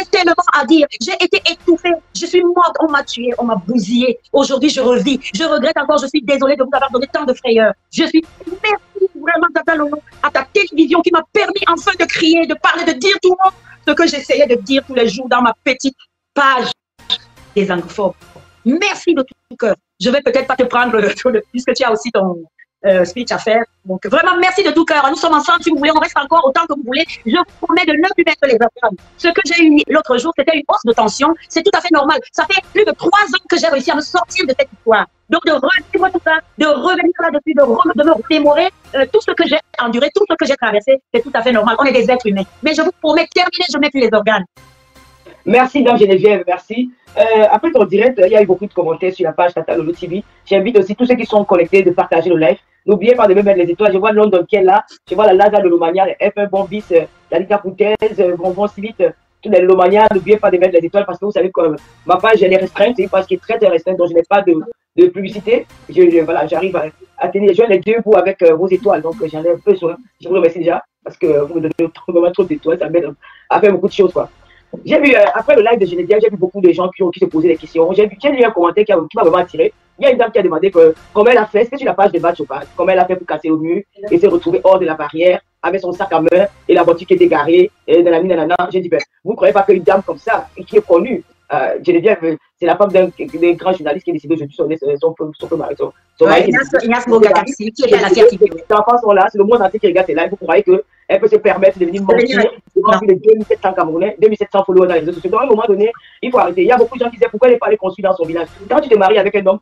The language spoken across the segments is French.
J'ai tellement à dire. J'ai été étouffée. Je suis morte. On m'a tuée. On m'a bousillée. Aujourd'hui, je revis. Je regrette encore. Je suis désolée de vous avoir donné tant de frayeur. Je suis... Merci vraiment, Tata Lolo, à ta télévision qui m'a permis enfin de crier, de parler, de dire tout le monde ce que j'essayais de dire tous les jours dans ma petite page des anglophobes. Merci de tout cœur. Je vais peut-être pas te prendre puisque tu as aussi ton speech à faire. Donc vraiment, merci de tout cœur. Nous sommes ensemble. Si vous voulez, on reste encore autant que vous voulez. Je vous promets de ne plus mettre les organes. Ce que j'ai eu l'autre jour, c'était une hausse de tension. C'est tout à fait normal. Ça fait plus de 3 ans que j'ai réussi à me sortir de cette histoire. Donc de revivre tout ça, de revenir là-dessus, de me remémorer tout ce que j'ai enduré, tout ce que j'ai traversé, c'est tout à fait normal. On est des êtres humains. Mais je vous promets, terminé, je ne mets plus les organes. Merci, Dame Geneviève, merci. Après ton direct, il y a eu beaucoup de commentaires sur la page Tata Lolo TV. J'invite aussi tous ceux qui sont connectés de partager le live. N'oubliez pas de me mettre les étoiles. Je vois London qui est là. Je vois la Laza de Lomania, les F1 Bombis, la Lita Poutaise, Bonbon Civite, tous les Lomania. N'oubliez pas de mettre les étoiles parce que vous savez que ma page elle est restreinte. C'est une page qui est très restreinte, donc je n'ai pas de publicité. Voilà, j'arrive à tenir les deux bouts avec vos étoiles. Donc j'en ai un peu sur. Je vous remercie déjà parce que vous me donnez trop d'étoiles. Ça m'aide à faire beaucoup de choses, quoi. J'ai vu, après le live de Geneviève, j'ai vu beaucoup de gens qui se posaient des questions. J'ai lu un commentaire qui m'a vraiment attiré. Il y a une dame qui a demandé comment elle a fait, est-ce que sur la page de match ou pas, comment elle a fait pour casser le mur et se retrouver hors de la barrière avec son sac à main et la voiture qui était garée et dans la mine. J'ai dit, ben, vous ne croyez pas qu'une dame comme ça, qui est connue, Geneviève, c'est la femme d'un grand journaliste qui a décidé aujourd'hui son mari. Ignace Mogataki, qui est à la fierté. Les enfants sont là, c'est le monde entier qui regarde ces lives. Vous croyez qu'elle peut se permettre de venir mentir devant plus de 2700 Camerounais, 2700 followers dans les réseaux sociaux. Donc, à un moment donné, il faut arrêter. Il y a beaucoup de gens qui disent pourquoi elle n'est pas allée construire dans son village. Quand tu te maries avec un homme,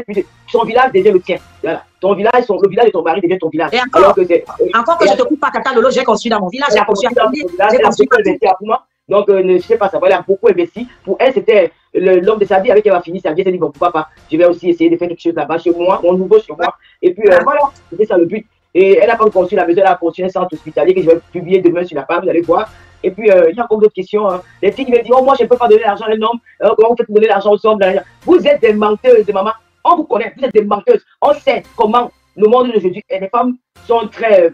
son village devient le tien. Voilà. Ton village, le village de ton mari devient ton village. Et encore que je te coupe pas, Tata Lolo, j'ai construit dans mon village. J'ai construit dans mon village. J'ai construit à Pouma. Donc, je sais pas, ça va, elle a beaucoup investi. Pour elle, c'était l'homme de sa vie avec qui elle va finir sa vie. Elle s'est dit, bon, pourquoi pas, je vais aussi essayer de faire quelque chose là-bas chez moi, mon nouveau chez moi. Et puis, voilà, c'était ça le but. Et elle n'a pas construit la maison, elle a construit un centre hospitalier que je vais publier demain sur la page, vous allez voir. Et puis, il y a encore d'autres questions. Hein. Les filles qui me disent, oh, moi, je ne peux pas donner l'argent à un homme. Comment vous faites pour donner l'argent aux hommes? Vous êtes des menteuses, maman. On vous connaît, vous êtes des menteuses. On sait comment le monde d'aujourd'hui, et les femmes sont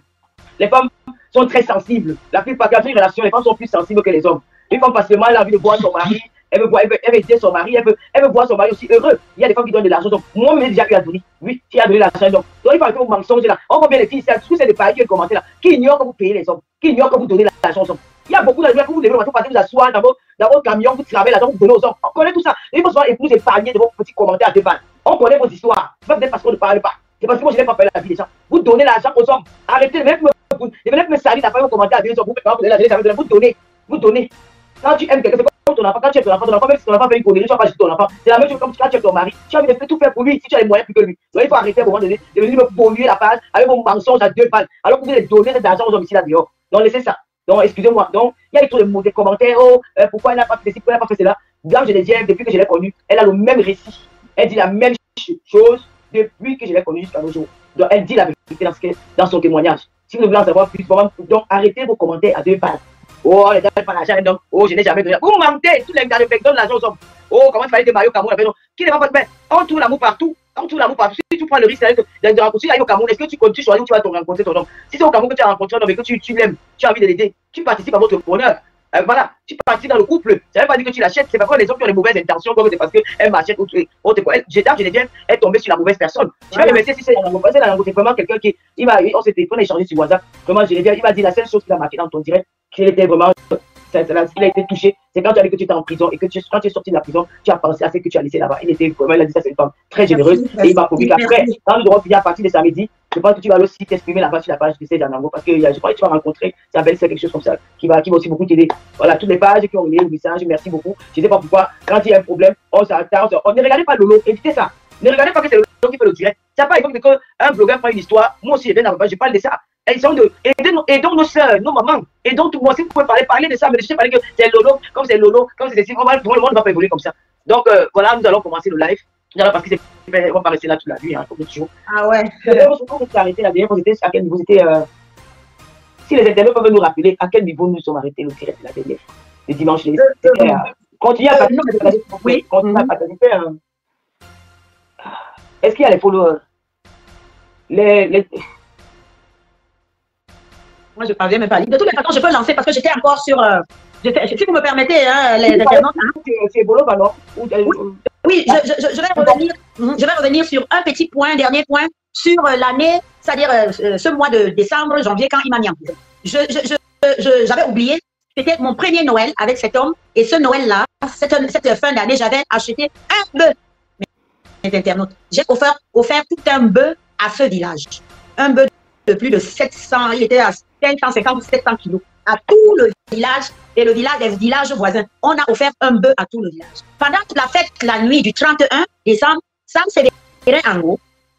très sensibles. La plupart des relations, les femmes sont plus sensibles que les hommes. Une femme, facilement, elle a envie de voir son mari, elle veut aider son mari, elle veut voir son mari aussi heureux. Il y a des femmes qui donnent de l'argent. Donc, moi, j'ai déjà eu à donner. Oui, qui a donné l'argent. Donc, il faut arrêter vos mensonges là. On voit bien les filles, c'est des pareils qui commentent là, qui ignorent que vous payez les hommes, qui ignorent que vous donnez l'argent aux hommes. Il y a beaucoup d'argent que vous devez vous asseoir dans votre camion, vous travaillez l'argent, vous donnez aux hommes. On connaît tout ça. Il faut souvent épouser et parler de vos petits commentaires à 2 balles. On connaît vos histoires. C'est pas peut-être parce qu'on ne parle pas. C'est parce que moi, je n'ai pas fait la vie des gens. Vous donnez l'argent aux hommes. Arrêtez de me salir d'après vos commentaires à 2 hommes. Vous donnez. Quand tu aimes quelqu'un, c'est comme ton enfant. Quand tu aimes ton enfant, même si ton enfant fait une connerie, tu vas pas juste ton enfant. C'est la même chose comme quand tu aimes ton mari. Tu as envie de tout faire pour lui si tu as les moyens plus que lui. Donc il faut arrêter à un moment donné de venir me polluer la page avec vos mensonges à 2 balles. Alors que vous allez donner cet argent aux hommes ici là dehors. Donc laissez ça. Donc excusez-moi. Donc il y a trop de mauvais commentaires. Oh, pourquoi elle n'a pas fait ceci, pourquoi elle n'a pas fait cela. Dame Geneviève, depuis que je l'ai connue, elle a le même récit. Elle dit la même chose depuis que je l'ai connue jusqu'à nos jours. Donc elle dit la vérité dans son témoignage. Si vous voulez en savoir plus, donc arrêtez vos commentaires à 2 balles. Oh, les gars, pas l'argent, donc, oh, je n'ai jamais donné. Vous mentez, tous les gars donnent l'argent aux hommes. Oh, comment il fallait que Mario Cameroun avait non. Qui ne va pas te mettre? On trouve l'amour partout. On trouve l'amour partout. Si tu prends le risque de rencontrer au Cameroun, est-ce que tu choisis où tu vas te rencontrer ton homme? Si c'est au Cameroun que tu as rencontré un homme et que tu l'aimes, tu as envie de l'aider, tu participes à votre bonheur. Voilà, tu participes dans le couple. Ça ne veut pas dire que tu l'achètes. C'est pas quoi les hommes qui ont les mauvaises intentions, c'est parce qu'elle m'achète ou Geneviève est tombée sur la mauvaise personne. Je vais remercier si c'est vraiment quelqu'un qui. On s'était échangé sur WhatsApp. Vraiment, Geneviève, il m'a dit la seule chose qui a marqué dans ton direct, qu'il était vraiment. Il a été touché, c'est quand tu as dit que tu étais en prison et que quand tu es sorti de la prison, tu as pensé à ce que tu as laissé là-bas. Il a dit ça, c'est une femme très généreuse et il m'a promis qu'après, quand nous aurons fini à partir de samedi, je pense que tu vas aussi t'exprimer là-bas sur la page de César Nango parce que je crois que tu vas rencontrer sa belle-sœur, quelque chose comme ça, qui va aussi beaucoup t'aider. Voilà, toutes les pages qui ont lié le message, merci beaucoup. Je ne sais pas pourquoi, quand il y a un problème, on s'attarde, ne regardez pas Lolo, évitez ça. Ne regardez pas que c'est Lolo qui fait le direct. Ça n'a pas évoqué qu'un blogueur prend une histoire, moi aussi, je parle de ça. Elles sont de aidons nos soeurs, nos mamans, aidons tout le monde. Si vous pouvez parler de ça, mais je sais pas que c'est Lolo, comme c'est ceci, tout le monde ne va pas évoluer comme ça. Donc voilà, nous allons commencer le live. Parce que on va pas rester là toute la nuit, hein, comme toujours. Ah ouais. On s'est arrêté la dernière fois, c'était à quel niveau c'était si les internautes peuvent nous rappeler à quel niveau nous sommes arrêtés le direct la dernière fois. Le dimanche, continuez à participer. Oui, continuez à participer. Est-ce qu'il y a les followers? Moi, je ne parviens même pas. De toutes les façons, je peux lancer parce que j'étais encore sur si vous me permettez, hein, les internautes. C'est Bolova, non? Oui, je vais revenir sur un petit point, dernier point, sur l'année, c'est-à-dire ce mois de décembre, janvier, quand il m'a mis en prison. J'avais oublié, c'était mon premier Noël avec cet homme, et ce Noël-là, cette fin d'année, j'avais acheté un bœuf. Mes internautes, j'ai offert tout un bœuf à ce village. Un bœuf de plus de 700, il était à 550 ou 700 kilos, à tout le village et le village des villages voisins. On a offert un bœuf à tout le village. Pendant toute la fête, la nuit du 31 décembre, Sam Sévérin Ango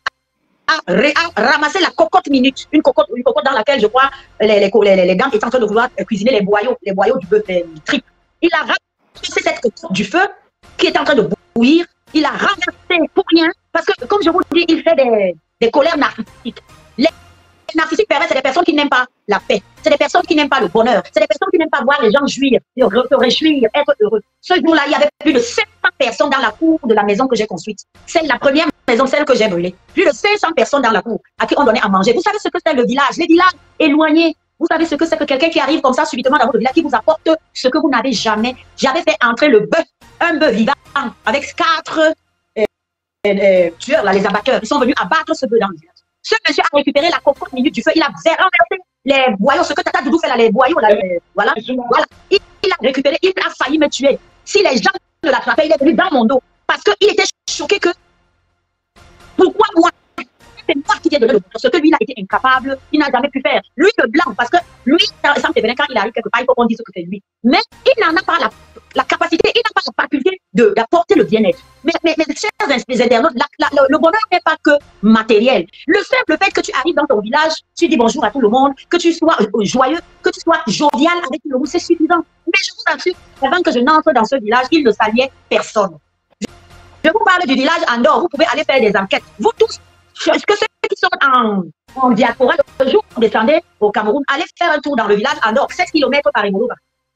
a ramassé la cocotte minute, une cocotte dans laquelle, je crois, les gants étaient en train de vouloir cuisiner les boyaux du bœuf trip. Il a ramassé cette cocotte du feu qui est en train de bouillir. Il a ramassé pour rien, parce que, comme je vous dis, il fait des colères narcissiques. Les narcissiques pervers, c'est des personnes qui n'aiment pas la paix. C'est des personnes qui n'aiment pas le bonheur. C'est des personnes qui n'aiment pas voir les gens jouir, se réjouir, être heureux. Ce jour-là, il y avait plus de 700 personnes dans la cour de la maison que j'ai construite. C'est la première maison, celle que j'ai brûlée. Plus de 500 personnes dans la cour à qui on donnait à manger. Vous savez ce que c'est le village? Les villages éloignés. Vous savez ce que c'est que quelqu'un qui arrive comme ça subitement dans votre village, qui vous apporte ce que vous n'avez jamais. J'avais fait entrer le bœuf, un bœuf vivant, avec 4 tueurs, là, les abatteurs. Ils sont venus abattre ce bœuf dans le village. Ce monsieur a récupéré la cocotte minute du feu. Il a renversé les boyaux, ce que Tata Doudou fait là, les boyaux, là, voilà. Il a récupéré, il a failli me tuer. Si les gens ne l'attrapaient, il est venu dans mon dos. Parce qu'il était choqué que, pourquoi moi? C'est moi qui viens de donner le bonheur. Ce que lui, il a été incapable, il n'a jamais pu faire. Lui, le blanc, parce que lui, ça me fait quand il arrive quelque part, il faut qu'on dise que c'est lui. Mais il n'en a pas la capacité, il n'a pas la faculté d'apporter le bien-être. Mais chers internautes, le bonheur n'est pas que matériel. Le simple fait que tu arrives dans ton village, tu dis bonjour à tout le monde, que tu sois joyeux, que tu sois jovial avec tout le monde, c'est suffisant. Mais je vous assure, avant que je n'entre dans ce village, il ne saluait personne. Je vous parle du village Andorre, vous pouvez aller faire des enquêtes. Vous tous, est-ce que ceux qui sont en diaspora, le jour où vous descendez au Cameroun, allez faire un tour dans le village Andorre, 7 km par Rimoulouba.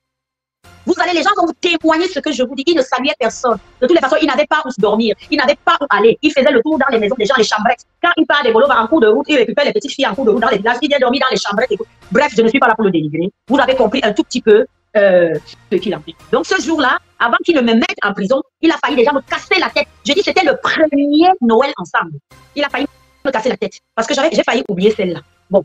Vous allez, les gens vont vous témoigner ce que je vous dis. Ils ne saluaient personne. De toutes les façons, ils n'avaient pas où se dormir. Ils n'avaient pas où aller. Ils faisaient le tour dans les maisons des gens, les chambrettes. Quand ils partent des Bolova en cours de route, ils récupèrent les petites filles en cours de route dans les villages. Ils viennent dormir dans les chambrettes. Bref, je ne suis pas là pour le dénigrer. Vous avez compris un tout petit peu ce qu'il a fait. Donc ce jour-là, avant qu'il ne me mette en prison, il a failli déjà me casser la tête. Je dis c'était le premier Noël ensemble. Il a failli me casser la tête. Parce que j'ai failli oublier celle-là. Bon.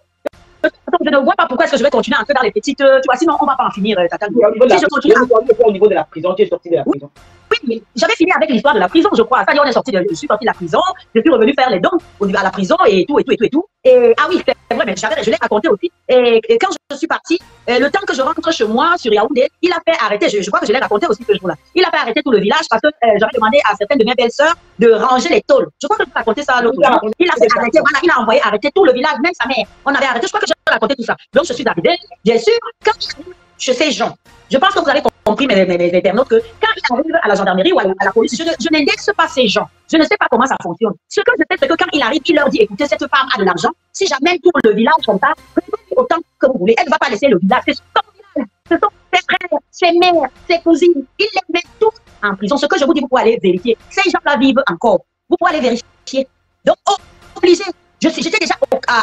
Je ne vois pas pourquoi est-ce que je vais continuer à entrer dans les petites... tu vois, sinon on ne va pas en finir, Tata. Si je continue... Au niveau de la prison, tu es sorti de la prison. Oui, mais j'avais fini avec l'histoire de la prison, je crois. C'est-à-dire, je suis sorti de la prison, je suis revenu faire les dons à la prison et tout. Et ah oui, c'est vrai, mais je l'ai raconté aussi. Et quand je suis partie, le temps que je rentre chez moi, sur Yaoundé, il a fait arrêter, je crois que je l'ai raconté aussi ce jour-là, il a fait arrêter tout le village parce que j'avais demandé à certaines de mes belles-sœurs de ranger les tôles. Je crois que je raconté ça l'autre jour. Il a fait arrêter, voilà, il a envoyé arrêter tout le village, même sa mère. On avait arrêté, je crois que j'ai raconté tout ça. Donc je suis arrivée, bien sûr, quand je sais Jean. Je pense que vous avez compris, mes internautes, que quand il arrive à la gendarmerie ou à la police, je n'indexe pas ces gens. Je ne sais pas comment ça fonctionne. Ce que je sais, c'est que quand il arrive, il leur dit, écoutez, cette femme a de l'argent. Si j'amène tout le village comme ça, autant que vous voulez, elle ne va pas laisser le village. C'est son village. Ce sont ses frères, ses mères, ses cousines. Il les met tous en prison. Ce que je vous dis, vous pouvez aller vérifier. Ces gens-là vivent encore. Vous pouvez aller vérifier. Donc, obligé. J'étais déjà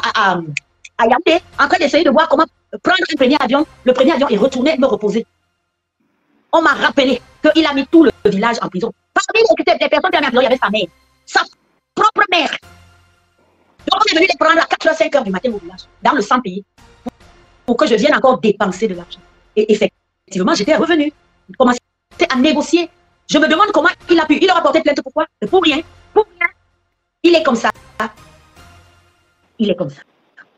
à Yaoundé, en train d'essayer de voir comment prendre un premier avion, le premier avion et retourner me reposer. On m'a rappelé qu'il a mis tout le village en prison. Parmi les personnes qui avaient en prison, il y avait sa mère, sa propre mère. Donc on est venu les prendre à 4h, 5h du matin au village, dans le sang pays, pour que je vienne encore dépenser de l'argent. Et effectivement, j'étais revenu. Il commençait à négocier. Je me demande comment il a pu. Il leur a porté plainte pourquoi? Pour rien. Pour rien. Il est comme ça. Il est comme ça.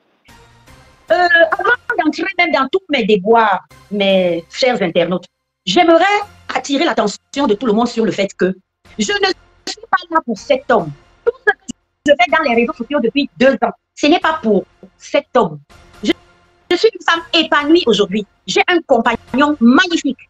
Avant d'entrer même dans tous mes déboires, mes chers internautes, j'aimerais attirer l'attention de tout le monde sur le fait que je ne suis pas là pour cet homme. Tout ce que je fais dans les réseaux sociaux depuis 2 ans, ce n'est pas pour cet homme. Je suis une femme épanouie aujourd'hui. J'ai un compagnon magnifique.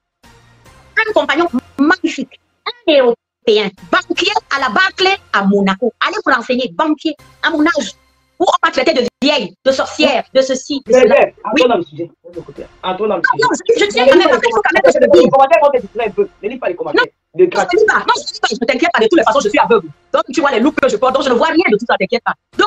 Un compagnon magnifique. Un Européen. Banquier à la Barclay à Monaco. Allez vous renseigner, banquier à mon âge. Où on m'a traité de vieille, de sorcière, de ceci, de cela. Oui. Dans le sujet. Entrons dans le sujet. Non, je tiens quand même, parce qu'il faut quand même que je le dise. Les commentaires vont te distraire un peu. Ne lis pas les commentaires. Non, je ne dis pas. Non, je ne dis pas. Je ne t'inquiète pas. De toutes les façons, je suis aveugle. Donc, tu vois les looks que je porte. Donc, je ne vois rien de tout ça. T'inquiète pas. Donc,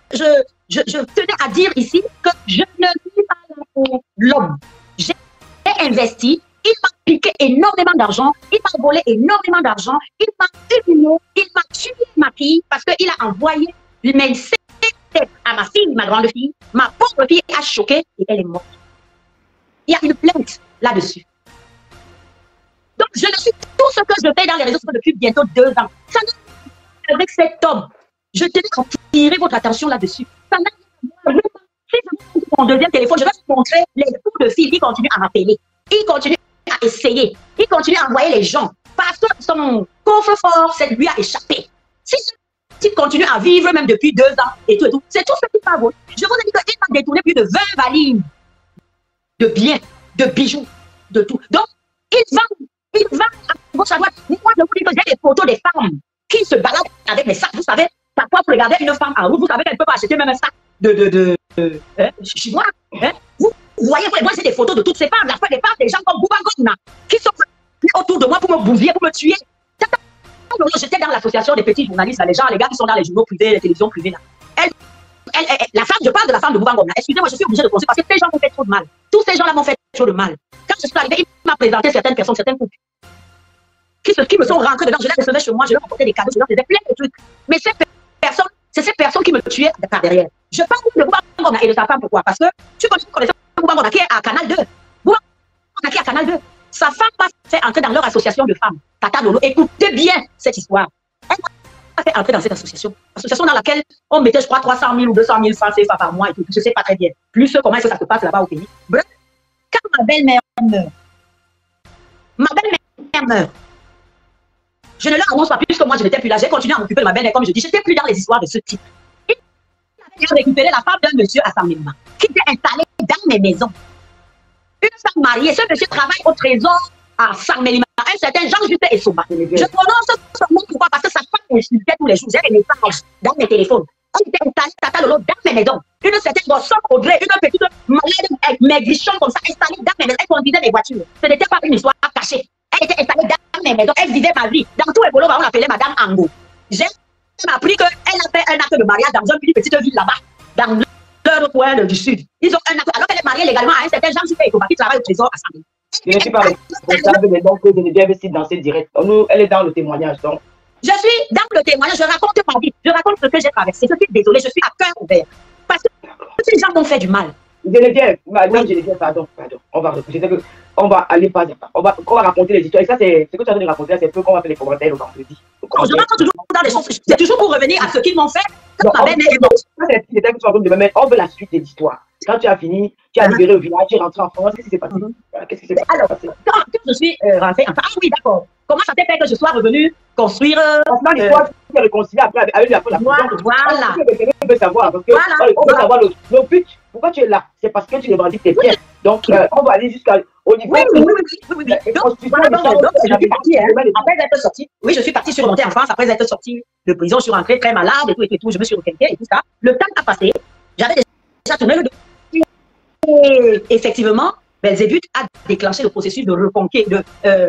je tenais à dire ici que je ne suis pas là pour l'homme. J'ai investi, il m'a piqué énormément d'argent, il m'a volé énormément d'argent, il m'a humilié, il m'a tué ma fille parce qu'il a envoyé mes têtes à ma fille, ma grande fille. Ma pauvre fille a choqué et elle est morte. Il y a une plainte là-dessus. Donc, je ne suis tout ce que je fais dans les réseaux sociaux depuis bientôt 2 ans. Ça n'a rien avec cet homme. Je tenais à attirer votre attention là-dessus. Ça n'a rien à voir. Si je mon deuxième téléphone, je vais vous montrer les coups de fil qui continuent à m'appeler. Il continue à essayer. Il continue à envoyer les gens. Parce que son coffre-fort, ça lui a échappé. Si il continue à vivre même depuis 2 ans et tout, c'est tout ce qui va vous. Je vous ai dit qu'il m'a détourné plus de 20 valises de biens, de bijoux, de tout. Donc, il va à gauche à droite. Moi, je vous dis que j'ai des photos des femmes qui se baladent avec les sacs. Vous savez, parfois, vous regardez une femme en route, vous savez qu'elle ne peut pas acheter même un sac chinois. Hein? Vous voyez, moi, j'ai des photos de toutes ces femmes. La fois des femmes, des gens comme Boubangona, qui sont autour de moi pour me bousiller, pour me tuer. J'étais dans l'association des petits journalistes, là, les gars qui sont dans les journaux privés, les télévisions privées. Là. La femme, je parle de la femme de Boubangona. Excusez-moi, je suis obligée de conseiller parce que ces gens m'ont fait trop de mal. Tous ces gens-là m'ont fait trop de mal. Quand je suis arrivée, il m'a présenté certaines personnes, certains couples qui me sont rentrés dedans. Je les recevais chez moi, je leur apportais des cadeaux, je leur faisais plein de trucs. Mais c'est ces personnes qui me tuaient par derrière. Je parle de Boubangona et de sa femme, pourquoi? Parce que tu connais Boubangona qui est à Canal 2. Boubangona qui est à Canal 2. Sa femme m'a fait entrer dans leur association de femmes. Tata Lolo, écoutez bien cette histoire. Elle m'a fait entrer dans cette association. Association dans laquelle on mettait, je crois, 300 000 ou 200 000 francs CFA par mois et tout. Je ne sais pas très bien. Plus comment est-ce que ça se passe là-bas au pays. Bref, quand ma belle-mère meurt, je ne leur annonce pas puisque moi je n'étais plus là. J'ai continué à m'occuper de ma belle-mère, comme je dis. Je n'étais plus dans les histoires de ce type. Il avait récupéré la femme d'un monsieur à Saint-Méma qui était installé dans mes maisons. Une femme mariée, ce monsieur travaille au trésor à Saint-Méma, un certain Jean-Juste Essouba. Je prononce son nom pourquoi? Parce que sa femme m'insultait tous les jours. J'ai des messages dans mes téléphones. Elle était installée, Tata Lolo, dans mes maisons. Une certaine grosse Audrey, une petite malade maigrichonne comme ça, installée dans mes maisons. Elle conduisait mes voitures. Ce n'était pas une histoire cachée. Elle était installée dans mes maisons. Elle vivait ma vie. Dans tout Ebola, on l'appelait Madame Ango. J'ai appris qu'elle a fait un acte de mariage dans une petite ville là-bas, dans leur coin du sud. Ils ont un acte. Alors qu'elle est mariée légalement à un certain Jean Super qui travaille au trésor à Saint-Denis. Je ne suis pas responsable, mais donc je n'ai bien investi dans ces directs. Nous, elle est dans le témoignage. Donc. Je suis dans le témoignage, je raconte ma vie, je raconte ce que j'ai traversé. Je suis désolée, je suis à cœur ouvert. Parce que ces gens m'ont fait du mal. Geneviève, madame Geneviève, pardon. On va aller pas à pas. On va raconter les histoires. Et ça, c'est ce que tu as de raconter, c'est peu qu'on va faire les commentaires le vendredi. Je raconte toujours dans les choses. C'est toujours pour revenir à ce qu'ils m'ont fait. Ma belle-mère est morte. C'était que tu racontes de même. On veut la suite de l'histoire. Quand tu as fini, tu as libéré le village, tu es rentré en France. Qu'est-ce qui s'est passé? Qu'est-ce qui s'est passé? Alors, quand je suis rentrée en France, ah oui, d'accord. Comment ça s'est fait que je sois revenue construire. Dans l'histoire, tu t'es réconcilié après avec la prison. Voilà. On veut savoir. Parce que on veut savoir le but. Pourquoi tu es là? C'est parce que tu revendiques tes biens. Donc, on va aller jusqu'au niveau. Oui. Donc, je suis partie. Après être sortie, oui, je suis partie, je suis remontée en France. Après être sortie de prison, je suis rentrée très malade et tout. Je me suis requinquée et tout ça. Le temps a passé. J'avais déjà tourné le dossier. Et effectivement, Belzébuth a déclenché le processus de reconquérir.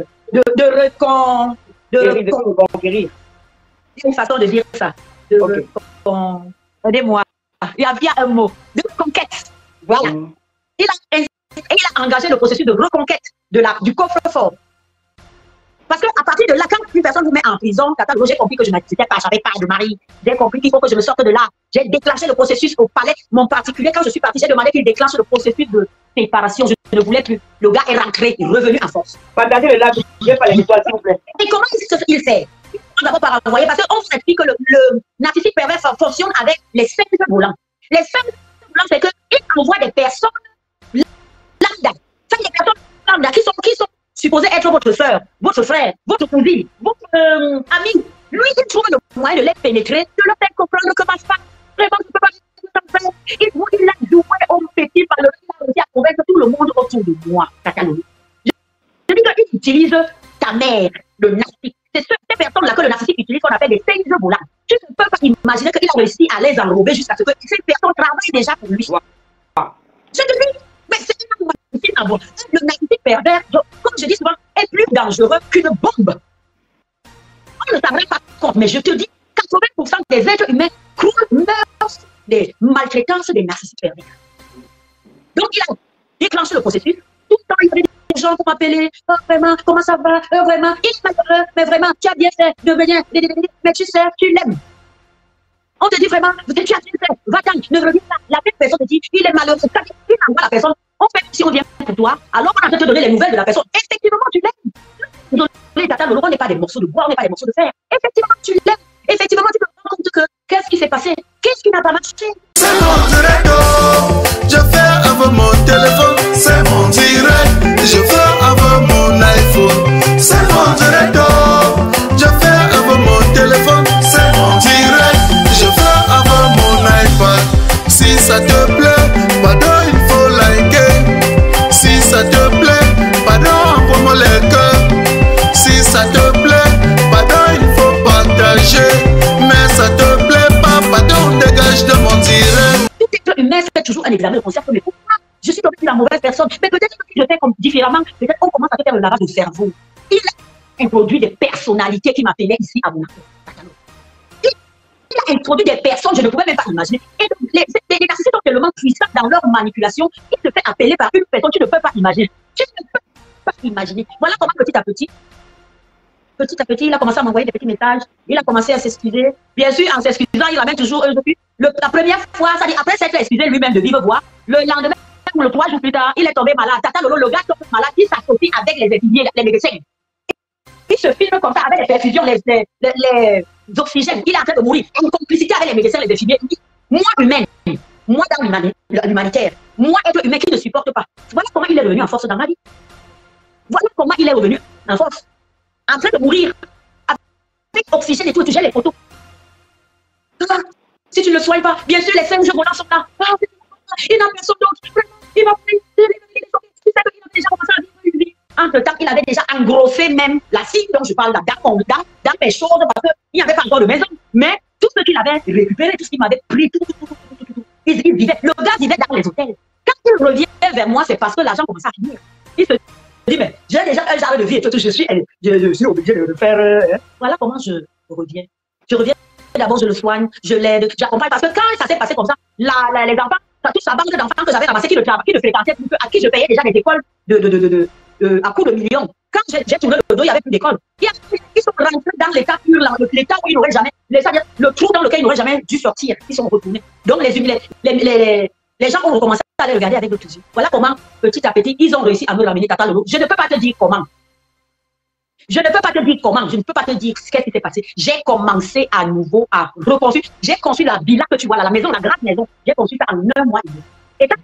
reconquérir. C'est une façon de dire ça. Aidez-moi. Il y a un mot. De reconquête. Voilà. Il a engagé le processus de reconquête du coffre-fort. Parce qu'à partir de là, quand une personne vous met en prison, j'ai compris que je n'avais pas de mari. J'ai compris qu'il faut que je me sorte de là. J'ai déclenché le processus au palais. Mon particulier, quand je suis partie, j'ai demandé qu'il déclenche le processus de séparation. Je ne voulais plus. Le gars est rentré, il est revenu en force. Partagez le là, je n'ai pas les histoires, s'il vous plaît. Et comment il fait? D'abord par envoyer, parce qu'on s'explique que le narcissique pervers fonctionne avec les cercles volants. Les cercles volants, c'est qu'il envoie des personnes lambda. C'est des personnes lambda qui sont supposées être votre soeur, votre frère, votre cousine, votre ami. Lui, il trouve le moyen de les pénétrer, de leur faire comprendre que ma femme, vraiment, je ne peux pas faire ça. Il a joué au petit par le il a réussi à convaincre tout le monde autour de moi, Catalonie. Je dis qu'il utilise ta mère, le narcissique. C'est ces personnes-là que le narcissique utilise, qu'on appelle des séries volants. Tu ne peux pas imaginer qu'il a réussi à les enrober jusqu'à ce que ces personnes travaillent déjà pour lui. Je te dis, mais c'est un narcissique. Le narcissique pervers, comme je dis souvent, est plus dangereux qu'une bombe. On ne s'en rend pas compte, mais je te dis, 80% des êtres humains meurent des maltraitances des narcissiques pervers. Donc il a déclenché le processus, tout le temps il avait des gens pour m'appeler. Oh, vraiment, comment ça va? Vraiment, il est malheureux, mais vraiment, tu as bien fait de venir. Mais tu sais, tu l'aimes. On te dit vraiment, tu as bien fait, va-t'en, ne reviens pas. La même personne te dit, il est malheureux. Quand tu envoies la personne, on fait si on vient pour toi, alors on a te donner les nouvelles de la personne. Effectivement, tu l'aimes. Les tata on n'est pas des morceaux de bois, on n'est pas des morceaux de fer. Effectivement, tu l'aimes. Effectivement, tu te rends compte que qu'est-ce qui s'est passé? Qu'est-ce qui n'a pas marché? C'est mon direct, je fais avec mon téléphone. C'est mon direct, je fais avec mon iPhone. C'est mon direct, je fais avec mon téléphone. C'est mon direct, je fais avec mon iPad. Si ça te plaît, pardon, il faut liker. Si ça te plaît, pardon, envoie-moi les cœurs. Si ça te plaît, pardon, il faut partager. Mais ça te plaît pas, pardon, dégage de mon direct. Tout être humain fait toujours un examen de conscience. Mais pourquoi je suis tombée sur la mauvaise personne? Mais peut-être que si je fais comme différemment, peut-être on commence à faire le lavage de cerveau. Il a introduit des personnalités qui m'appelaient ici à mon Il a introduit des personnes, je ne pouvais même pas imaginer. Et les narcissiques sont tellement puissants dans leur manipulation, ils se fait appeler par une personne, tu ne peux pas imaginer. Tu ne peux pas imaginer. Voilà comment petit à petit, il a commencé à m'envoyer des petits messages, il a commencé à s'excuser. Bien sûr, en s'excusant, il ramène toujours la première fois, ça dit, après s'être excusé lui-même de vive voix, le lendemain, ou le 3 jours plus tard, il est tombé malade. Tata Lolo, le gars tombe malade, il s'associe avec les infirmiers, les médecins. Il se filme comme ça avec les perfusions, les oxygènes. Il est en train de mourir en complicité avec les médecins, les infirmiers. Moi, humaine, moi dans l'humanitaire, moi, être humain qui ne supporte pas. Voilà comment il est revenu en force dans ma vie. Voilà comment il est revenu en force. En train de mourir, avec oxygène et tout, tu gères les photos. Ah, si tu ne le soignes pas, bien sûr, les 5 jours volants sont là. Ah, il n'a personne d'autre. Il va pris. Tu sais qu'il a déjà commencé à vivre une vie. Entre-temps, il avait déjà engrossé même la cible dont je parle là, dans mes choses, parce qu'il n'y avait pas encore de maison. Mais tout ce qu'il avait récupéré, tout ce qu'il m'avait pris, tout. Il vivait. Le gars vivait dans les hôtels. Quand il revient vers moi, c'est parce que l'argent commençait à finir. Il se dit, mais j'ai déjà un genre de vie et tout, je suis obligé de faire. Voilà comment je reviens. Je reviens, d'abord je le soigne, je l'aide, j'accompagne. Parce que quand ça s'est passé comme ça, les enfants, toute sa bande d'enfants que j'avais ramassé qui le fréquentaient, à qui je payais déjà des écoles à coups de millions. Quand j'ai tourné le dos, il n'y avait plus d'école. Ils sont rentrés dans l'état où ils n'auraient jamais, le trou dans lequel ils n'auraient jamais dû sortir. Ils sont retournés. Donc les gens ont recommencé à les regarder avec d'autres yeux. Voilà comment, petit à petit, ils ont réussi à me ramener Tata Lolo. Je ne peux pas te dire comment. Je ne peux pas te dire comment. Je ne peux pas te dire ce qui s'est passé. J'ai commencé à nouveau à reconstruire. J'ai construit la villa que tu vois là, la maison, la grande maison. J'ai construit ça en 1 mois et demi. Et quand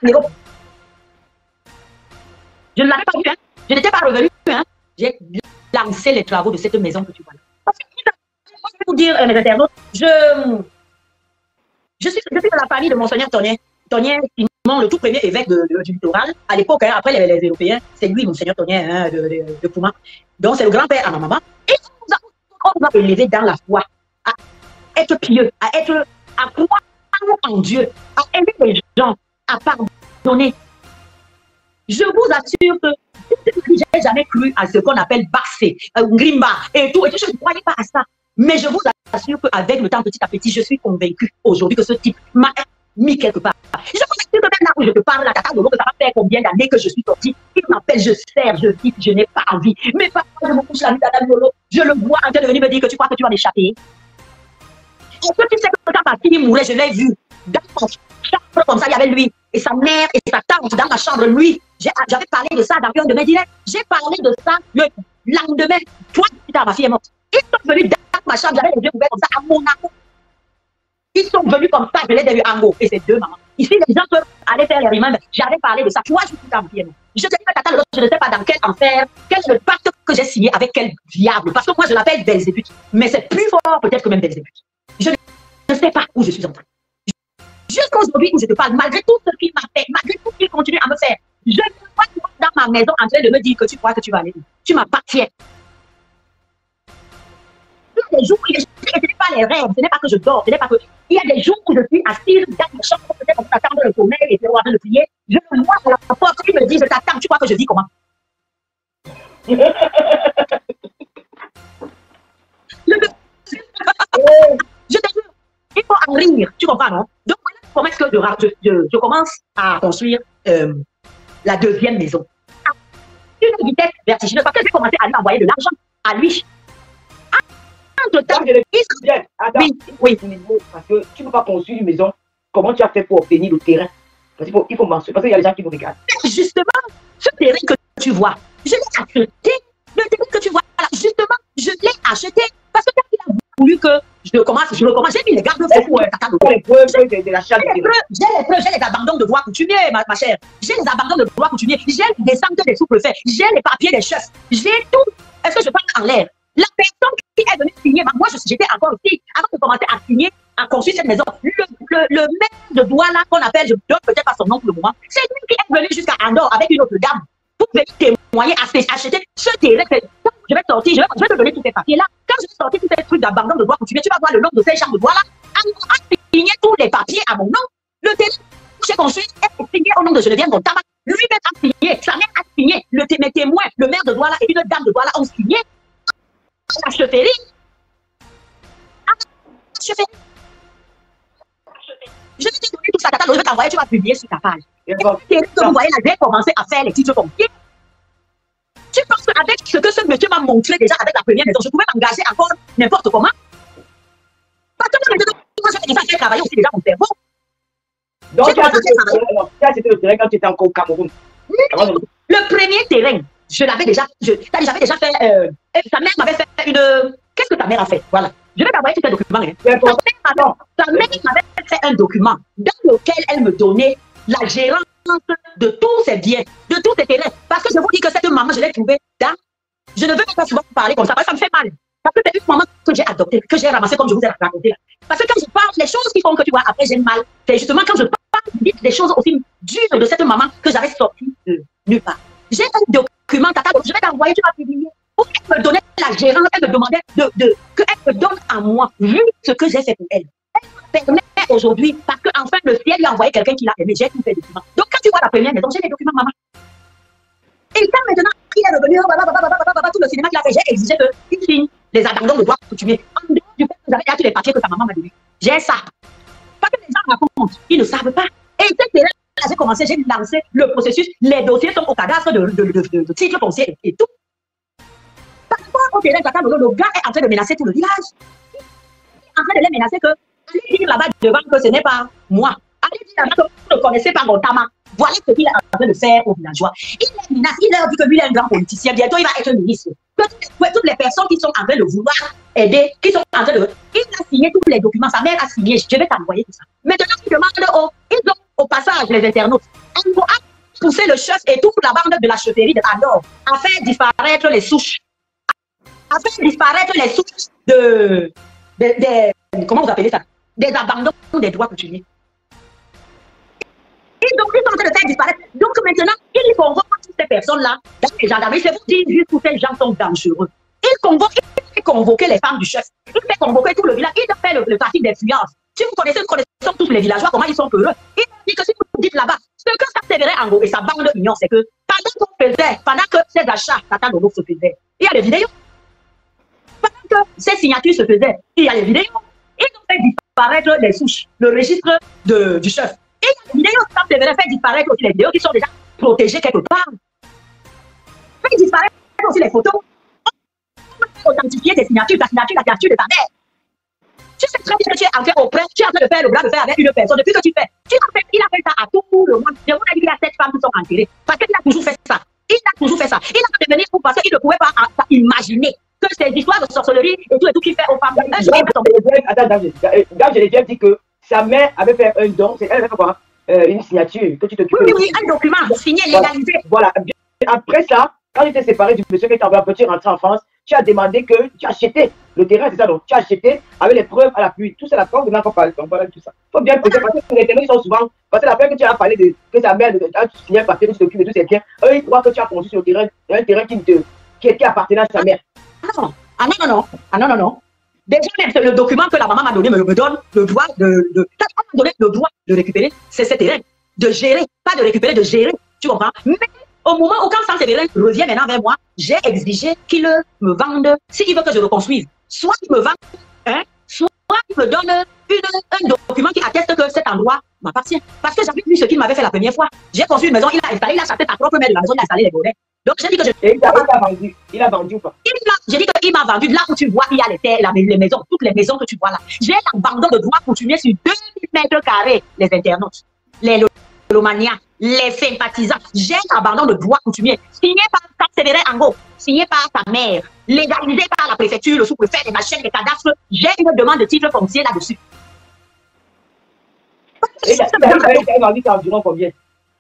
je ne l'avais pas vu, hein. Je n'étais pas revenu, hein. J'ai lancé les travaux de cette maison que tu vois là. Parce que, je vais vous dire, mes internautes, je suis de la famille de Monseigneur Tonien. Tonien, le tout premier évêque du littoral. À l'époque, hein, après les Européens, c'est lui, Monseigneur Tonien, hein, de Pouma. Donc, c'est le grand-père à ma maman. Et on nous a élevés dans la foi, à être pieux, à croire en Dieu, à aimer les gens, à pardonner. Je vous assure que je n'ai jamais cru à ce qu'on appelle Bassé, Grimba et tout. Je ne croyais pas à ça. Mais je vous assure qu'avec le temps, petit à petit, je suis convaincue aujourd'hui que ce type m'a mis quelque part. Je vous assure que même là où je te parle, la Tata Lolo, que ça va faire combien d'années que je suis sortie, il m'appelle, je sers, je vis, je n'ai pas envie. Mais parfois, je me couche la nuit, Tata Lolo, je le vois en train de venir me dire que tu crois que tu vas m'échapper. Est-ce que tu sais que quand ma fille mourait, je l'ai vu dans son chambre comme ça, il y avait lui et sa mère et sa tante dans ma chambre, lui. J'avais parlé de ça dans un de mes directs. J'ai parlé de ça le lendemain. 3 jours plus tard, ma fille est morte. Ils sont venus dans ma chambre, j'avais les yeux ouverts comme ça, à Monaco. Ils sont venus comme ça, je les ai vus en haut. Et c'est 2 mamans. Ici, les gens peuvent aller faire les remembers. J'avais parlé de ça 3 jours plus tard, ma fille est morte. Je te dis que Tata Lolo, je ne sais pas dans quel enfer, quel est le pacte que j'ai signé avec quel diable. Parce que moi, je l'appelle Belzébuth. Mais c'est plus fort peut-être que même Belzébuth. Je ne sais pas où je suis entrée. Jusqu'aujourd'hui où je te parle, malgré tout ce qu'il m'a fait, malgré tout ce qu'il continue à me faire, je ne peux pas dans ma maison en train de me dire que tu crois que tu vas aller où. Tu m'appartiens. Il y a des jours où ce n'est pas les rêves, ce n'est pas que je dors, ce n'est pas que... Il y a des jours où je suis assise dans ma chambre, peut-être en attendant le sommeil et en train de prier. Je me vois à la porte, il me dit, je t'attends, tu crois que je vis comment? Je te jure, il faut en rire, tu comprends, non? Donc, comment est-ce que je commence à construire la 2e maison? une vitesse vertigineuse parce que j'ai commencé à lui envoyer de l'argent à lui. Attends, oui. Parce que tu ne peux pas construire une maison. Comment tu as fait pour obtenir le terrain? Parce qu'il faut mentionner, parce qu'il y a des gens qui nous regardent. Justement, ce terrain que tu vois, je l'ai acheté. Le terrain que tu vois, là, justement, je l'ai acheté parce que quand il a voulu que je recommence, j'ai mis les garde-fous pour les preuves de l'achat. J'ai les preuves, j'ai les abandons de droit coutumier, ma chère. J'ai les abandons de droit coutumier, j'ai les descentes des sous-préfets, j'ai les papiers des chefs, j'ai tout. Est-ce que je parle en l'air? La personne qui est venue signer, moi j'étais encore ici, avant de commencer à signer, à construire cette maison, le maire de Douala qu'on appelle, je ne donne peut-être pas son nom pour le moment, c'est lui qui est venu jusqu'à Andorre avec une autre dame pour venir témoigner, acheter ce terrain. Je vais sortir, je vais te donner tous ces papiers-là. Quand je vais sortir tous ces trucs d'abandon de droit coutumier, tu vas voir le nom de ces gens de Douala. On a signé tous les papiers à mon nom. Le terrain que j'ai construit est signé au nom de Geneviève Montama. Lui-même a signé, sa mère a signé, mes témoins, le maire de Douala et une dame de Douala ont signé. La chefferie. Je vais te donner tout ça, je vais t'envoyer, tu vas publier sur ta page. Et que vous voyez là, je vais commencer à faire les titres fonciers. Tu penses qu'avec ce que ce monsieur m'a montré déjà avec la première maison, je pouvais m'engager encore n'importe comment? Parce que moi, j'ai déjà fait travailler aussi déjà mon cerveau. Donc, c'était le terrain quand tu étais encore au Cameroun. Le premier terrain, je l'avais déjà, j'avais déjà fait, sa mère m'avait fait une... Qu'est-ce que ta mère a fait? Voilà. Je vais t'envoyer tous ces documents. Sa mère m'avait fait un document dans lequel elle me donnait la gérance de tous ses biens, de tous ses terrains. Parce que je vous dis que cette maman, je l'ai trouvée dans... Je ne veux pas souvent parler comme ça, parce que ça me fait mal. Parce que c'est une maman que j'ai adoptée, que j'ai ramassée comme je vous ai raconté. Parce que quand je parle, les choses qui font que tu vois, après j'ai mal, c'est justement quand je parle des choses aussi dures de cette maman que j'avais sorties de nulle part. J'ai un document, tata, je vais t'envoyer, tu vas publier. Pour qu'elle me donnait la gérance, elle me demandait qu'elle me donne à moi, vu ce que j'ai fait pour elle. Elle me permet aujourd'hui, parce qu'enfin le ciel lui a envoyé quelqu'un qui l'a aimé, j'ai tous ces documents. Donc quand tu vois la première maison, j'ai les documents, maman. Et quand maintenant, il est revenu, tout le cinéma qu'il a fait, j'ai exigé qu'il signe les abandons de droit coutumier. En dehors du fait que vous avez tous les papiers que ta maman m'a donné. J'ai ça. Parce que les gens racontent, ils ne savent pas. Et cette terrain, j'ai commencé, j'ai lancé le processus, les dossiers sont au cadastre de titres fonciers et tout. Par rapport au terrain, le gars est en train de menacer tout le village. Il est en train de les menacer que, allez dire là-bas devant que ce n'est pas moi. Allez dire là-bas que vous ne connaissez pas Montama. Voilà ce qu'il est en train de faire aux villageois. Il les menace, il leur dit que lui est un grand politicien, bientôt il va être ministre. Toutes les personnes qui sont en train de vouloir aider, qui sont en train de... Il a signé tous les documents, sa mère a signé, je vais t'envoyer tout ça. Maintenant, il demande ils ont au passage les internautes, on a poussé le chef et toute la bande de la chefferie de Andorre à faire disparaître les souches. À faire disparaître les souches comment vous appelez ça? Des abandons des droits coutumiers. Et donc, ils sont en train de faire disparaître. Donc, maintenant, ils convoquent toutes ces personnes-là dans les gendarmeries. Je vous dis juste où ces gens sont dangereux. Il fait convoquer les femmes du chef. Il fait convoquer tout le village. Il fait le trafic d'influence. Si vous connaissez tous les villageois, comment ils sont heureux. Il dit que si vous dites là-bas, ce que ça s'éverait en gros et sa bande ignore, c'est que pendant que ces achats, Tata Lolo se faisaient, il y a des vidéos. Pendant que ces signatures se faisaient, il y a les vidéos. Ils ont fait disparaître les souches, le registre du chef. Et il y a des vidéos qui s'éverait faire disparaître aussi les vidéos qui sont déjà protégées quelque part. Faire disparaître aussi les photos. On va authentifier des signatures, la signature de ta mère. Tu sais très bien que tu es en train auprès, tu es en train de faire le bras de fer avec une personne. Depuis que tu fais, il a fait ça à tout le monde. Je vous ai dit qu'il y a 7 femmes qui sont enterrées. Parce qu'il a toujours fait ça. Il a toujours fait ça. Il a devenu fou parce qu'il ne pouvait pas imaginer que ces histoires de sorcellerie et tout qu'il fait aux femmes. Attends, Dame Geneviève dit que sa mère avait fait un don. Elle avait fait quoi? Une signature que tu te... Oui, un document signé, légalisé. Voilà. Après ça, quand tu t'es séparé du monsieur qui t'envoie un petit rentré en France, tu as demandé que tu as acheté le terrain, c'est ça, donc tu as acheté avec les preuves à l'appui. Tout ça, la forme de l'enfant parle, on parle de tout ça. Il faut bien poser parce que les terrains sont souvent, parce que la peine que tu as parlé de que ta mère a signé un papier que tu t'occupes de tous ces biens, eux ils croient que tu as construit sur le terrain, un terrain qui appartenait à sa mère. Non. Déjà, même le document que la maman m'a donné me donne le droit de récupérer ces terrains, de gérer, pas de récupérer, de gérer, tu comprends? Mais au moment où quand Saint-Séverin revient maintenant vers moi, j'ai exigé qu'il me vende, s'il veut que je reconstruise, soit il me vende, soit il me donne un document qui atteste que cet endroit m'appartient. Parce que j'avais vu ce qu'il m'avait fait la première fois. J'ai construit une maison, il a chassé sa propre mère de la maison, il a installé les volets. Donc, j'ai dit que il a vendu ou pas? J'ai dit qu'il m'a vendu là où tu vois, il y a les terres, les maisons, toutes les maisons que tu vois là. J'ai l'abandon de droit coutumier sur 2000 mètres carrés, les internautes, les lomaniens, les sympathisants. J'ai l'abandon de droit coutumier signé par Sévérin Angot, signé par ta mère, légalisé par la préfecture, le sous-préfet, les machines, les cadastres. J'ai une demande de titre foncier là-dessus. Et il a vendu ça environ combien?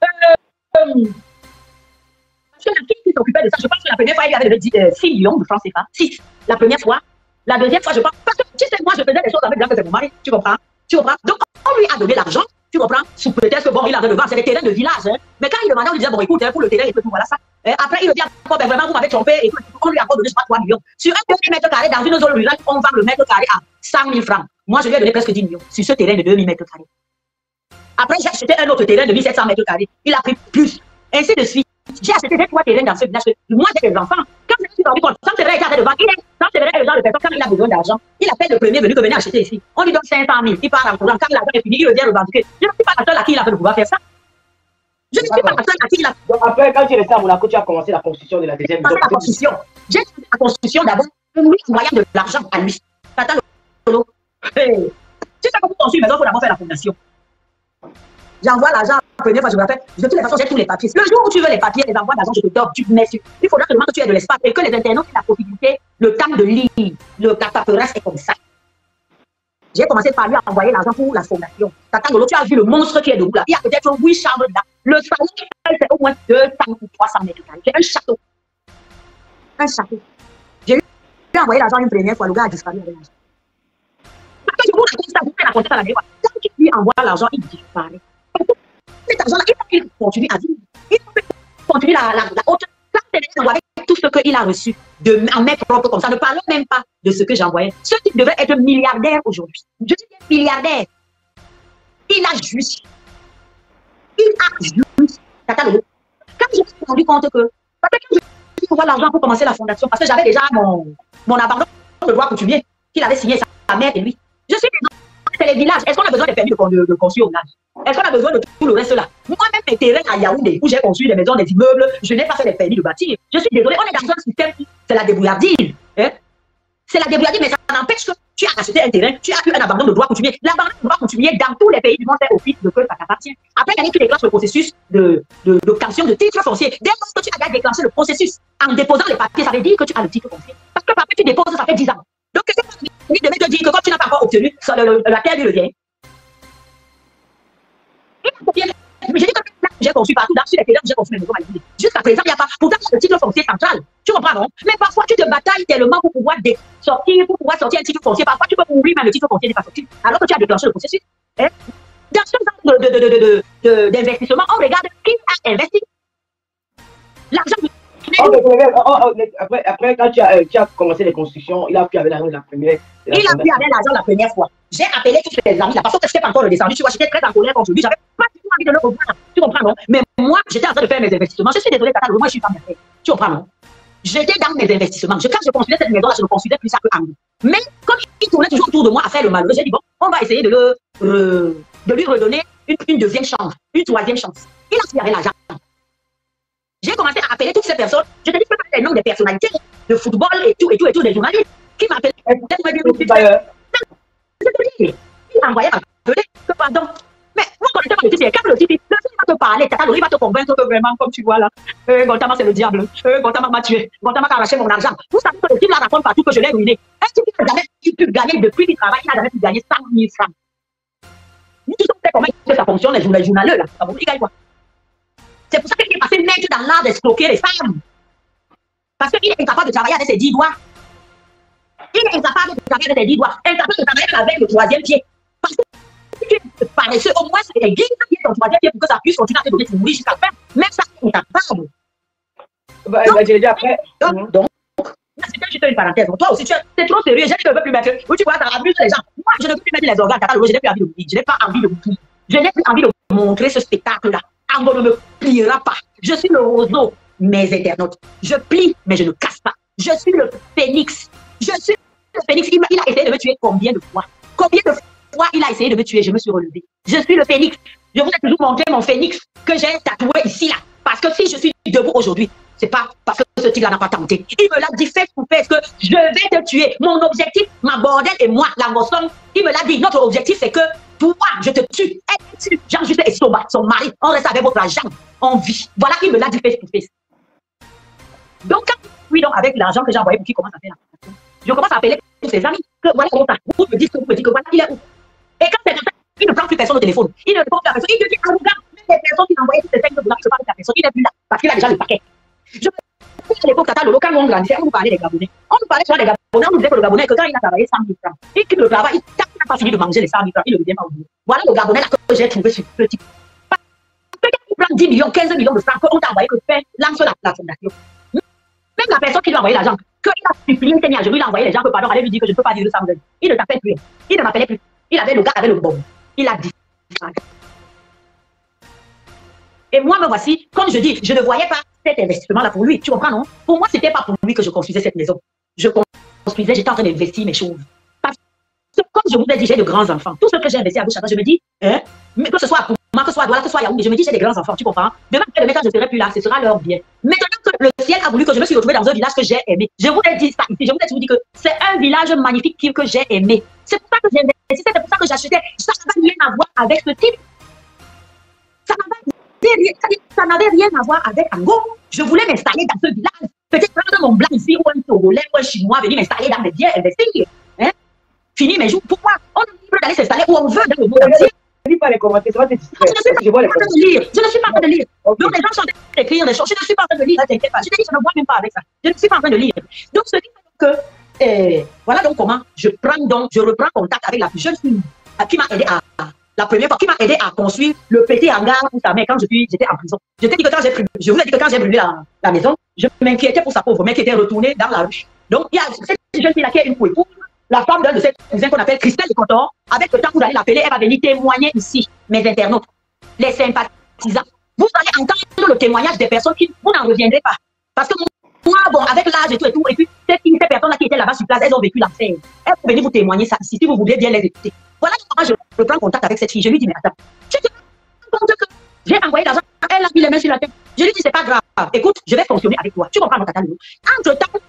Parce que la fille qui s'occupait de ça, je pense que la première fois, il avait dit 6 millions de francs CFA. 6. La première fois. La deuxième fois, je pense. Parce que tu sais, moi, je faisais des choses avec que c'est mon mari. Tu comprends? Tu comprends? Donc, on lui a donné l'argent. Tu comprends? Sous prétexte que bon, il avait le vent. C'est des terrains de village. Hein. Mais quand il demandait, on lui disait, bon, écoute, pour le terrain, et tout, voilà ça. Après, il lui dit, ben, vraiment, vous m'avez trompé. Et tout, on lui a donné, je crois, 3 millions. Sur un 2000 mètres carrés, dans une zone rurale, on vend le mètre carré à 100 000 francs. Moi, je lui ai donné presque 10 millions sur ce terrain de 2000 mètres carrés. Après, j'ai acheté un autre terrain de 1700 mètres carrés. Il a pris plus. Ainsi de suite. J'ai acheté des 3 terrains dans ce village. Moi, j'ai des enfants. Quand je suis rendu compte, quand Sévérin est arrivé devant, quand Sévérin est le genre de personne, quand il a besoin d'argent, il appelle le premier venu que venez acheter ici. On lui donne 500 000. Il part en courant. Quand l'argent est fini, il revient revendiquer. Je ne suis pas la seule à qui il a fait de pouvoir faire ça. Je ne suis pas la seule à qui il a fait. Donc après, quand tu es resté à Monaco, tu as commencé la construction de la deuxième maison. La construction. J'ai fait la construction d'abord en voyant de l'argent à lui. Tata Lolo. Hey. Tu sais que pour construire une maison, il faut d'abord faire la fondation. J'envoie l'argent la première fois, je me rappelle. De toutes les façons, j'ai tous les papiers. Le jour où tu veux les papiers, les envois d'argent, je te donne, tu te mets sur. Il faudra seulement que tu aies de l'espace et que les internautes aient la possibilité, le temps de lire. La paperasse est comme ça. J'ai commencé par lui envoyer l'argent pour la fondation. Tata Lolo, tu as vu le monstre qui est debout là. Il y a peut-être 8 chambres là. Le salon, c'est au moins 200 ou 300 mètres carrés. C'est un château. Un château. J'ai eu envoyé l'argent une première fois, le gars a disparu avec l'argent. Parce que je vous raconte ça, vous faites raconter ça à la mémoire. Quand tu lui envoies l'argent, il disparaît. Cet argent-là, il faut qu'il continue à vivre. Il faut qu'il continue la haute. Quand c'est avec tout ce qu'il a reçu en main propre comme ça, ne parlons même pas de ce que j'envoyais. Ce type devrait être milliardaire aujourd'hui. Je suis milliardaire. Il a juste. Tata Lolo. Quand je me suis rendu compte que. Parce que quand je suis avoir l'argent pour commencer la fondation, parce que j'avais déjà mon abandon de droit coutumier qu'il avait signé sa mère et lui. Je suis c'est les villages. Est-ce qu'on a besoin de permis de construire au village? Est-ce qu'on a besoin de tout le reste là? Moi-même, mes terrains à Yaoundé, où j'ai construit des maisons, des immeubles, je n'ai pas fait les permis de bâtir. Je suis désolé, on est dans un système, c'est la débrouillardise. Hein? C'est la débrouillardise, mais ça n'empêche que tu as acheté un terrain, tu as eu un abandon de droit coutumier. L'abandon de droit coutumier, dans tous les pays du monde, c'est au fils de que ça t'appartient. Après, il y a tu déclenches le processus d'obtention de titre foncier. Dès lors que tu as déclenché le processus en déposant les papiers, ça veut dire que tu as le titre foncier. Parce que papier, tu déposes, ça fait 10 ans. Donc, c'est pas de te dire que quand tu n'as pas encore obtenu, la terre lui revient. J'ai dit que j'ai construit partout, sur les terrains, j'ai construit mes maisons. Jusqu'à présent, il n'y a pas. Pourtant, le titre foncier central. Tu comprends, non? Mais parfois, tu te batailles tellement pour pouvoir sortir un titre foncier. Parfois, tu peux mourir, mais le titre foncier n'est pas sorti. Alors que tu as déclenché le processus. Hein? Dans ce genre d'investissement, on regarde qui a investi. L'argent. Après, quand tu as commencé les constructions, il a pu avec l'argent de la première. Il a pu avec l'argent la première fois. J'ai appelé tous les amis là, parce que je n'étais pas encore redescendu. Tu vois, j'étais très en colère contre lui. J'avais pas du tout envie de le revoir. Tu comprends, non? Mais moi, j'étais en train de faire mes investissements. Je suis désolé, Tata, moi, je suis femme d'affaires. Tu comprends, non? J'étais dans mes investissements. Quand je construisais cette maison-là, je ne construisais plus ça que Anglais. Mais comme il tournait toujours autour de moi à faire le malheureux, j'ai dit, bon, on va essayer de lui redonner une deuxième chance, une troisième chance. Il a tiré l'argent. J'ai commencé à appeler toutes ces personnes. Je te dis pas les noms des personnalités de football et tout, des journalistes qui m'appellent. Il a envoyé m'appeler que pardon. Mais moi, quand je te dis, quand le type va te parler, Tata Lolo va te convaincre que vraiment, comme tu vois là, Gontama c'est le diable, Gontama m'a tué, Gontama a arraché mon argent. Vous savez que le type là raconte partout que je l'ai ruiné. Un type qui n'a jamais pu gagner depuis qu'il travaille, il n'a jamais pu gagner 100 000 francs. Nous tous on sait comment ça fonctionne, les journaleux là. Il gagne quoi? C'est pour ça qu'il est passé maître dans l'art d'escroquer les femmes. Parce qu'il est incapable de travailler avec ses 10 doigts. Il est incapable de travailler avec ses 10 doigts. Incapable de travailler avec le troisième pied. Parce que si tu es paresseux, au moins, c'est guide ton troisième pied pour que ça puisse continuer à te donner de mourir jusqu'à la fin. Même ça, c'est incapable. J'ai dit après. Donc, c'était juste une parenthèse. Toi aussi, tu es trop sérieux. Je ne veux plus mettre. Oui, tu vois, ça abuse les gens. Moi, je ne veux plus mettre les organes. Je n'ai plus envie de mourir. Je n'ai pas envie de mourir. Je n'ai plus envie de montrer ce spectacle-là. Ango ne me pliera pas. Je suis le roseau, mes internautes. Je plie, mais je ne casse pas. Je suis le phénix. Je suis le phénix. Il a essayé de me tuer combien de fois? Combien de fois il a essayé de me tuer? Je me suis relevé. Je suis le phénix. Je vous ai toujours montré mon phénix que j'ai tatoué ici, là. Parce que si je suis debout aujourd'hui, c'est pas parce que ce type-là n'a pas tenté. Il me l'a dit face to face que je vais te tuer. Mon objectif, ma bordel et moi, la Mosson, il me l'a dit. Notre objectif, c'est que toi, je te tue. Elle tue Jean Juste et son mari. On reste avec votre argent. On vit. Voilà, il me l'a dit face to face. Donc, oui, donc avec l'argent que j'ai envoyé pour qu'il commence à faire la transaction, je commence à appeler tous ses amis que voilà comment ça. Vous me dites que voilà, il est où. Et quand c'est comme ça, il ne prend plus personne au téléphone. Il ne répond plus à personne. Il dit, ah, regarde, même les personnes qui m'envoyaient toutes ces 5 dollars, je parle de la personne, il n'est plus là. Parce qu'il a déjà le paquet. Je à l'époque, Tata Lolo, quand on grandissait, on nous parlait des Gabonais. On nous parlait souvent des Gabonais, on nous disait que le Gabonais, que quand il a travaillé 100 000 francs, et qu'il le travail, il n'a pas fini de manger les 100 000 francs, il ne revient pas au boulot. Voilà le Gabonais là que j'ai trouvé sur ce type. Peut-être qu'il prend 10 millions, 15 millions de francs, qu'on t'a envoyé que faire lance la fondation. Même la personne qui lui a envoyé l'argent, qu'il a supplié, il s'est mis à genoux, il a envoyé les gens que pardon, allez lui dire que je ne peux pas vivre sans elle. Il ne t'appelle plus. Il ne m'appelait plus. Il avait le gars avec le bon. Il a dit. Et moi, me voici, comme je dis, je ne voyais pas cet investissement-là pour lui. Tu comprends, non? Pour moi, ce n'était pas pour lui que je construisais cette maison. Je construisais, j'étais en train d'investir mes choses. Parce que, comme je vous ai dit, j'ai de grands enfants. Tout ce que j'ai investi à gauche, je me dis, hein, mais que ce soit pour moi, que ce soit à Douala, que ce soit à Yaoundé, je me dis, j'ai des grands enfants, tu comprends? Demain, quand je ne serai plus là, ce sera leur bien. Maintenant que le ciel a voulu que je me suis retrouvée dans un village que j'ai aimé, je vous ai dit ça ici, je vous ai toujours dit que c'est un village magnifique que j'ai aimé. C'est pour ça que j'ai investi, c'est pour ça que j'achetais. Ça n'avait rien à voir avec ce type. Ça n'avait rien à voir avec Ango. Je voulais m'installer dans ce village. Peut-être prendre mon blanc ici ou un Togolais ou un Chinois venir m'installer dans mes biens, investir. Hein? Fini mes jours. Pourquoi on est libre d'aller s'installer où on veut dans le monde entier? Je ne lis pas les commentaires, ça va te distraire. Je vois les commentaires. Je ne suis pas en train de lire. Okay. Donc les gens sont en train d'écrire des choses. Je ne suis pas en train de lire, t'inquiète pas. Je te dis, je ne vois même pas avec ça. Je ne suis pas en train de lire. Donc ce qui fait que, voilà donc comment je reprends contact avec la plus jeune fille qui m'a aidé la première fois, qui m'a aidé à construire le petit hangar pour sa mère quand j'étais en prison. Je vous ai dit que quand j'ai brûlé la maison, je m'inquiétais pour sa pauvre mère qui était retournée dans la rue. Donc, il y a cette jeune fille-là qui est une pour épouse, la femme d'un de ses cousins qu'on appelle Christelle de Coton. Avec le temps, vous allez l'appeler, elle va venir témoigner ici, mes internautes, les sympathisants. Vous allez entendre le témoignage des personnes qui, vous n'en reviendrez pas. Parce que moi, bon, avec l'âge et tout, et puis ces personnes-là qui étaient là-bas sur place, elles ont vécu l'enfer. Elles vont venir vous témoigner ça ici, si vous voulez bien les écouter. Voilà comment je prends contact avec cette fille. Je lui dis, mais attends, tu te rends compte que j'ai envoyé l'argent, elle a mis les mains sur la tête. Je lui dis, c'est pas grave. Écoute, je vais fonctionner avec toi. Tu comprends mon tata? Entre-temps,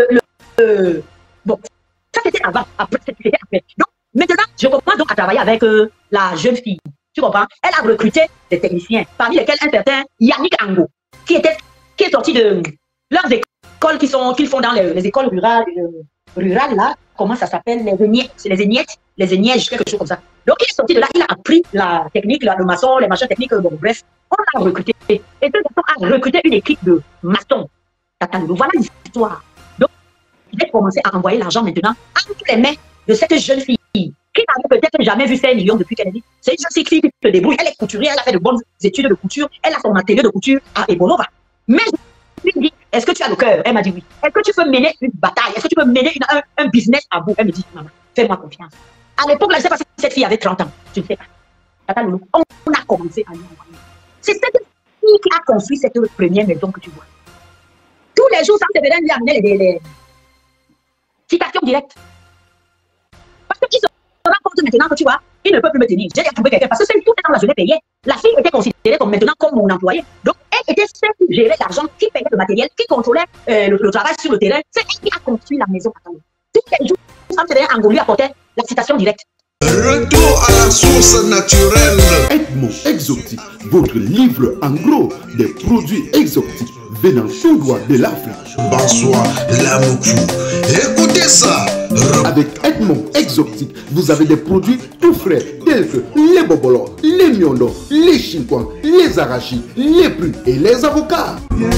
bon, ça c'était avant, après, c'était après. Donc, maintenant, je commence donc à travailler avec la jeune fille. Tu comprends? Elle a recruté des techniciens, parmi lesquels un certain Yannick Ango, qui est sorti de leurs écoles qu'ils font dans les écoles rurales là, comment ça s'appelle, les énièges, quelque chose comme ça. Donc il est sorti de là, il a appris la technique, le maçon, les machins techniques, bon bref, on l'a recruté. Et ce garçon a recruté une équipe de maçons. Voilà l'histoire. Donc, il a commencé à envoyer l'argent maintenant entre les mains de cette jeune fille qui n'avait peut-être jamais vu 5 millions depuis qu'elle est née. C'est une jeune fille qui se débrouille, elle est couturière, elle a fait de bonnes études de couture, elle a son atelier de couture à Ebolova. Mais je lui dis, est-ce que tu as le cœur? Elle m'a dit oui. Est-ce que tu peux mener une bataille? Est-ce que tu peux mener un business à bout? Elle me dit, maman, fais-moi confiance. À l'époque, là, je ne sais pas si cette fille avait 30 ans. Je ne sais pas. Tata Lolo, on a commencé à lui envoyer. C'est cette fille qui a construit cette première maison que tu vois. Tous les jours, ça me devait lui amener les citations directes. Parce qu'il se rend compte maintenant que tu vois, il ne peut plus me tenir. J'ai trouvé quelqu'un parce que c'est tout le temps là, je l'ai payé. La fille était considérée comme maintenant comme mon employé. Donc, elle était celle qui gérait l'argent, qui payait le matériel, qui contrôlait le travail sur le terrain. C'est elle qui a construit la maison. Tous les jours, ça me devait Ango lui apportait la citation directe. Retour à la source naturelle. Edmond Exotique, votre livre en gros des produits exotiques venant tout droit de l'Afrique. Bonsoir, la Moukou. Écoutez ça. Avec Edmond Exotique, vous avez des produits tout frais tels que les bobolos, les miondons, les chinquans, les arachides, les prunes et les avocats.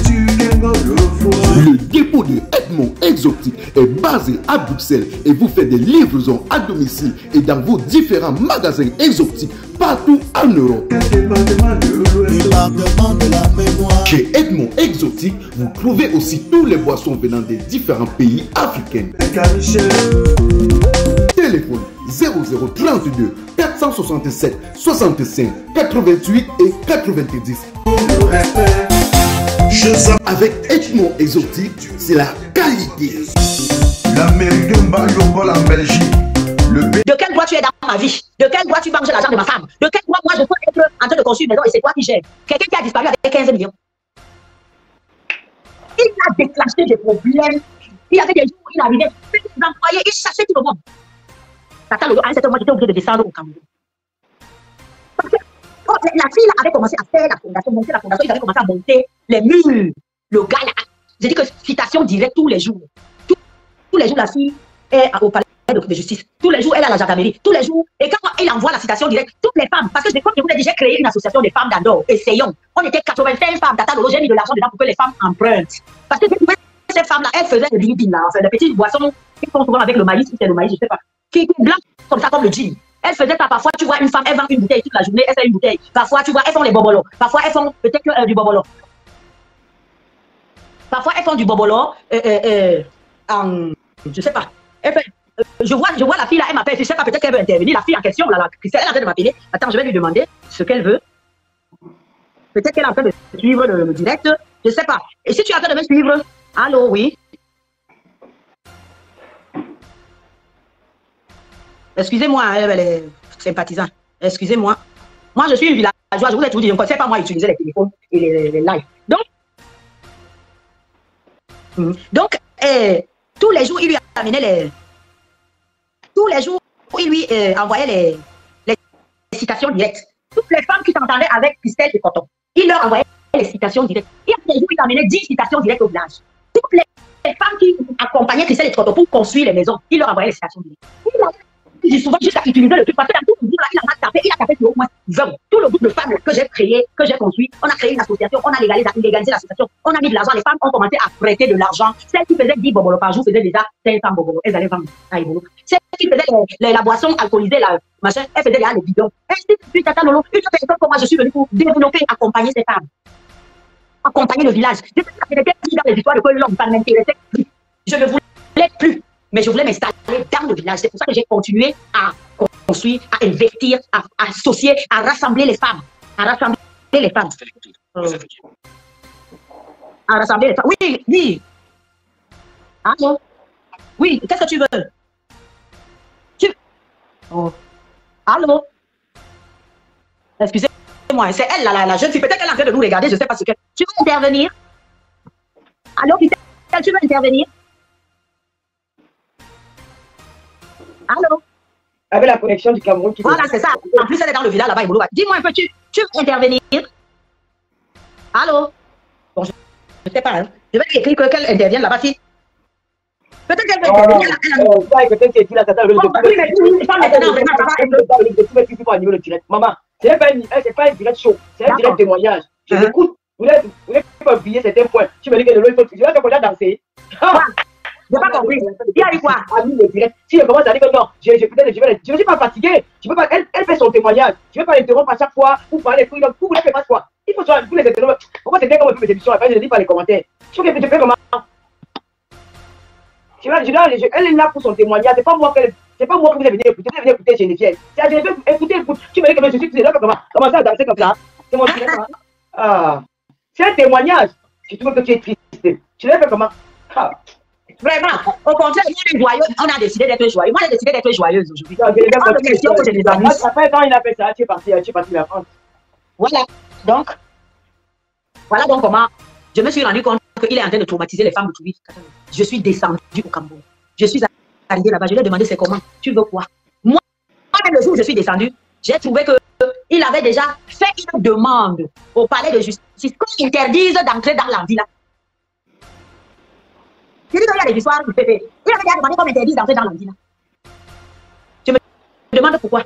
Le dépôt de Edmond Exotique est basé à Bruxelles et vous fait des livraisons à domicile et dans vos différents magasins exotiques partout en Europe. Chez Edmond Exotique, vous trouvez aussi tous les boissons venant des différents pays africains. Téléphone 0032 467 65 88 et 90. Avec Edmond Exotique, c'est la qualité. L'Américain Bayobol en Belgique. De quel droit tu es dans ma vie? De quel droit tu manges l'argent de ma femme? De quel droit moi je peux être en train de construire une maison et c'est toi qui gères? Quelqu'un qui a disparu avec 15 millions. il a déclenché des problèmes. Il y avait des jours où il arrivait, les employés, il chassaient tout le monde. Tata Lolo, à un certain moment, j'étais obligé de descendre au Cameroun. Parce que la fille là, avait commencé à faire la fondation, monter la fondation, ils avaient commencé à monter les murs. Le gars là, j'ai dit que citation directe tous les jours. Tous les jours, la fille est au palais de justice. Tous les jours, elle est à la gendarmerie. Tous les jours. Et quand il envoie la citation directe, toutes les femmes, parce que comme je vous l'ai dit, j'ai créé une association des femmes d'Andorre. Essayons. On était 85 femmes. Tata Lolo, j'ai mis de l'argent dedans pour que les femmes empruntent. Parce que ces femmes-là, elles faisaient le gin là, enfin, les petites boissons qui font souvent avec le maïs, ou c'est le maïs, je sais pas, qui est blanc comme ça, comme le gin. Elles faisaient ça, parfois tu vois une femme, elle vend une bouteille toute la journée, elle fait une bouteille. Parfois tu vois, elles font les bobolos. Parfois elles font peut-être du bobolo. Parfois elles font du bobolo je sais pas. Elle fait, je vois la fille là, elle m'appelle, je sais pas, peut-être qu'elle veut intervenir. La fille en question, là, Christelle, elle est en train de m'appeler. Attends, je vais lui demander ce qu'elle veut. Peut-être qu'elle est en train de suivre le direct. Je sais pas. Et si tu es en train de me suivre, allô, oui. Excusez-moi, les sympathisants. Excusez-moi. Moi, je suis une villageoise. Je vous ai tout dit. Je ne connaissais pas moi utiliser les téléphones et les lives. Donc, tous les jours, il lui amenait tous les jours, il lui envoyait les citations directes. Toutes les femmes qui s'entendaient avec Christelle et Coton, il leur envoyait les citations directes. Il y a des jours, il amenait 10 citations directes au village. Toutes les femmes qui accompagnaient Christelle et Coton pour construire les maisons, il leur envoyait les citations directes. Il dit souvent jusqu'à utiliser le truc parce que dans tout le groupe là, il a tapé sur au moins 20. Tout le groupe de femmes que j'ai créé, que j'ai construit, on a créé une association, on a légalisé l'association, on a mis de l'argent, les femmes ont commencé à prêter de l'argent. Celles qui faisaient 10 bobolos par jour faisaient déjà 500 bobolos, elles allaient vendre à Ibolo. Celles qui faisaient la boisson alcoolisée, la machin, elles faisaient les bidons. Ainsi de suite, Tata Lolo, une personne comme moi, je suis venue pour développer, accompagner ces femmes. Accompagner le village. Je n'étais plus dans les histoires de que l'homme, ça ne m'intéressait plus. Je ne voulais plus. Mais je voulais m'installer dans le village. C'est pour ça que j'ai continué à construire, à investir, à associer, à rassembler les femmes. À rassembler les femmes. À rassembler les femmes. Oui, oui. Allô? Oui, qu'est-ce que tu veux? Oh. Allô? Excusez-moi, c'est elle, la jeune fille. Peut-être qu'elle est en train de nous regarder, je ne sais pas ce que... Tu veux intervenir? Allô, Christelle, tu veux intervenir? Allô? Avec la connexion du Cameroun qui... Voilà, c'est ça. En plus, elle est dans le village là-bas. Dis-moi un peu, tu veux intervenir? Allô? Bon, je ne sais pas. Hein. Je vais lui écrire qu'elle intervienne là-bas. Si. Peut-être qu'elle va intervenir là. Maman, c'est pas un direct show, c'est un direct témoignage. Je l'écoute. Vous n'avez pas oublié certains points. Tu me dis que je vais te danser. Je n'ai pas compris. Il y a eu quoi? Si je commence à dire que non, je ne suis pas fatigué. Elle fait son témoignage. Je ne vais pas l'interrompre à chaque fois pour parler. Vous voulez faire quoi? Il faut que les interrompre. Pourquoi c'est bien comme mes émissions? Après, je ne dis pas les commentaires. Je fais comment? Elle est là pour son témoignage. C'est pas moi que vous avez venu écouter. Vous avez venu écouter Geneviève. C'est à Geneviève, écoutez. Tu me dis que je suis là. Comment ça à danser comme ça? C'est mon direct. C'est un témoignage. Si tu veux que tu es triste, tu l'as fait comment? Vraiment, au contraire, on a décidé d'être joyeux. Moi, j'ai décidé d'être joyeuse aujourd'hui. Après, quand il a fait ça, tu es parti la France. Voilà. Donc comment je me suis rendu compte qu'il est en train de traumatiser les femmes de Toulouse. Je suis descendue au Cameroun. Je suis arrivée là-bas. Je lui ai demandé c'est comment. Tu veux quoi? Moi, même le jour où je suis descendue, j'ai trouvé qu'il avait déjà fait une demande au palais de justice qu'on interdise d'entrer dans la villa. Je dis qu'il y a des histoires du PP. Il avait déjà demandé qu'on m'interdise d'entrer dans la villa. Je me demande pourquoi.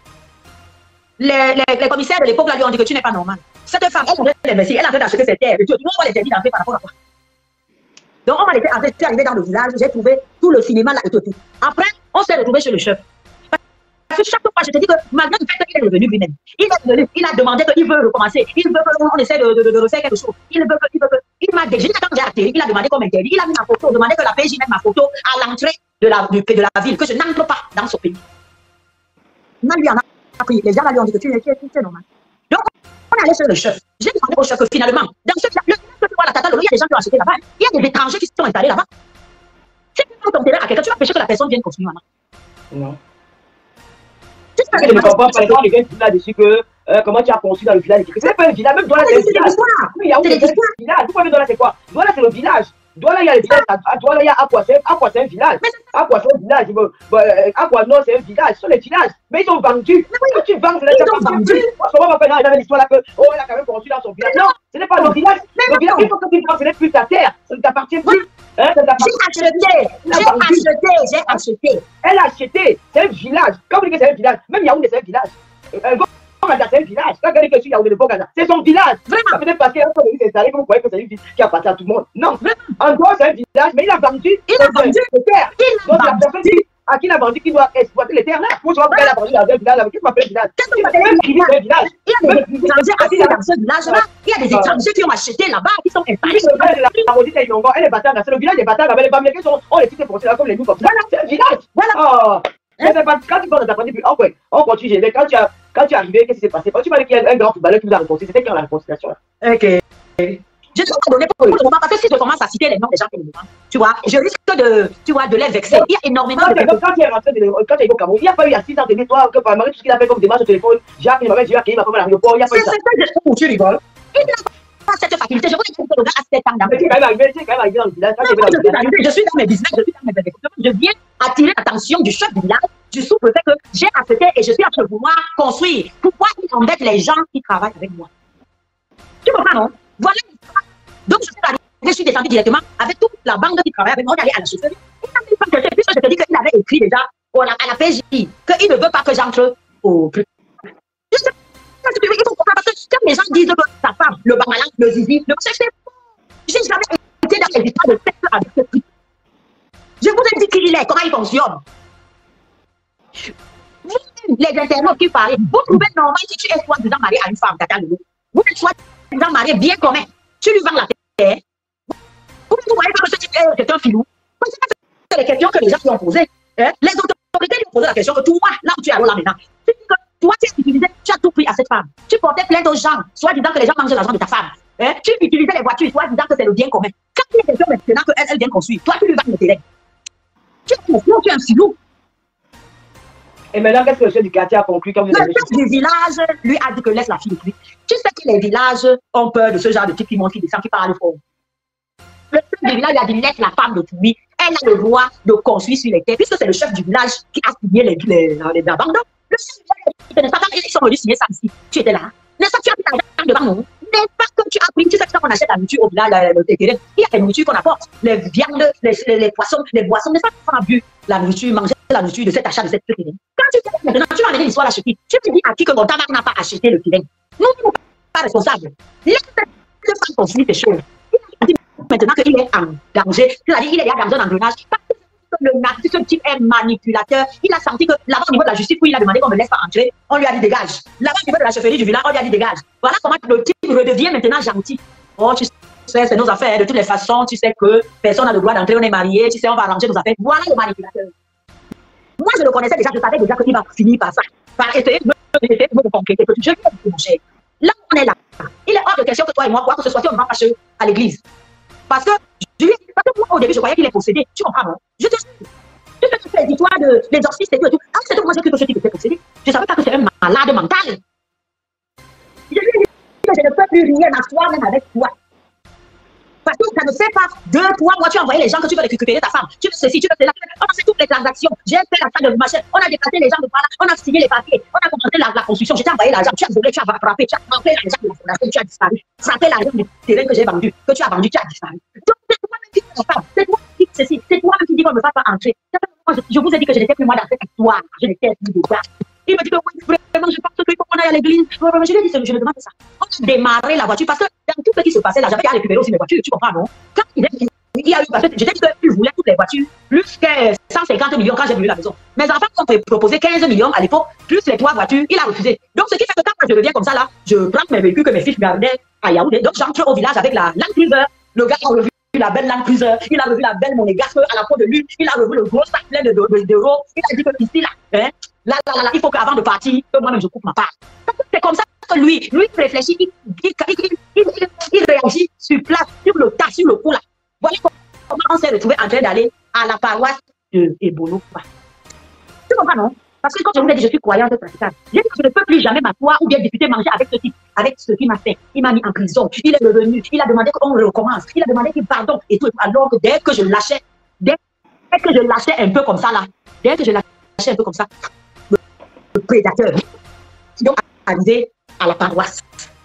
Les commissaires de l'époque lui ont dit que tu n'es pas normal. Cette femme, elle est en train d'investir, elle est en train d'acheter ses terres. Nous, on va l'interdire d'entrer par rapport à quoi? Donc, on m'a laissé entrer, je suis arrivé dans le village, j'ai trouvé tout le cinéma là et tout. Après, on s'est retrouvé chez le chef. Parce que chaque fois, je te dis que malgré le fait qu'il est revenu lui-même, il est revenu, il a demandé qu'il veut recommencer, il veut qu'on essaie de refaire quelque chose. Il m'a dit, quand j'ai atterri, il a demandé qu'on m'interdit, il a mis ma photo, demandé que la PJ mette ma photo à l'entrée de la ville, que je n'entre pas dans ce pays. Non, lui en a pris, les gens lui ont dit que tu es normal. Donc, on est allé chez le chef. J'ai demandé au chef que finalement, dans ce village, que tu vois la Tata Lolo, il y a des gens qui ont acheté là-bas, il y a des étrangers qui sont installés là-bas. Si tu prends ton terrain à quelqu'un, tu vas empêcher que la personne vienne construire, maman. Non. Je ne comprends pas, par exemple, quelqu'un qui dit là-dessus que comment tu as construit dans le village. C'est pas un village, même Douala, c'est un village. Il y a où c'est un village. Pourquoi Douala, c'est quoi? Douala, c'est le village. Douala, il y a le village. Douala, il y a Aqua, c'est un village. Aqua, c'est un village. Aqua, non, c'est un village. Ce sont les villages. Mais ils sont vendus. Quand tu vends, ils sont vendus. On va faire dans l'histoire là que, oh, il a quand même construit dans son village. Non, ce n'est pas le village. Le village, il faut que tu vends, ce n'est plus ta terre. Ça ne t'appartient plus. J'ai acheté. Elle a acheté. C'est un village. Quand vous dites que c'est un village, même Yaoundé, c'est un village. Boganda, c'est un village. Quand vous dites que je suis Yaoundé de Boganda, c'est son village. Vraiment. Peut-être parce qu'il a installé que vous croyez que c'est une ville qui appartient à tout le monde. Non. En gros, c'est un village, mais il a vendu. Il a vendu les terres. Donc la personne dit à qui il a vendu qui doit exploiter les terres là. Moi, je vois pourquoi il a vendu dans un village. Qu'est-ce qu'on appelle village? Qu'est-ce qu'on appelle un village? Il y a des étrangers assis dans ce village-là. Il y a des étrangers qui ont acheté là-bas, qui sont installés. La maudite est Yongo, elle est bâtarde. C'est le village des bâtards. Les Bamilekés sont, on les cite pour cela comme les loups comme ça. Voilà, c'est un village. Voilà. Quand tu parles de ta partie, on continue. Quand tu es arrivé, qu'est-ce qui s'est passé? Quand tu parlais qu'il y a un grand footballeur qui vous a réconcilié, c'était quand la réconciliation? Ok. Je ne vais pas donner pour le moment parce que si je commence à citer les noms des gens pour le moment, tu vois, je risque de les vexer. Il y a énormément de personnes. Quand tu es rentré, quand tu es au Cameroun, il n'y a pas eu à 6 ans de toi, que par malgré tout ce qu'il a fait comme démarche au téléphone, Jacques, il m'avait dit à m'a fait à l'aéroport, il n'y a pas eu ça. C'est ça où tu rigoles. Il n'a pas cette faculté. Je vois que le gars a 7 ans d'âge. Tu es quand même arrivé dans le village. Je suis dans mes business, je suis dans mes développements. Je viens attirer l'attention du chef du village, du sous-préfet que j'ai accepté et je suis en train de vouloir construire. Pourquoi il embête les gens qui travaillent avec moi? Tu comprends, non? Voilà l'histoire. Donc, je suis descendu directement avec toute la bande qui travaille avec moi. On est allé à la chefferie. Puisque je te dis qu'il avait écrit déjà à la PJ qu'il ne veut pas que j'entre au plus. Il faut comprendre parce que quand les gens disent que sa femme, le bamalan, le zizi, le c'est faux. J'ai jamais été dans les histoires de sexe avec ce prix. Je vous ai dit qui il est, comment il fonctionne. Vous, les internautes qui parlent, vous trouvez normal si tu es soi-disant marié à une femme, Tata Loulou. Vous êtes soi-disant marié bien commun. Tu lui vends la terre. Vous ne voyez pas que ce type est un filou. C'est les questions que les gens lui ont posées. Les autorités lui ont posé la question que toi, là où tu es là maintenant, tu dis que toi, tu as tout pris à cette femme. Tu portais plainte aux gens, soit disant que les gens mangent l'argent de ta femme. Tu utilisais les voitures, soit disant que c'est le bien commun. Quand il est question maintenant qu'elle vient construire, toi, tu lui vends le terrain. Tu es un filou. Et maintenant, qu'est-ce que le chef du quartier a conclu quand vous avez... Le chef du village lui a dit que laisse la fille de lui. Tu sais que les villages ont peur de ce genre de type qui monte, qui descend, qui parle fort. Le chef du village lui a dit laisse la femme de lui. Elle a le droit de construire sur les terres, puisque c'est le chef du village qui a signé les abandons. Le chef du village, quand ils sont venus signer ça ici, tu étais là. N'est-ce pas que tu as pris l'argent devant nous? N'est-ce pas que tu as pris, tu sais que quand on achète la nourriture au village, il y a des nourritures qu'on apporte, les viandes, les poissons, les boissons, n'est-ce pas qu'on a bu la nourriture, manger la nourriture de cet achat de cette terrain? Quand tu sais maintenant, tu vas amener l'histoire là chez qui? Tu te dis à qui que mon tabac n'a pas acheté le terrain? Nous ne sommes pas responsables. Laisse cette femme construire ces choses. Maintenant qu'il est en danger, c'est-à-dire qu'il est dans un engrenage, parce que ce type est manipulateur, il a senti que là-bas au niveau de la justice, où il a demandé qu'on ne me laisse pas entrer, on lui a dit dégage. Là-bas au niveau de la chefferie du village, on lui a dit dégage. Voilà comment le type redevient maintenant gentil. Oh, tu sais, c'est nos affaires, de toutes les façons, tu sais que personne n'a le droit d'entrer, on est mariés, tu sais, on va arranger nos affaires. Voilà le manipulateur. Moi, je le connaissais déjà, je savais déjà qu'il va finir par ça, par essayer de me conquérir. Je lui ai dit, mon cher, là, on est là. Il est hors de question que toi et moi, quoi que ce soit, si on va fâcher à l'église. Parce que moi, au début, je croyais qu'il est possédé. Tu comprends, non? Je te suis. Tu sais que c'est l'histoire de l'exorciste et tout. Ah, c'est tout, moi, j'ai cru que ce type était possédé. Je ne savais pas que c'est un malade mental. Je lui ai dit que je ne peux plus rien m'asseoir même avec toi. Parce que ça ne fait pas 2, 3 mois, tu as envoyé les gens que tu veux récupérer ta femme. Tu veux ceci, tu veux cela. On a fait toutes les transactions. J'ai fait la salle de machin. On a déplacé les gens de par là. On a signé les papiers. On a commencé la construction. J'ai envoyé l'argent. Tu as volé, tu as frappé, tu as frappé l'argent de la fondation, tu as disparu. Frappé l'argent du terrain que j'ai vendu, que tu as vendu, tu as disparu. Donc, c'est toi-même qui dis la femme. C'est toi qui dis ceci. C'est toi-même qui dis qu'on ne me fasse pas entrer. Je vous ai dit que je n'étais plus moi dans cette histoire. Je n'étais plus dedans. Il me dit que oui, vraiment, je pense qu'il faut qu'on aille à l'église. Je lui ai dit, je me demande ça. On a démarré la voiture parce que dans tout ce qui se passait là, j'avais qu'à récupérer aussi mes voitures, tu comprends, non? Quand il y a eu, parce que je t'ai dit qu'il voulait toutes les voitures, plus que 150 millions quand j'ai voulu la maison. Mes enfants ont proposé 15 millions à l'époque, plus les 3 voitures, il a refusé. Donc ce qui fait que quand je reviens comme ça là, je prends mes véhicules que mes fils gardaient à Yaoundé. Donc j'entre au village avec la Land Cruiser. Le gars a revu la belle Land Cruiser, il a revu la belle Monégasque à la peau de lui, il a revu le gros sac plein d'euros, il a dit que ici là, hein, là, il faut qu'avant de partir, que moi-même je coupe ma part. C'est comme ça que lui réfléchit, il réagit sur place, sur le tas, sur le coup là. Voilà comment on s'est retrouvé en train d'aller à la paroisse de Ebolo. Tu comprends, non? Parce que quand je vous ai dit, je suis croyante pratiquante, je ne peux plus jamais m'asseoir ou bien discuter, manger avec ce type, avec ce qui m'a fait. Il m'a mis en prison, il est revenu, il a demandé qu'on recommence, il a demandé qu'il pardon et tout. Alors que dès que je lâchais un peu comme ça là, le prédateur, donc arrivé à la paroisse.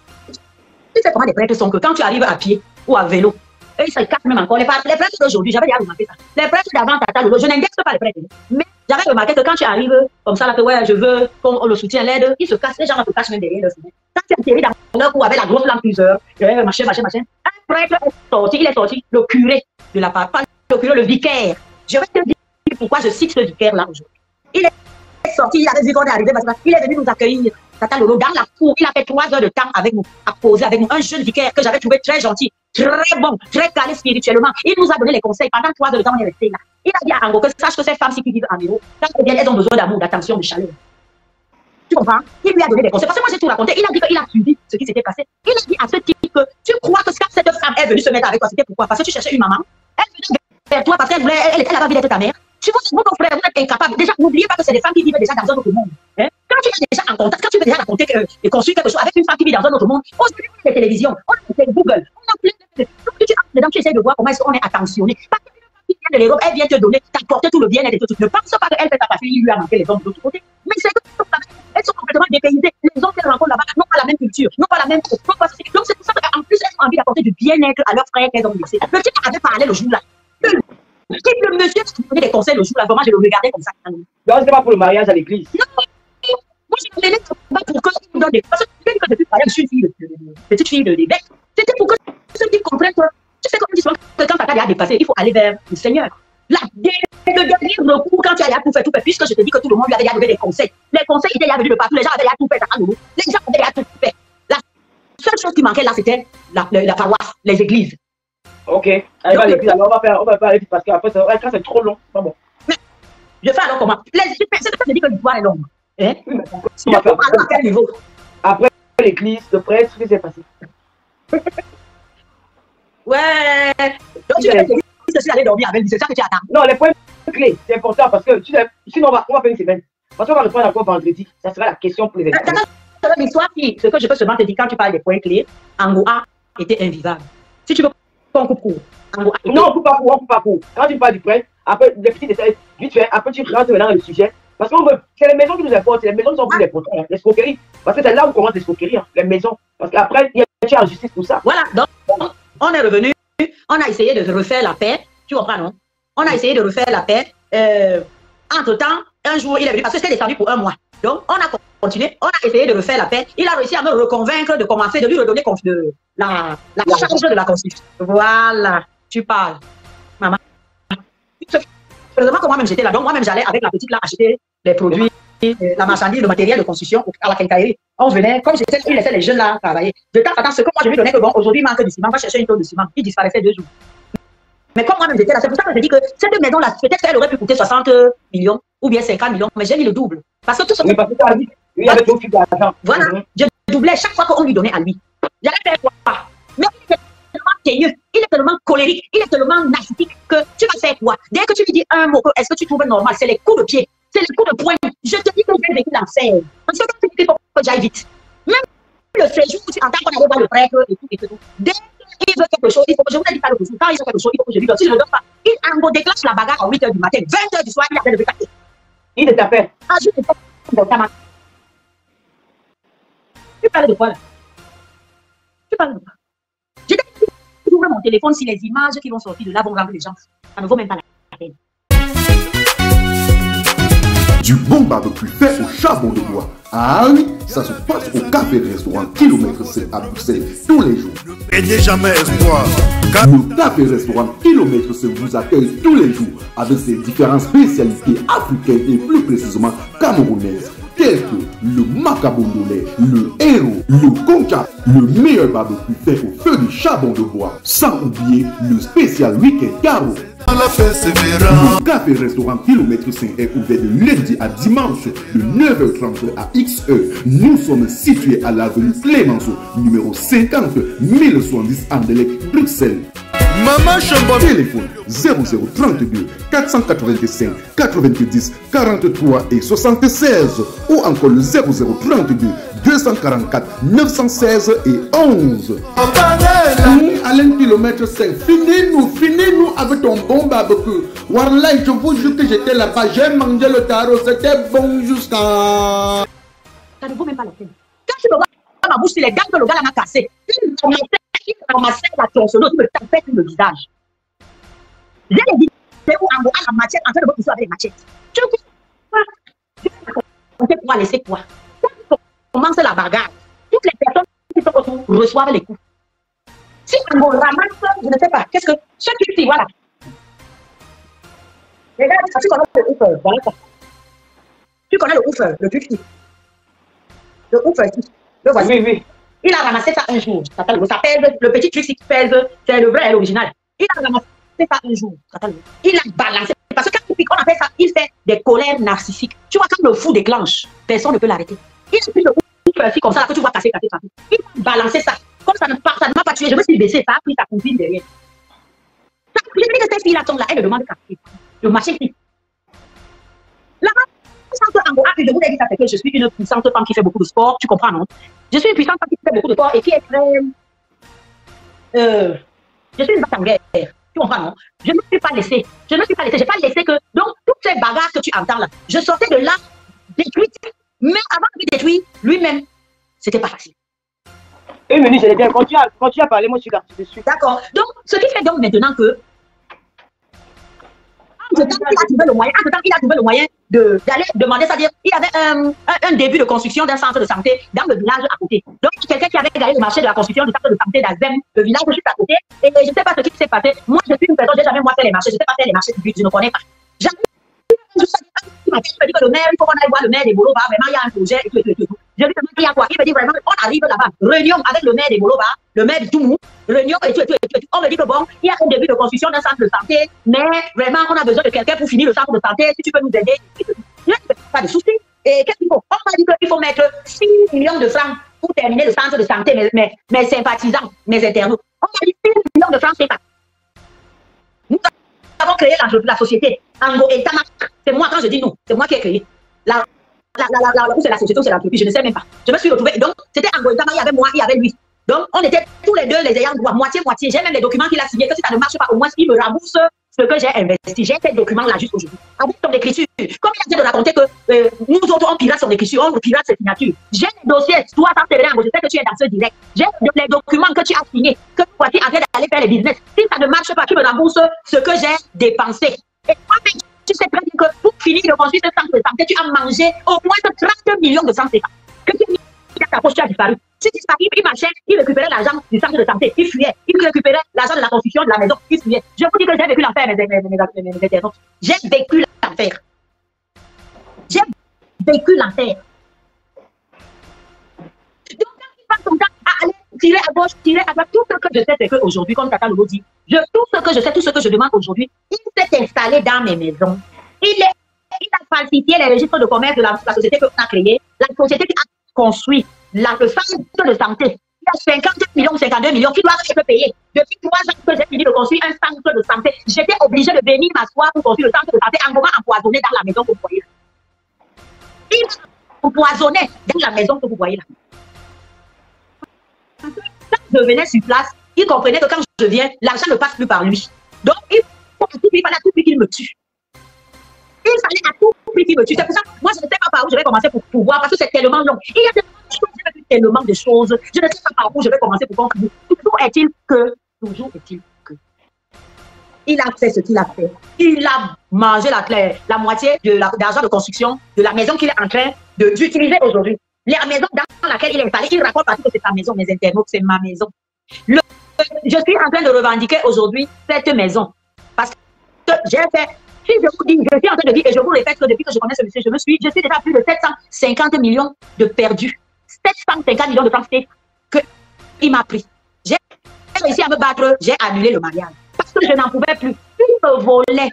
Tu sais comment les prêtres sont que quand tu arrives à pied ou à vélo, eux ils se cassent même encore. Les prêtres d'aujourd'hui, j'avais déjà remarqué ça. Les prêtres d'avant, je n'indexe pas les prêtres, mais j'avais remarqué que quand tu arrives comme ça, là, que ouais, je veux qu'on le soutient, l'aide, ils se cassent, les gens se cachent même derrière leur soutien. Quand tu atterris dans leur cou avec la grosse lampe plusieurs, machin, un prêtre est sorti, il est sorti, le curé de la part, pas le curé, le vicaire. Je vais te dire pourquoi je cite ce vicaire-là aujourd'hui. Il est sorti, il avait vu qu'on est arrivé, parce qu'il est venu nous accueillir, Tata Lolo, dans la cour. Il a fait 3 heures de temps avec nous, à poser avec nous. Un jeune vicaire que j'avais trouvé très gentil, très bon, très calé spirituellement. Il nous a donné les conseils. Pendant 3 heures de temps, on est resté là. Il a dit à Ango que sache que ces femmes-ci qui vivent en Miro, quand elles viennent, elles ont besoin d'amour, d'attention, de chaleur. Tu comprends? Il lui a donné des conseils. Parce que moi, j'ai tout raconté. Il a dit qu'il a suivi ce qui s'était passé. Il a dit à ce type que tu crois que quand cette femme est venue se mettre avec toi, c'était pourquoi? Parce que tu cherchais une maman. Elle venait vers toi parce qu'elle voulait, elle avait envie d'être ta mère. Tu vois, vous, ton frère, vous êtes incapable. Déjà, n'oubliez pas que c'est des femmes qui vivent déjà dans un autre monde. Hein? Quand tu es déjà en contact, quand tu veux déjà raconter et construire quelque chose avec une femme qui vit dans un autre monde, aujourd'hui, on a des télévisions, on a des Google, on a plein de... Donc, tu entres dedans, tu essaies de voir comment est-ce qu'on est attentionné. Parce que une femme qui vient de l'Europe, elle vient te donner, t'apporter tout le bien-être et tout. Ne pense pas qu'elle fait ta partie, il lui a manqué les hommes de l'autre côté. Mais c'est que elles sont complètement dépaysées. Les hommes qu'elles rencontrent là-bas n'ont pas la même culture, n'ont pas la même... Donc, c'est pour ça qu'en plus, elles ont envie d'apporter du bien-être à leurs frères qu'elles ont laissés. Le type avait parlé le jour là. Le monsieur qui donnait des conseils le jour là, vraiment, je le regardais comme ça. Non, c'était pas pour le mariage à l'église. Non, moi, je me donnais pour que tu me donnes des... Parce que depuis que je suis une petite fille de l'évêque, c'était pour que ceux qui comprennent que, tu sais, comme on dit souvent, que quand ta taille a dépassé, il faut aller vers le Seigneur. Là, le dernier recours, quand tu as tout fait, puisque je te dis que tout le monde lui avait déjà donné des conseils. Les conseils étaient déjà venus de partout, les gens avaient déjà tout fait, les gens avaient déjà tout fait. La seule chose qui manquait là, c'était la paroisse, les églises. Ok, allez, va l'église, alors on va pas aller vite parce qu'après, quand c'est trop long, c'est pas bon. Mais, je fais alors comment? C'est pas que je dis que l'histoire est longue. Hein? Oui, mais à quel niveau? Après l'église, le prêtre, ce qui s'est passé. Ouais. Donc tu je suis allé dormir avec lui, c'est ça que tu attends. Non, les points clés, c'est important parce que sinon on va faire une semaine. Parce qu'on va le prendre encore vendredi. Ça sera la question pour les étudiants. L'histoire, ce que je peux seulement te dire quand tu parles des points clés, Angoa était invivable. Si tu veux qu'on coupe court. Non, on coupe pas court. Quand tu parles du prêtre, après les petits détails, vite fait, après tu rentres dans le sujet. Parce qu'on veut, c'est les maisons qui nous importent, c'est les maisons qui sont plus importantes, hein, l'escroquerie. Parce que c'est là où commence l'escroquerie, hein, les maisons. Parce qu'après, il y a en justice pour ça. Voilà, donc on est revenu, on a essayé de refaire la paix, tu comprends, non? On a essayé de refaire la paix. Entre-temps, un jour, il est venu, parce que c'était descendu pour 1 mois. Donc, on a continué, on a essayé de refaire la paix. Il a réussi à me reconvaincre de commencer, de lui redonner la charge de la Constitution. Voilà, tu parles. Maman. Heureusement que moi-même j'étais là. Donc, moi-même, j'allais avec la petite là acheter les produits, la marchandise, le matériel de construction à la quincaillerie. On venait, comme j'étais, il laissait les jeunes là travailler. De temps en temps, ce que moi je lui donnais que bon, aujourd'hui, il manque du ciment, on va chercher une tonne de ciment. Il disparaissait 2 jours. Mais comme moi-même j'étais là, c'est pour ça que je dis que cette maison-là, peut-être qu'elle aurait pu coûter 60 millions ou bien 50 millions, mais j'ai mis le double. Parce que tout ce que... Il y avait tout de l'argent. Voilà, je doublais chaque fois qu'on lui donnait à lui. J'allais faire quoi? Mais il est tellement teigneux, il est tellement colérique, il est tellement narcissique que tu vas faire quoi? Dès que tu lui dis un mot, est-ce que tu trouves normal? C'est les coups de pied, c'est les coups de poing. Je te dis que j'ai vécu l'enfer. Parce que quand tu dis que j'aille vite. Même le séjour où tu entends qu'on allait voir le prêtre et tout. Dès qu'il veut quelque chose, il faut que je vous ai dit pas le possible. Quand il veut quelque chose, il faut que je lui donne. Si je ne le donne pas, il déclenche la bagarre à 8 h du matin, 20 h du soir, il a fait le vécu. Il est tapé. Ah, je ne sais pas. Tu parles de quoi là? Tu parles de quoi? J'ai ouvert mon téléphone si les images qui vont sortir de là vont rendre les gens. Ça ne vaut même pas la peine. Du bon barbecue fait au charbon de bois. Ah oui, ça se passe au café-restaurant Kilomètre C à Bruxelles tous les jours. Et jamais espoir. Le café-restaurant Kilomètre C vous accueille tous les jours avec ses différentes spécialités africaines et plus précisément camerounaises, tels que le macabondolais, le héros, le concha, le meilleur barbecue fait au feu du charbon de bois, sans oublier le spécial week-end carreau. Le café-restaurant Kilomètre 5 est ouvert de lundi à dimanche de 9h30 à XE. Nous sommes situés à l'avenue Clémenceau, numéro 50, 1070 Anderlecht, Bruxelles. Maman Chambon. Téléphone 0032 485 90 43 et 76 ou encore le 0032 244 916 et 11. Alain kilomètre 5. Finis-nous avec ton bon barbecue. Warlai, je vous jure que j'étais là-bas. J'ai mangé le tarot. C'était bon jusqu'à... Ça ne vaut même pas la peine. Quand tu me vois dans ma bouche, c'est les dents que le gars m'a cassé. Il ramassait la tronçonneuse, il me tapait sur le visage. J'ai des vidéos où Ango a la machette en train de me pousser avec les machettes. Tu vois quoi? Pour laisser quoi? Quand on commence la bagarre, toutes les personnes qui sont autour reçoivent les coups. Si Ango ramasse, je ne sais pas, qu'est-ce que... Ce qui dit, voilà. Regarde, tu connais le ouf, voilà ça. Tu connais le ouf, le plus petit. Le ouf, le voici. Oui, oui. Il a ramassé ça un jour. Ça pèse, le petit truc qui pèse, c'est le vrai et l'original. Il a ramassé ça un jour. Il a balancé. Parce que quand on appelle ça, il fait des colères narcissiques. Tu vois, quand le fou déclenche, personne ne peut l'arrêter. Il a pris le fou comme ça, que tu vois casser. Il a balancé ça. Comme ça ne m'a pas tué, je me suis baissé, ça a pris sa cousine derrière. J'ai dit que cette fille-là tombe là, elle me demande de casser. Le marché qui. Là-bas, je vous ai dit ça, c'est que je suis une puissante femme qui fait beaucoup de sport, tu comprends, non? Je suis une puissante femme qui fait beaucoup de sport et qui est très... je suis une femme en guerre, tu comprends, non? Je ne me suis pas laissée, j'ai pas laissé que... Donc, toutes ces bagarres que tu entends là, je sortais de là, détruite, mais avant de me détruire, lui-même, c'était pas facile. Une minute, je l'ai bien, continue à parler, moi je suis là, je suis. D'accord, donc, ce qui fait donc maintenant que... Il a trouvé le moyen d'aller demander, c'est-à-dire il y avait un début de construction d'un centre de santé dans le village à côté. Donc, quelqu'un qui avait gagné le marché de la construction du centre de santé d'Azem, le village juste à côté, et je ne sais pas ce qui s'est passé. Moi, je suis une personne, j'ai jamais moi fait les marchés, je ne sais pas faire les marchés publics, je ne connais pas. J'arrive, je me dit que le maire, il faut qu'on aille voir le maire des Boloba, vraiment, il y a un projet, et tout. Je lui demande, il y a quoi? Il me dit vraiment, on arrive là-bas, réunion avec le maire des Boloba, le maire du Toumou, réunion et tout. On me dit que bon, il y a un début de construction d'un centre de santé, mais vraiment, on a besoin de quelqu'un pour finir le centre de santé, si tu peux nous aider. Il n'y a pas de souci. Et qu'est-ce qu'il faut? On m'a dit qu'il faut mettre 6 millions de francs pour terminer le centre de santé, mes sympathisants, mes internautes. On m'a dit 6 millions de francs, c'est pas. Nous avons créé la société. Ango et Tamak. C'est moi, quand je dis nous, c'est moi qui ai créé. C'est la société ou c'est l'entreprise, je ne sais même pas. Je me suis retrouvée. Donc, c'était Ango et Tamak, il y avait moi, il y avait lui. Donc, on était tous les deux les ayants droit, moitié-moitié. J'ai même les documents qu'il a signés, que si ça ne marche pas, au moins, il me rembourse ce que j'ai investi. J'ai ces documents-là juste aujourd'hui. Avec son écriture. Comme il a dit de raconter que nous autres, on pirate son écriture, on pirate ses signatures. J'ai les dossiers, toi, sans télé, je sais que tu es dans ce direct. J'ai les documents que tu as signés, que tu voici en train d'aller faire les business. Si ça ne marche pas, tu me rembourses ce que j'ai dépensé. Et toi, tu sais très bien que pour finir de construire ce centre de santé, tu as mangé au moins 30 millions de francs CFA. Que tu as mis dans ta poche, tu as disparu. Si tu disparais, il marchait, il récupérait l'argent du centre de santé, il fuyait, il récupérait l'argent de la construction de la maison, il fuyait. Je vous dis que j'ai vécu l'enfer, mes internautes. J'ai vécu l'enfer. J'ai vécu l'enfer. Donc, quand il passe son temps à aller tirer à gauche, tirer à droite, tout ce que je sais, c'est qu'aujourd'hui, comme Tata Lolo dit, tout ce que je sais, tout ce que je demande aujourd'hui, il s'est installé dans mes maisons. Il a falsifié les registres de commerce de la société qu'on a créée, la société qui a construit le centre de santé. Il y a 50 millions, 52 millions qui doivent être payés. Depuis 3 ans que j'ai fini de construire un centre de santé, j'étais obligée de venir m'asseoir pour construire le centre de santé en moment empoisonné dans la maison que vous voyez là. Il m'a empoisonné dans la maison que vous voyez là. Quand je venais sur place, il comprenait que quand je viens, l'argent ne passe plus par lui. Donc, il fallait à tout prix qu'il me tue. Il fallait à tout prix qu'il me tue. C'est pour ça que moi, je ne sais pas par où je vais commencer pour pouvoir, parce que c'est tellement long. Il y a tellement de choses. Je ne sais pas par où je vais commencer pour conclure. Toujours est-il que, il a fait ce qu'il a fait. Il a mangé la moitié de l'argent de construction de la maison qu'il est en train d'utiliser aujourd'hui. La maison dans laquelle il est installé, il raconte parce que c'est sa maison, mes internautes, c'est ma maison. Je suis en train de revendiquer aujourd'hui cette maison. Parce que j'ai fait, si je vous dis, je suis en train de dire, et je vous répète que depuis que je connais ce monsieur, je suis déjà à plus de 750 millions de perdus. 750 millions de francs qu'il m'a pris. J'ai réussi à me battre, j'ai annulé le mariage. Parce que je n'en pouvais plus. Il me volait.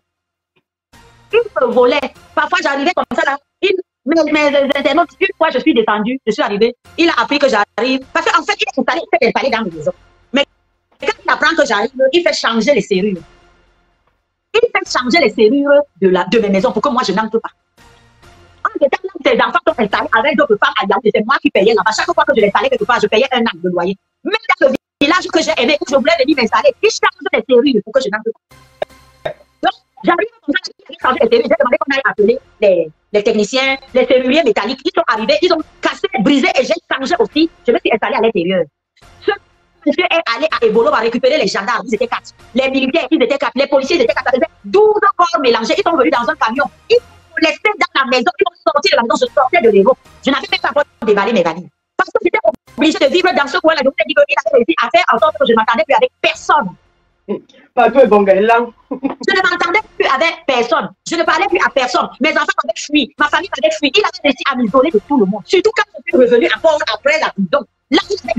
Parfois, j'arrivais comme ça là. Mes internautes, une fois je suis descendue, je suis arrivée, il a appris que j'arrive. Parce qu'en fait, il s'est installé dans mes maisons. Mais quand il apprend que j'arrive, il fait changer les serrures. Il fait changer les serrures de mes maisons pour que moi je n'entre pas. En étant là, ces enfants sont installés avec d'autres femmes à Yaoundé, c'est moi qui payais là-bas. Chaque fois que je l'installais quelque part, je payais 1 an de loyer. Même dans le village que j'ai aimé, où je voulais venir m'installer, ils changent les serrures pour que je n'entre pas. Donc, j'arrive comme ça, ils changent les serrures. J'ai demandé qu'on aille appeler les techniciens, les serruriers métalliques. Ils sont arrivés, ils ont cassé, brisé et j'ai changé aussi. Je me suis installée à l'intérieur. Ce monsieur est allé à Ebolo à récupérer les gendarmes, ils étaient 4. Les militaires, ils étaient 4. Les policiers, ils étaient 4. 12 corps mélangés. Ils sont venus dans un camion. Ils m'ont laissé dans la maison. Ils ont sorti de la maison. Je sortais de l'Hérault. Je n'avais même pas le droit de déballer mes valises. Parce que j'étais obligé de vivre dans ce coin-là. Je vous ai dit qu'il avait réussi à faire en sorte que je ne m'entendais plus avec personne. Partout est bon, là. Je ne m'entendais plus avec personne. Je ne parlais plus à personne. Mes enfants avaient fui. Ma famille avait fui. Il avait réussi à m'isoler de tout le monde. Surtout quand je suis revenue encore après la prison. Là,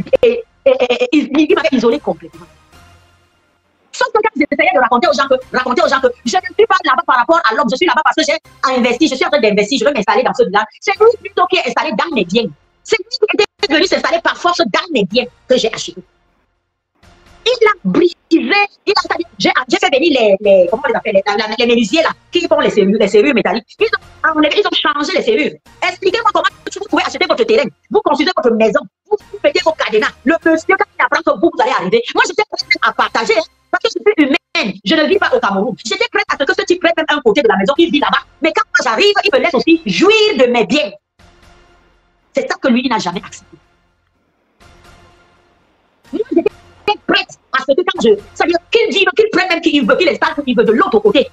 il m'avait isolé complètement. Sauf que quand j'essayais de raconter aux gens que je ne suis pas là-bas par rapport à l'homme, je suis là-bas parce que j'ai investi, je suis en train d'investir, je veux m'installer dans ce village. C'est lui plutôt qui est installé dans mes biens. C'est lui qui était venu s'installer par force dans mes biens que j'ai achetés. Il a brisé, j'ai fait venir comment on les appelle, les menuisiers là, qui font les serrures métalliques. Ils ont changé les serrures. Expliquez-moi comment vous pouvez acheter votre terrain, vous construisez votre maison, vous mettez vos cadenas. Le monsieur, quand il apprend que vous allez arriver, moi j'étais prête à partager, parce que je suis humaine, je ne vis pas au Cameroun. J'étais prête à ce que ce type prenne même un côté de la maison, il vit là-bas. Mais quand j'arrive, il me laisse aussi jouir de mes biens. C'est ça que lui, il n'a jamais accepté. Moi, j'étais prête à ce que quand c'est-à-dire qu'il dit, qu'il prenne même qu'il veut, qu'il installe, qu'il veut de l'autre côté.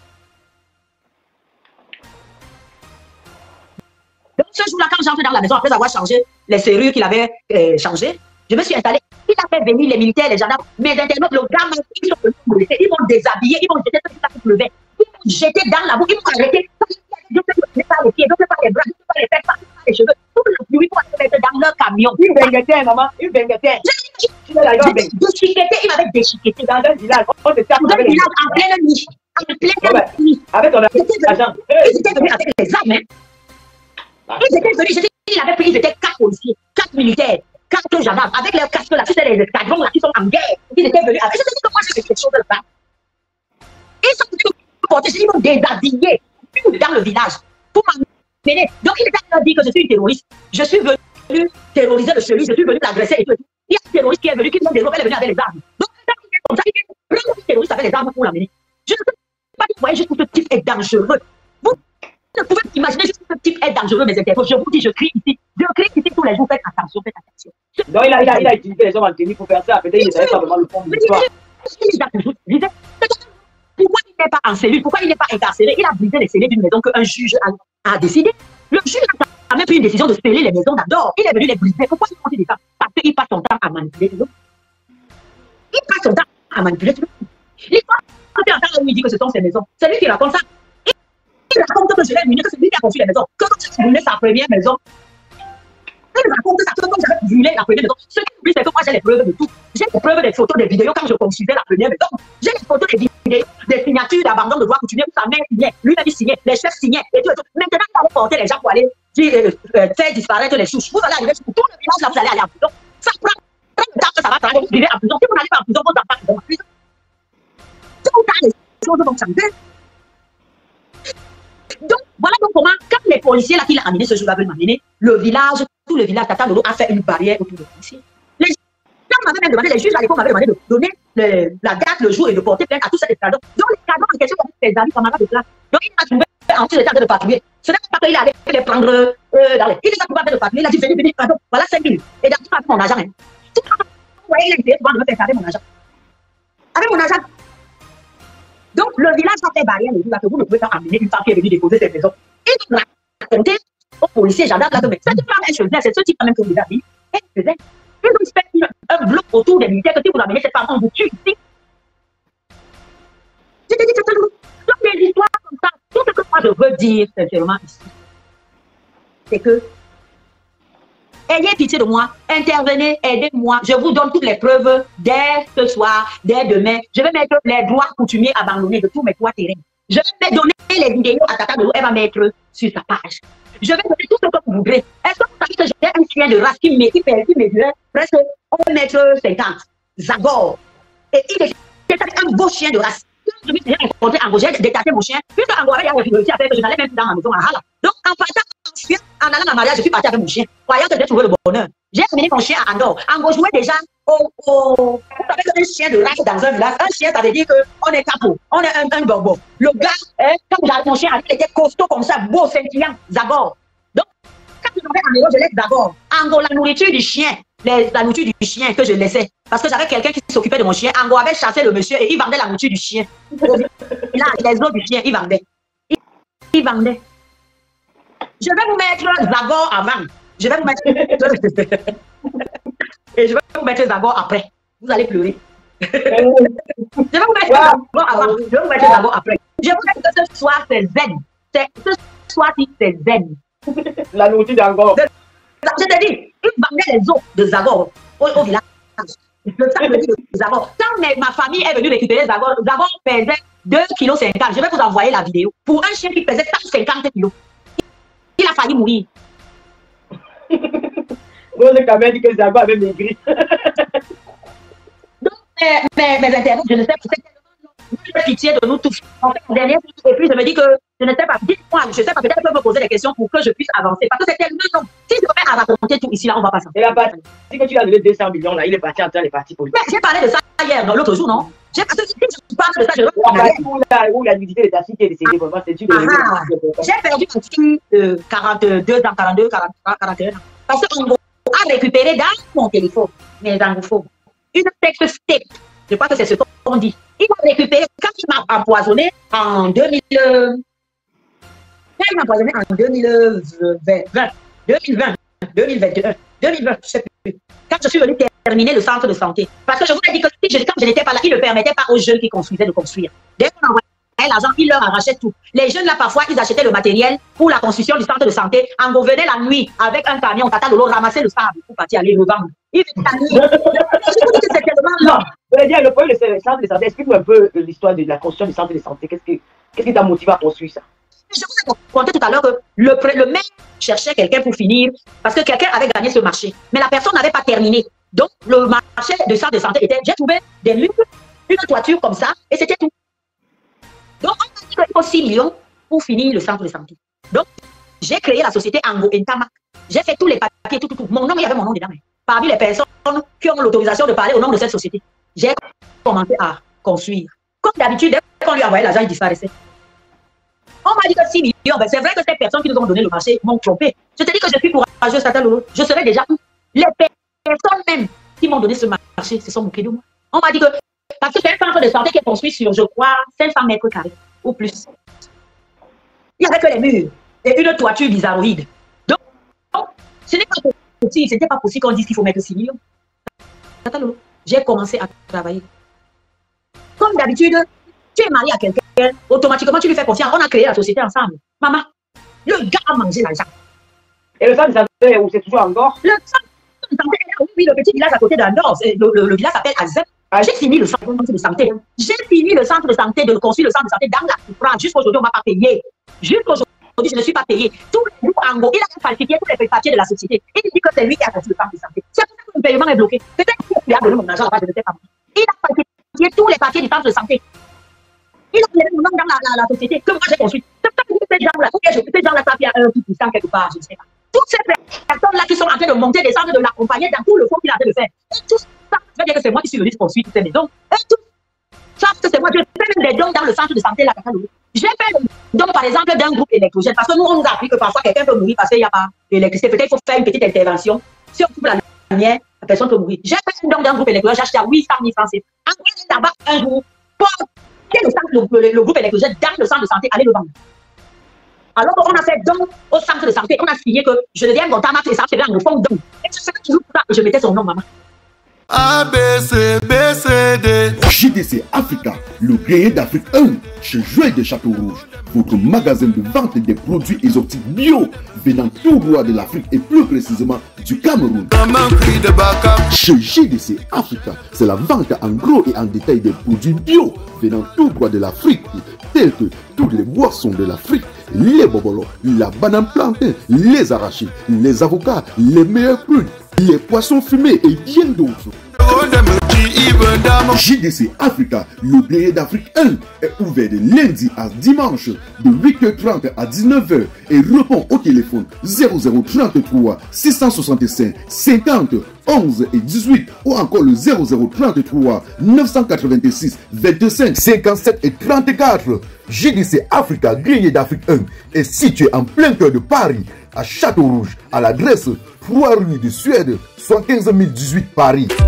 Donc ce jour-là, quand j'entre dans la maison, après avoir changé les serrures qu'il avait changées, je me suis installée. Il a fait venir les militaires, les gendarmes, mes internautes, le gars, ils sont venus me laisser, ils m'ont déshabillé, ils m'ont jeté sur la coupe levée, ils m'ont jeté dans la boue, ils m'ont arrêté. Je ne peux pas les pieds, je ne peux pas les bras, je ne peux pas les fesses, je ne peux pas les cheveux. Tout le pluie pour aller mettre dans leur camion. Une benguetaire, maman, une benguetaire. Il m'avait déchiqueté dans un village. On te tape dans un village en pleine nuit. En pleine nuit. Avec ton argent. Ils étaient venus avec les armes. Ils étaient venus, ils avaient pris, ils étaient 4 policiers, 4 militaires, 4 gendarmes, avec leurs casques là, tu sais, les escadrons là qui sont en guerre. Ils étaient venus avec. Je te dis que moi, j'ai fait quelque chose de là. Ils sont venus me porter, ils m'ont déshabillé dans le village pour m'amener. Donc, il était à dire que je suis une terroriste. Je suis venu terroriser le chelou, je suis venu l'agresser et tout. Il y a un terroriste qui est venu, qui m'a développé, elle est venue avec les armes. Donc, quand il est comme ça, il vient prendre un terroriste avec les armes pour l'amener. Je ne peux pas dire, vous voyez, juste que ce type est dangereux. Vous ne pouvez pas imaginer juste que ce type est dangereux, mes internautes. Je vous dis, je crie ici tous les jours, faites attention, faites attention. Donc, il a utilisé les hommes en tenue pour faire ça. Peut-être qu'il ne savait pas vraiment le fond de l'histoire. Pourquoi il n'est pas en cellule? Pourquoi il n'est pas incarcéré? Il a brisé les scellés d'une maison qu'un juge a décidé. Le juge a même pris une décision de sceller les maisons d'abord. Il est venu les briser. Pourquoi il continue ça? Parce qu'il passe son temps à manipuler les autres. Il passe son temps à manipuler tout le monde. Il passe où il dit que ce sont ses maisons. C'est lui qui raconte ça. Il raconte que je l'ai venu, que c'est lui qui a construit les maisons. Que quand j'ai brûlé sa première maison, il raconte ça, que quand j'avais brûlé la première maison. Ce qui oublie, c'est que moi j'ai les preuves de tout. J'ai les preuves des photos, des vidéos quand je construisais la première maison. J'ai les photos des vidéos, des signatures d'abandon de droit coutumier où sa mère signait, lui-même il signait, les chefs signaient et tout et tout. Maintenant, il allait porter les gens pour aller faire disparaître les souches. Vous allez arriver sur tout le village là, vous allez aller en prison. Ça prend le temps que ça va prendre, vous vivez en prison. Si vous n'allez pas en prison, vos enfants vont en prison. Tout le temps, les choses vont changer. Donc, voilà donc comment, quand les policiers là qui l'ont amené ce jour-là veulent m'amener, le village, tout le village Tata Lolo a fait une barrière autour des policiers. Les gens m'avaient même demandé, les juges à l'époque m'avaient demandé de donner la date, le jour et de porter plainte à tous ces escadrons. Donc, les escadrons en question ont ses amis, camarades de classe. Donc, il m'a trouvé en dessous de patrouiller. Ce n'est pas qu'il allait les prendre dans les. Il les a trouvés de patrouiller, il a dit, venez, pardon, voilà 5 minutes. Et donc, il m'a fait mon argent. Tout le temps, vous voyez, il a essayé de me faire garder mon argent. Avec mon argent. Donc, le village a fait barrière, le jour là, que vous ne pouvez pas amener une femme qui est venue déposer ses maisons. Ils ont raconté aux policiers, gendarmes, là, que cette femme, elle faisait, c'est ce type même que vous avez dit, elle faisait. Ils ont fait un bloc autour des militaires, que si vous amenez cette femme, on vous tue ici. Je te dis, c'est toutes les histoires comme ça. Tout ce que moi je veux dire, sincèrement, ici, c'est que, ayez pitié de moi, intervenez, aidez-moi. Je vous donne toutes les preuves dès ce soir, dès demain. Je vais mettre les droits coutumiers abandonnés de tous mes droits terrains. Je vais donner les vidéos à Tata Lolo, elle va mettre sur sa page. Je vais donner tout ce que vous voudrez. Est-ce que vous savez que j'ai un chien de race qui mesurait presque 1,50 m? Zagor. Et il était un beau chien de race. Quand je me suis rencontré Ango, j'ai détaché mon chien. Puisque Ango avait réussi à faire que je n'allais même plus dans ma maison à Hala. Donc, en partant en allant à mariage, je suis parti avec mon chien, croyant que j'ai trouvé le bonheur. J'ai amené mon chien à Andorre. Ango jouait déjà avec un chien de race dans un village. Un chien, ça veut dire qu'on est capot, on est un bobo. Le gars, quand j'avais mon chien, il était costaud comme ça, beau, scintillant, Zagor. Donc, quand je m'en vais à Méro, je laisse Zagor. Ango, la nourriture du chien, la nourriture du chien que je laissais. Parce que j'avais quelqu'un qui s'occupait de mon chien. Ango avait chassé le monsieur et il vendait la nourriture du chien. Là, les os du chien, il vendait. Il vendait. Je vais vous mettre Zagor avant. Je vais vous mettre. Et je vais vous mettre Zagor après. Vous allez pleurer. Je vais vous mettre Zagor avant. Je vais vous mettre Zagor après. Je vous dis que ce soir, c'est zen. Ce soir-ci, c'est zen. La nourriture d'Angor. Je te dis, il vendait les os de Zagor au village. Le samedi de Zagor. Quand ma famille est venue récupérer Zagor, Zagor pesait 2,50 kg. Je vais vous envoyer la vidéo. Pour un chien qui pesait 150 kg. Il a failli mourir. Rose quand même dit que Zagor avait maigri. Donc, mes internautes, je ne sais pas, c'est tellement long. Je fais pitié de nous tous. En fait, dernière, et puis je me dis que je ne sais pas, dites-moi, je ne sais pas, peut-être que me poser des questions pour que je puisse avancer. Parce que c'est tellement long. Si je me mets à raconter tout ici, là, on va pas s'en. Et la partie que tu as donné 200 millions, là, il est parti en train de partir politiques. Mais j'ai parlé de ça hier, l'autre jour, non? Si je parle de ça, je reprends. Où la nudité de ta fille qui est décédée, vraiment, c'est une j'ai perdu une fille de 42 ans, 42, 43, 41 ans. Parce qu'on a récupéré dans mon téléphone, mes anglophones, une texte tape. Je crois que c'est ce qu'on dit. Il m'a récupéré quand il m'a empoisonné en 2000. Quand il m'a empoisonné en 2020, 2021, 2020, je sais plus. Quand je suis venu terminer le centre de santé. Parce que je vous ai dit que quand je n'étais pas là, il ne permettait pas aux jeunes qui construisaient de construire. Dès qu'on envoyait l'argent, il leur arrachait tout. Les jeunes là, parfois, ils achetaient le matériel pour la construction du centre de santé. En venait la nuit avec un camion, Tata Lolo ramassait le sable pour partir aller le vendre. Il venait la nuit. Je vous dis que c'est tellement long. Le problème du centre de santé, explique-moi un peu l'histoire de la construction du centre de santé. Qu'est-ce qui t'a motivé à construire ça? Je vous ai raconté tout à l'heure que le maire cherchait quelqu'un pour finir parce que quelqu'un avait gagné ce marché. Mais la personne n'avait pas terminé. Donc, le marché de centre de santé était, j'ai trouvé des murs, une toiture comme ça, et c'était tout. Donc, on m'a dit qu'il faut 6 millions pour finir le centre de santé. Donc, j'ai créé la société Ango Entama. J'ai fait tous les papiers, tout. Mon nom, il y avait mon nom dedans. Parmi les personnes qui ont l'autorisation de parler au nom de cette société, j'ai commencé à construire. Comme d'habitude, dès qu'on lui envoyait l'argent, il disparaissait. On m'a dit que 6 millions, ben c'est vrai que ces personnes qui nous ont donné le marché m'ont trompé. Je te dis que je suis courageuse, Tata Lolo. Je serais déjà où? Les personnes même qui m'ont donné ce marché se sont moquées de moi. On m'a dit que, parce que c'est un centre de santé qui est construit sur, je crois, 500 mètres carrés ou plus. Il n'y avait que les murs et une toiture bizarroïde. Donc, ce n'est pas possible, c'était pas possible qu'on dise qu'il faut mettre 6 millions. Tata Lolo, j'ai commencé à travailler. Comme d'habitude, tu es marié à quelqu'un, automatiquement tu lui fais confiance. On a créé la société ensemble. Maman, le gars a mangé l'argent. Et le centre de santé, où c'est toujours encore? Le centre de santé, oui, le petit village à côté d'Andorre. Le village s'appelle Azep. J'ai fini le centre de santé. J'ai fini le centre de santé, de construire le centre de santé dans la souffrance. Jusqu'aujourd'hui, on ne m'a pas payé. Jusqu'aujourd'hui, je ne suis pas payé. Tous les jours, Ango, il a falsifié tous les papiers de la société. Il dit que c'est lui qui a construit le centre de santé. C'est pour ça que le paiement est bloqué. Peut-être qu'il a donné mon argent là-bas, je ne sais pas. Il a falsifié tous les papiers du centre de santé. Il a donné mon nom dans la société que moi j'ai construite. C'est pour ça que ces gens-là, ces gens-là, ça fait un petit puissant quelque part, je ne sais pas. Toutes ces personnes-là qui sont en train de monter, descendre, de l'accompagner dans tout le fond qu'il a en train de faire. Et tout ça, ça veut dire que c'est moi qui suis venu construire toutes ces maisons. Et tout ça, c'est moi. Je fais même des dons dans le centre de santé là. J'ai fait des dons, par exemple, d'un groupe électrogène. Parce que nous, on nous a appris que parfois quelqu'un peut mourir parce qu'il n'y a pas d'électricité. Peut-être qu'il faut faire une petite intervention. Si on coupe la lumière, la personne peut mourir. J'ai fait un don d'un groupe électrogène. J'ai acheté à 800 000 francs. Envoyez là-bas un jour pour le groupe électrogène dans le centre de santé, allez le vendre. Alors on a fait don au centre de santé, on a signé que je deviens Gontama et ça c'est bien au fond don. Et je sais toujours ça et je mettais son nom, maman. A, B, C, B, C, D. JDC Africa, le grenier d'Afrique 1, chez Joël de Château Rouge, votre magasin de vente des produits exotiques bio venant tout droit de l'Afrique et plus précisément du Cameroun. Chez JDC Africa, c'est la vente en gros et en détail des produits bio venant tout droit de l'Afrique, tels que toutes les boissons de l'Afrique, les bobolos, la banane plantain, les arachides, les avocats, les meilleurs prunes, les poissons fumés et bien d'autres. Yves Damo. JDC Africa, le blé d'Afrique 1, est ouvert de lundi à dimanche de 8h30 à 19h et répond au téléphone 0033 665 50 11 et 18 ou encore le 0033 986 25 57 et 34. JDC Africa, grillé d'Afrique 1, est situé en plein cœur de Paris, à Château-Rouge, à l'adresse 3 rue de Suède, 75 018 Paris. Tout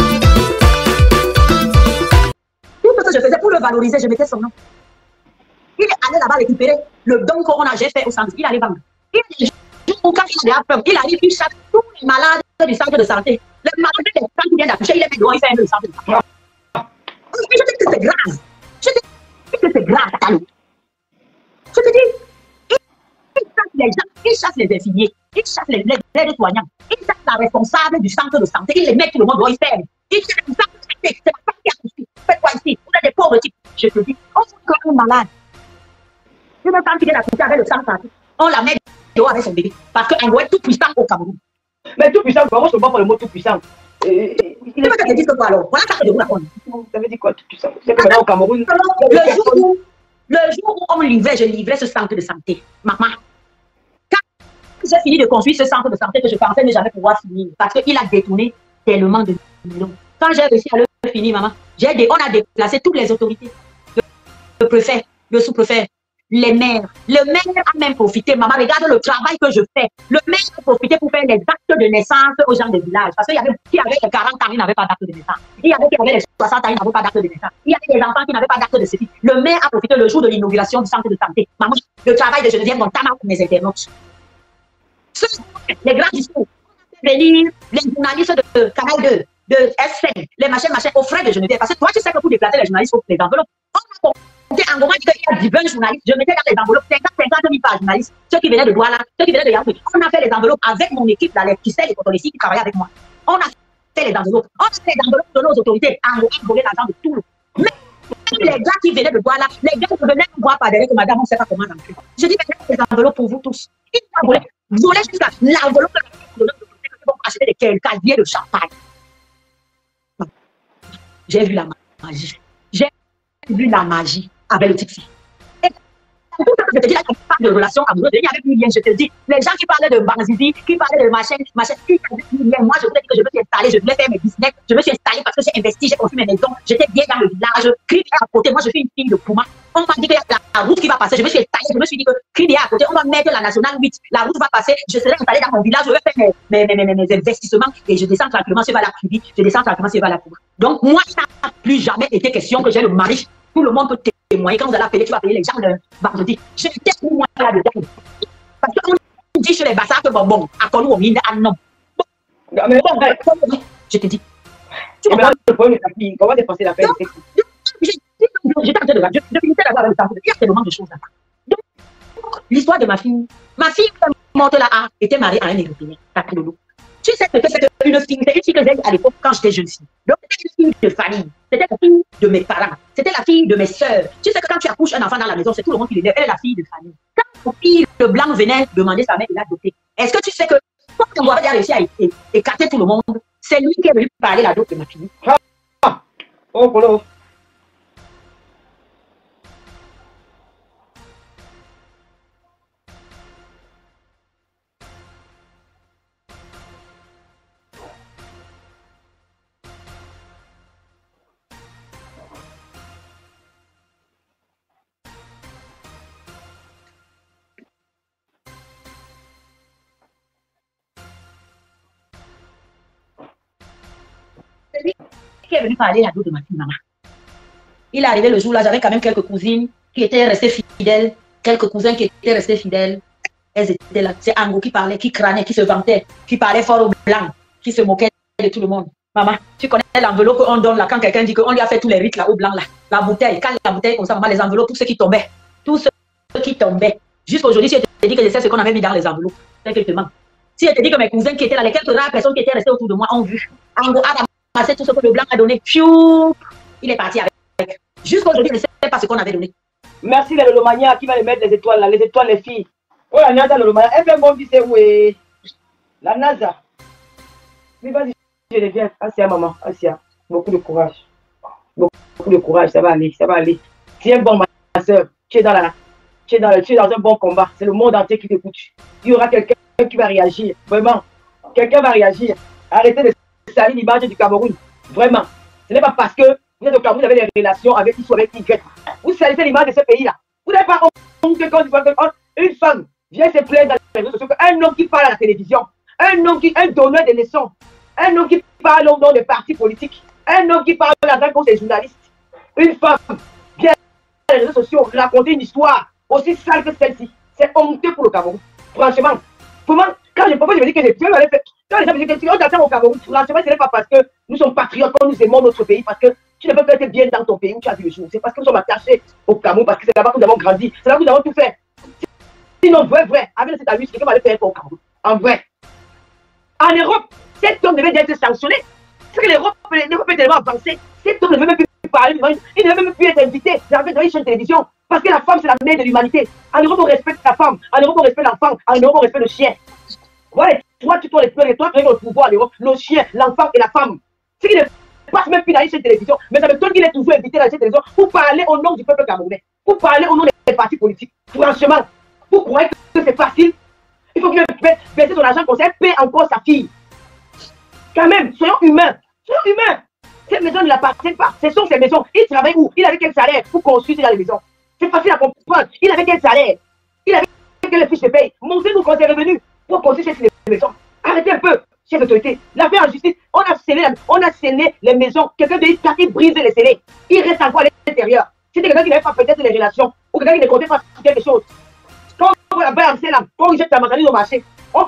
ce que je faisais pour le valoriser, je mettais son nom. Il est allé là-bas récupérer le don qu'on a fait au centre. Il allait vendre. Il arrive, il chasse tous les malades du centre de santé. Les malades des gens qui viennent d'accoucher, il les met dehors, il fait le centre de santé. Je te dis que c'est grave. Je te dis que c'est grave, Talo. Je te dis, il chasse les gens, il chasse les infirmiers, il chasse les soignants, il chasse la responsable du centre de santé, il les met tout le monde dehors, il fait. Il chasse le centre de santé, c'est la femme qui a poussé. Faites quoi ici? Vous êtes des pauvres types. Je te dis, on est quand même malade. Une femme qui vient d'accoucher avec le sang parti, on la met dehors avec son bébé. Parce qu'un doit être tout puissant au Cameroun. Mais tout puissant, moi je ne vois pas le mot tout puissant. Il veut que je dise que quoi alors? Voilà ça que je vous raconte. Ça veut dire quoi tout puissant? C'est que maintenant au Cameroun. Le jour où on me livrait, je livrais ce centre de santé. Maman, quand j'ai fini de construire ce centre de santé que je pensais ne jamais pouvoir finir, parce qu'il a détourné tellement de millions. Quand j'ai réussi à le finir, maman, on a déplacé toutes les autorités. Le préfet, le sous-préfet, les maires. Le maire a même profité. Maman, regarde le travail que je fais. Le maire a profité pour faire les actes de naissance aux gens des villages. Parce qu'il y avait qui avaient 40 ans, ils n'avaient pas d'acte de naissance. Il y avait qui avaient les 60 ans, ils n'avaient pas d'acte de naissance. Il y avait des enfants qui n'avaient pas d'acte de ceci. Le maire a profité le jour de l'inauguration du centre de santé. Maman, le travail de Geneviève Montama pour mes internautes. Les grands discours. Venir les journalistes de Canal 2, de S5, les machins, aux frais de Geneviève. Parce que toi, tu sais que pour déplacer les journalistes, il faut les enveloppes. En moment, il y a 10 journalistes, je mettais dans les enveloppes 50 000 par journaliste. Ceux qui venaient de Douala, ceux qui venaient de Yaoundé. On a fait les enveloppes avec mon équipe, là, qui sait les cotolécies qui travaillaient avec moi. On a fait les enveloppes. On a fait les enveloppes de nos autorités. On a volé l'argent de tout le monde. Mais les gars qui venaient de Douala, les gars qui venaient me voir par derrière que madame, on ne sait pas comment rentrer. Je dis, mais les enveloppes pour vous tous. Ils ont volé. Volé jusqu'à l'enveloppe de vont acheter des casiers de champagne. J'ai vu la magie. J'ai vu la magie avec le type. Et tout ça que je te dis là, il n'y a pas de relation amoureuse, il n'y avait plus rien, je te dis. Les gens qui parlaient de Banzizi, qui parlaient de machin, qui n'avaient plus rien. Moi, je voulais dire que je me suis installée, je voulais faire mes business, je me suis installée parce que j'ai investi, j'ai construit mes maisons, j'étais bien dans le village, Cribier à côté, moi je suis une fille de Pouma. On m'a dit qu'il y a la route qui va passer, je me suis installée, je me suis dit que Cribier à côté, on va mettre la nationale 8, la route va passer, je serai installée dans mon village, je vais faire mes investissements et je descends tranquillement sur la Cribier, je descends tranquillement sur la Pouma. Donc, moi, ça n'a plus jamais été question que j'ai le mari. Tout le monde peut témoigner. Quand vous allez appeler, tu vas payer les gens le vendredi. Je teste moi là-dedans. Parce qu'on dit chez les bassards que bon, à quoi nous on vient à non. Mais bon, je te dis. Tu comprends le problème de ta fille? Comment dépenser la peine? J'étais en train de regarder. Je finissais d'avoir le temps. Il y a tellement de choses là. Donc, l'histoire de ma fille, morte là, était mariée à un Européen, à Kilolo. Tu sais que c'était une fille que j'ai eue à l'époque quand j'étais jeune fille. Donc, c'était une fille de famille. C'était la fille de mes parents. C'était la fille de mes sœurs. Tu sais que quand tu accouches un enfant dans la maison, c'est tout le monde qui l'élève. Elle est la fille de famille. Quand mon fille, le blanc, venait demander sa mère de l'adopter, est-ce que tu sais que quand on a réussi à écarter tout le monde, c'est lui qui est venu parler la dot de ma fille. Oh, Polo. C'est lui qui est venu parler à dos de ma fille, maman. Il est arrivé le jour là, j'avais quand même quelques cousines qui étaient restées fidèles, quelques cousins qui étaient restés fidèles. Elles étaient là. C'est Ango qui parlait, qui crânait, qui se vantait, qui parlait fort au blanc, qui se moquait de tout le monde. Maman, tu connais l'enveloppe qu'on donne là, quand quelqu'un dit qu'on lui a fait tous les rites là au blanc là. La bouteille, quand la bouteille comme ça, maman, les enveloppes, tous ceux qui tombaient. Tous ceux qui tombaient. Jusqu'aujourd'hui, si je te dis que je sais ce qu'on avait mis dans les enveloppes, c'est que je te mens. Si je te dis que mes cousins qui étaient là, les quelques rares personnes qui étaient restées autour de moi ont vu. Ango a ramassé tout ce que le blanc a donné. Pfiou, il est parti avec. Jusqu'aujourd'hui, je ne sais pas ce qu'on avait donné. Merci la Lolomania qui va les mettre les étoiles là, les étoiles les filles. Oh la NASA Lolomania, elle fait bon c'est où la NASA. Mais vas-y, je les viens. Asia maman, Asia. Beaucoup de courage. Beaucoup de courage, ça va aller, ça va aller. Tiens bon, ma soeur, tu es dans un bon combat. C'est le monde entier qui t'écoute. Il y aura quelqu'un qui va réagir. Vraiment. Quelqu'un va réagir. Arrêtez de salir l'image du Cameroun. Vraiment. Ce n'est pas parce que vous êtes au Cameroun, vous avez des relations avec X ou avec Y. Vous salissez l'image de ce pays-là. Vous n'avez pas honte que quand une femme vient se plaindre dans les réseaux sociaux qu'un homme qui parle à la télévision, un donneur de leçons, un homme qui parle au nom des partis politiques, un homme qui parle à la cause des journalistes, une femme vient dans les réseaux sociaux raconter une histoire aussi sale que celle-ci. C'est honteux pour le Cameroun. Franchement, quand je me dis que j'ai tué, quand les gens me disent que on t'attend au Cameroun, franchement, ce n'est pas parce que nous sommes patriotes, que nous aimons notre pays, parce que tu ne peux pas être bien dans ton pays où tu as vu le jour. C'est parce que nous sommes attachés au Cameroun, parce que c'est là-bas que nous avons grandi, c'est là que nous avons tout fait. Sinon, vrai, avec cet avis, quelqu'un va le faire au Cameroun. En vrai. En Europe, cet homme devait être sanctionné. Parce que l'Europe est tellement avancée. Cet homme ne veut même plus parler, il ne veut même plus être invité dans une chaîne de télévision. Parce que la femme, c'est la mère de l'humanité. En Europe, on respecte la femme. En Europe, on respecte l'enfant. En Europe, on respecte le chien. Voilà, toi, tu dois les toi, tu as le pouvoir en Europe. Le chien, l'enfant et la femme. Ce qui ne passe même plus dans une chaîne de télévision. Mais ça me donne qu'il est toujours invité dans une chaîne de télévision pour parler au nom du peuple camerounais. Pour parler au nom des partis politiques. Franchement, vous croyez que c'est facile? Il faut qu'il baisse son argent comme ça, elle paie encore sa fille. Quand même, soyons humains. Soyons humains. Cette maison ne l'appartient pas. Ce sont ses maisons. Il travaille où? Il avait quel salaire pour construire les maisons? C'est facile à comprendre. Il avait quel salaire? Il avait quelle fiche de paye? Montrez-nous quand c'est revenu pour construire ces maisons. Arrêtez un peu, chef d'autorité. L'affaire en justice, on a scellé les maisons. Quelqu'un de qui brise les scellés. Il reste encore à l'intérieur. C'était quelqu'un qui n'avait pas peut-être les relations ou quelqu'un qui ne comptait pas quelque chose. Quand on va quand on jette la marchandise au marché,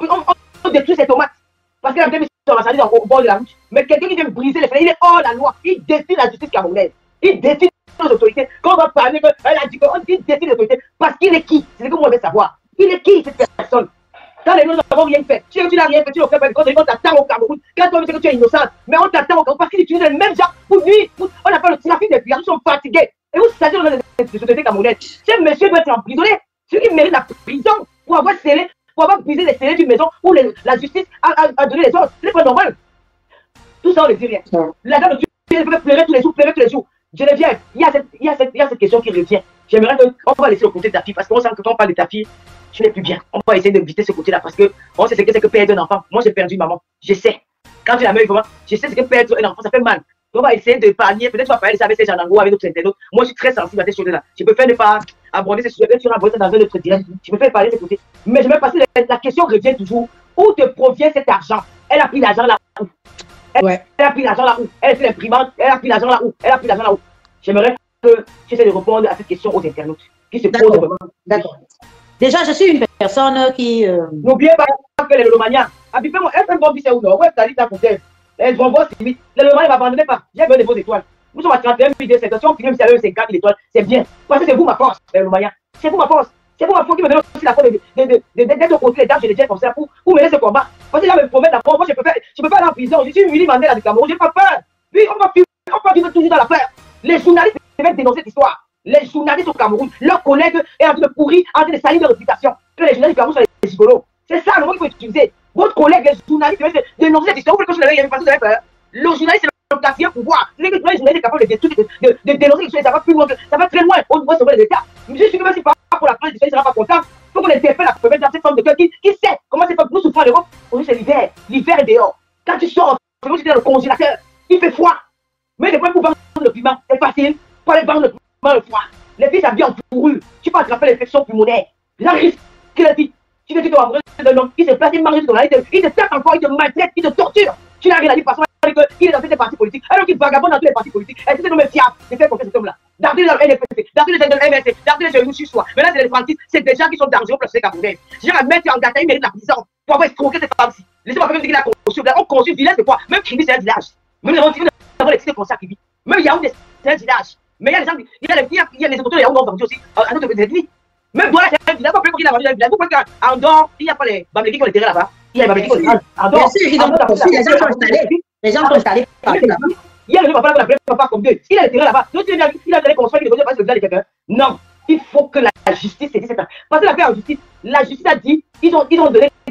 on détruit ses tomates. Parce qu'elle a mis son marchandise au bord de la route. Mais quelqu'un qui vient briser les faits, il est hors la loi. Il défie la justice camerounaise. Il défie les autorités. Quand on va parler qu'elle a dit qu'il défie les autorités, parce qu'il est qui? C'est ce que vous devez savoir. Il est qui cette personne? Quand les gens n'ont rien fait, tu n'as rien fait, tu n'as fait pas de on t'attend au Cameroun. Quand toi, tu sais que tu es innocent, mais on t'attend au Cameroun parce qu'ils utilisent le même genre pour nuire. On appelle le trafic des biens, ils sont fatigués. Et vous savez, les autorités camerounaises, ce monsieur doit être emprisonné. Celui qui mérite la prison pour avoir scellé, pour avoir brisé les scellés d'une maison où la justice a donné les ordres. Ce n'est pas normal. Tout ça, on ne dit rien. La dame de Dieu peut pleurer tous les jours, pleurer tous les jours. Geneviève, il y a cette question qui revient. J'aimerais qu'on va laisser le côté de ta fille, parce qu'on sent que quand on parle de ta fille, tu n'es plus bien. On va essayer d'éviter ce côté-là, parce qu'on sait ce que c'est que perdre un enfant. Moi, j'ai perdu maman. Je sais. Quand tu la mets, je sais ce que perdre un enfant, ça fait mal. On va essayer de parler, peut-être tu vas parler de ça avec ces gens d'Ango, avec d'autres internautes. Moi, je suis très sensible à ces choses-là. Je peux faire ne pas aborder ces sujets, tu vas aborder ça dans un autre direct. Je peux faire parler de ce côté. Mais je vais passer, la question revient toujours. Où te provient cet argent? Elle a pris l'argent là où? Elle a pris l'argent là où? Elle fait l'imprimante, elle a pris l'argent là où? Elle a pris l'argent là où? J'aimerais que tu essaies de répondre à cette question aux internautes qui se posent vraiment. D'accord. Déjà, je suis une personne qui. N'oubliez pas que les Lomaniens, habituellement, elle fait un bon bis où non? Ouais, t'as dit ta côté. Elles vont voir si vite. Les Lomaniens ne m'abandonnez pas. J'ai besoin de vos étoiles. Nous sommes à 31 vidéos, c'est attention, on finit même si elle a 50 000 étoiles. C'est bien. Parce que c'est vous ma force, les Lomaniens. C'est vous ma force. C'est vous ma force qui me donne aussi la force d'être au côté des dames, je les tiens comme ça pour mener ce combat. Parce que là, me promettent la force. Moi, je peux pas aller en prison. Je suis Willy Mandela du Cameroun. J'ai pas peur. Oui, on va vivre toujours dans la peur. Les journalistes devaient dénoncer cette histoire. Les journalistes au Cameroun, leurs collègues est en train de pourrir, en train de salir leur réputation. Que les journalistes du Cameroun sont des gigolos. C'est ça le mot qu'il faut utiliser. Votre collègue, les journalistes, devaient dénoncer cette histoire. Vous voulez que je l'avais parce que vous avez peur. Le journaliste, c'est le quatrième pouvoir. C'est que les journalistes sont capables de dénoncer quelque chose. Ça va plus loin, ça va très loin. On doit sauver les États. Je suis que même si par rapport à la France, il ne sera pas content. Il faut qu'on interpelle la première dans cette forme de cœur qui sait comment c'est fait. Nous souffrons en Europe. Aujourd'hui, c'est l'hiver. L'hiver est dehors. Quand tu sors, c'est comme si tu es dans le congélateur. Il fait froid. Mais les points pour vendre le piment, c'est facile. Pour aller vendre le piment, le froid. Les filles s'habillent en fourrure. Tu peux attraper l'infection pulmonaire. La risque qu'il a dit. Tu te dis que tu vas d'un homme, il se place, il marche sur ton âge, il te tape encore, il te maltraite, il te torture. Tu n'as rien à dire parce qu'il est dans ces partis politiques. Alors qu'il vagabonde dans tous les partis politiques. Est-ce que c'est un homme fiable de faire confiance à cet homme-là? D'arder dans le NFPC, d'arder dans le MSC, d'arder dans le sur soi. Mais là, c'est les franquistes, c'est des gens qui sont dangereux pour la société camerounaise. Si j'ai à mettre en gâteau, il mérite la prison pour avoir escroqué cette femme-ci. Laissez-moi faire dire qu'il a conçu. On construit village, c'est quoi? Même Kribi, c'est un village. Même nous avons les cités comme ça, Kribi. Même Yaoundé, c'est un village. Mais il y a des gens, il y a les autres Yaoundé ont vendu aussi à notre ethnie. Même Douala, c'est un village. Pourquoi il a vendu un village? Pourquoi qu'en dehors, il n'y a pas les Bamléki qui ont enterré là-bas? Il y a les Bamléki qui ont enterré. Bien sûr, ils ont construit, les gens sont installés. Les gens sont installés partout là-bas. Il y a le papa là, papa comme Dieu. Il a enterré là-bas. Donc, il a allé construire, il a pas le village de quelqu'un. Non, il faut que la justice se dise ça. Parce que l'affaire en justice, la justice a dit, ils ont donné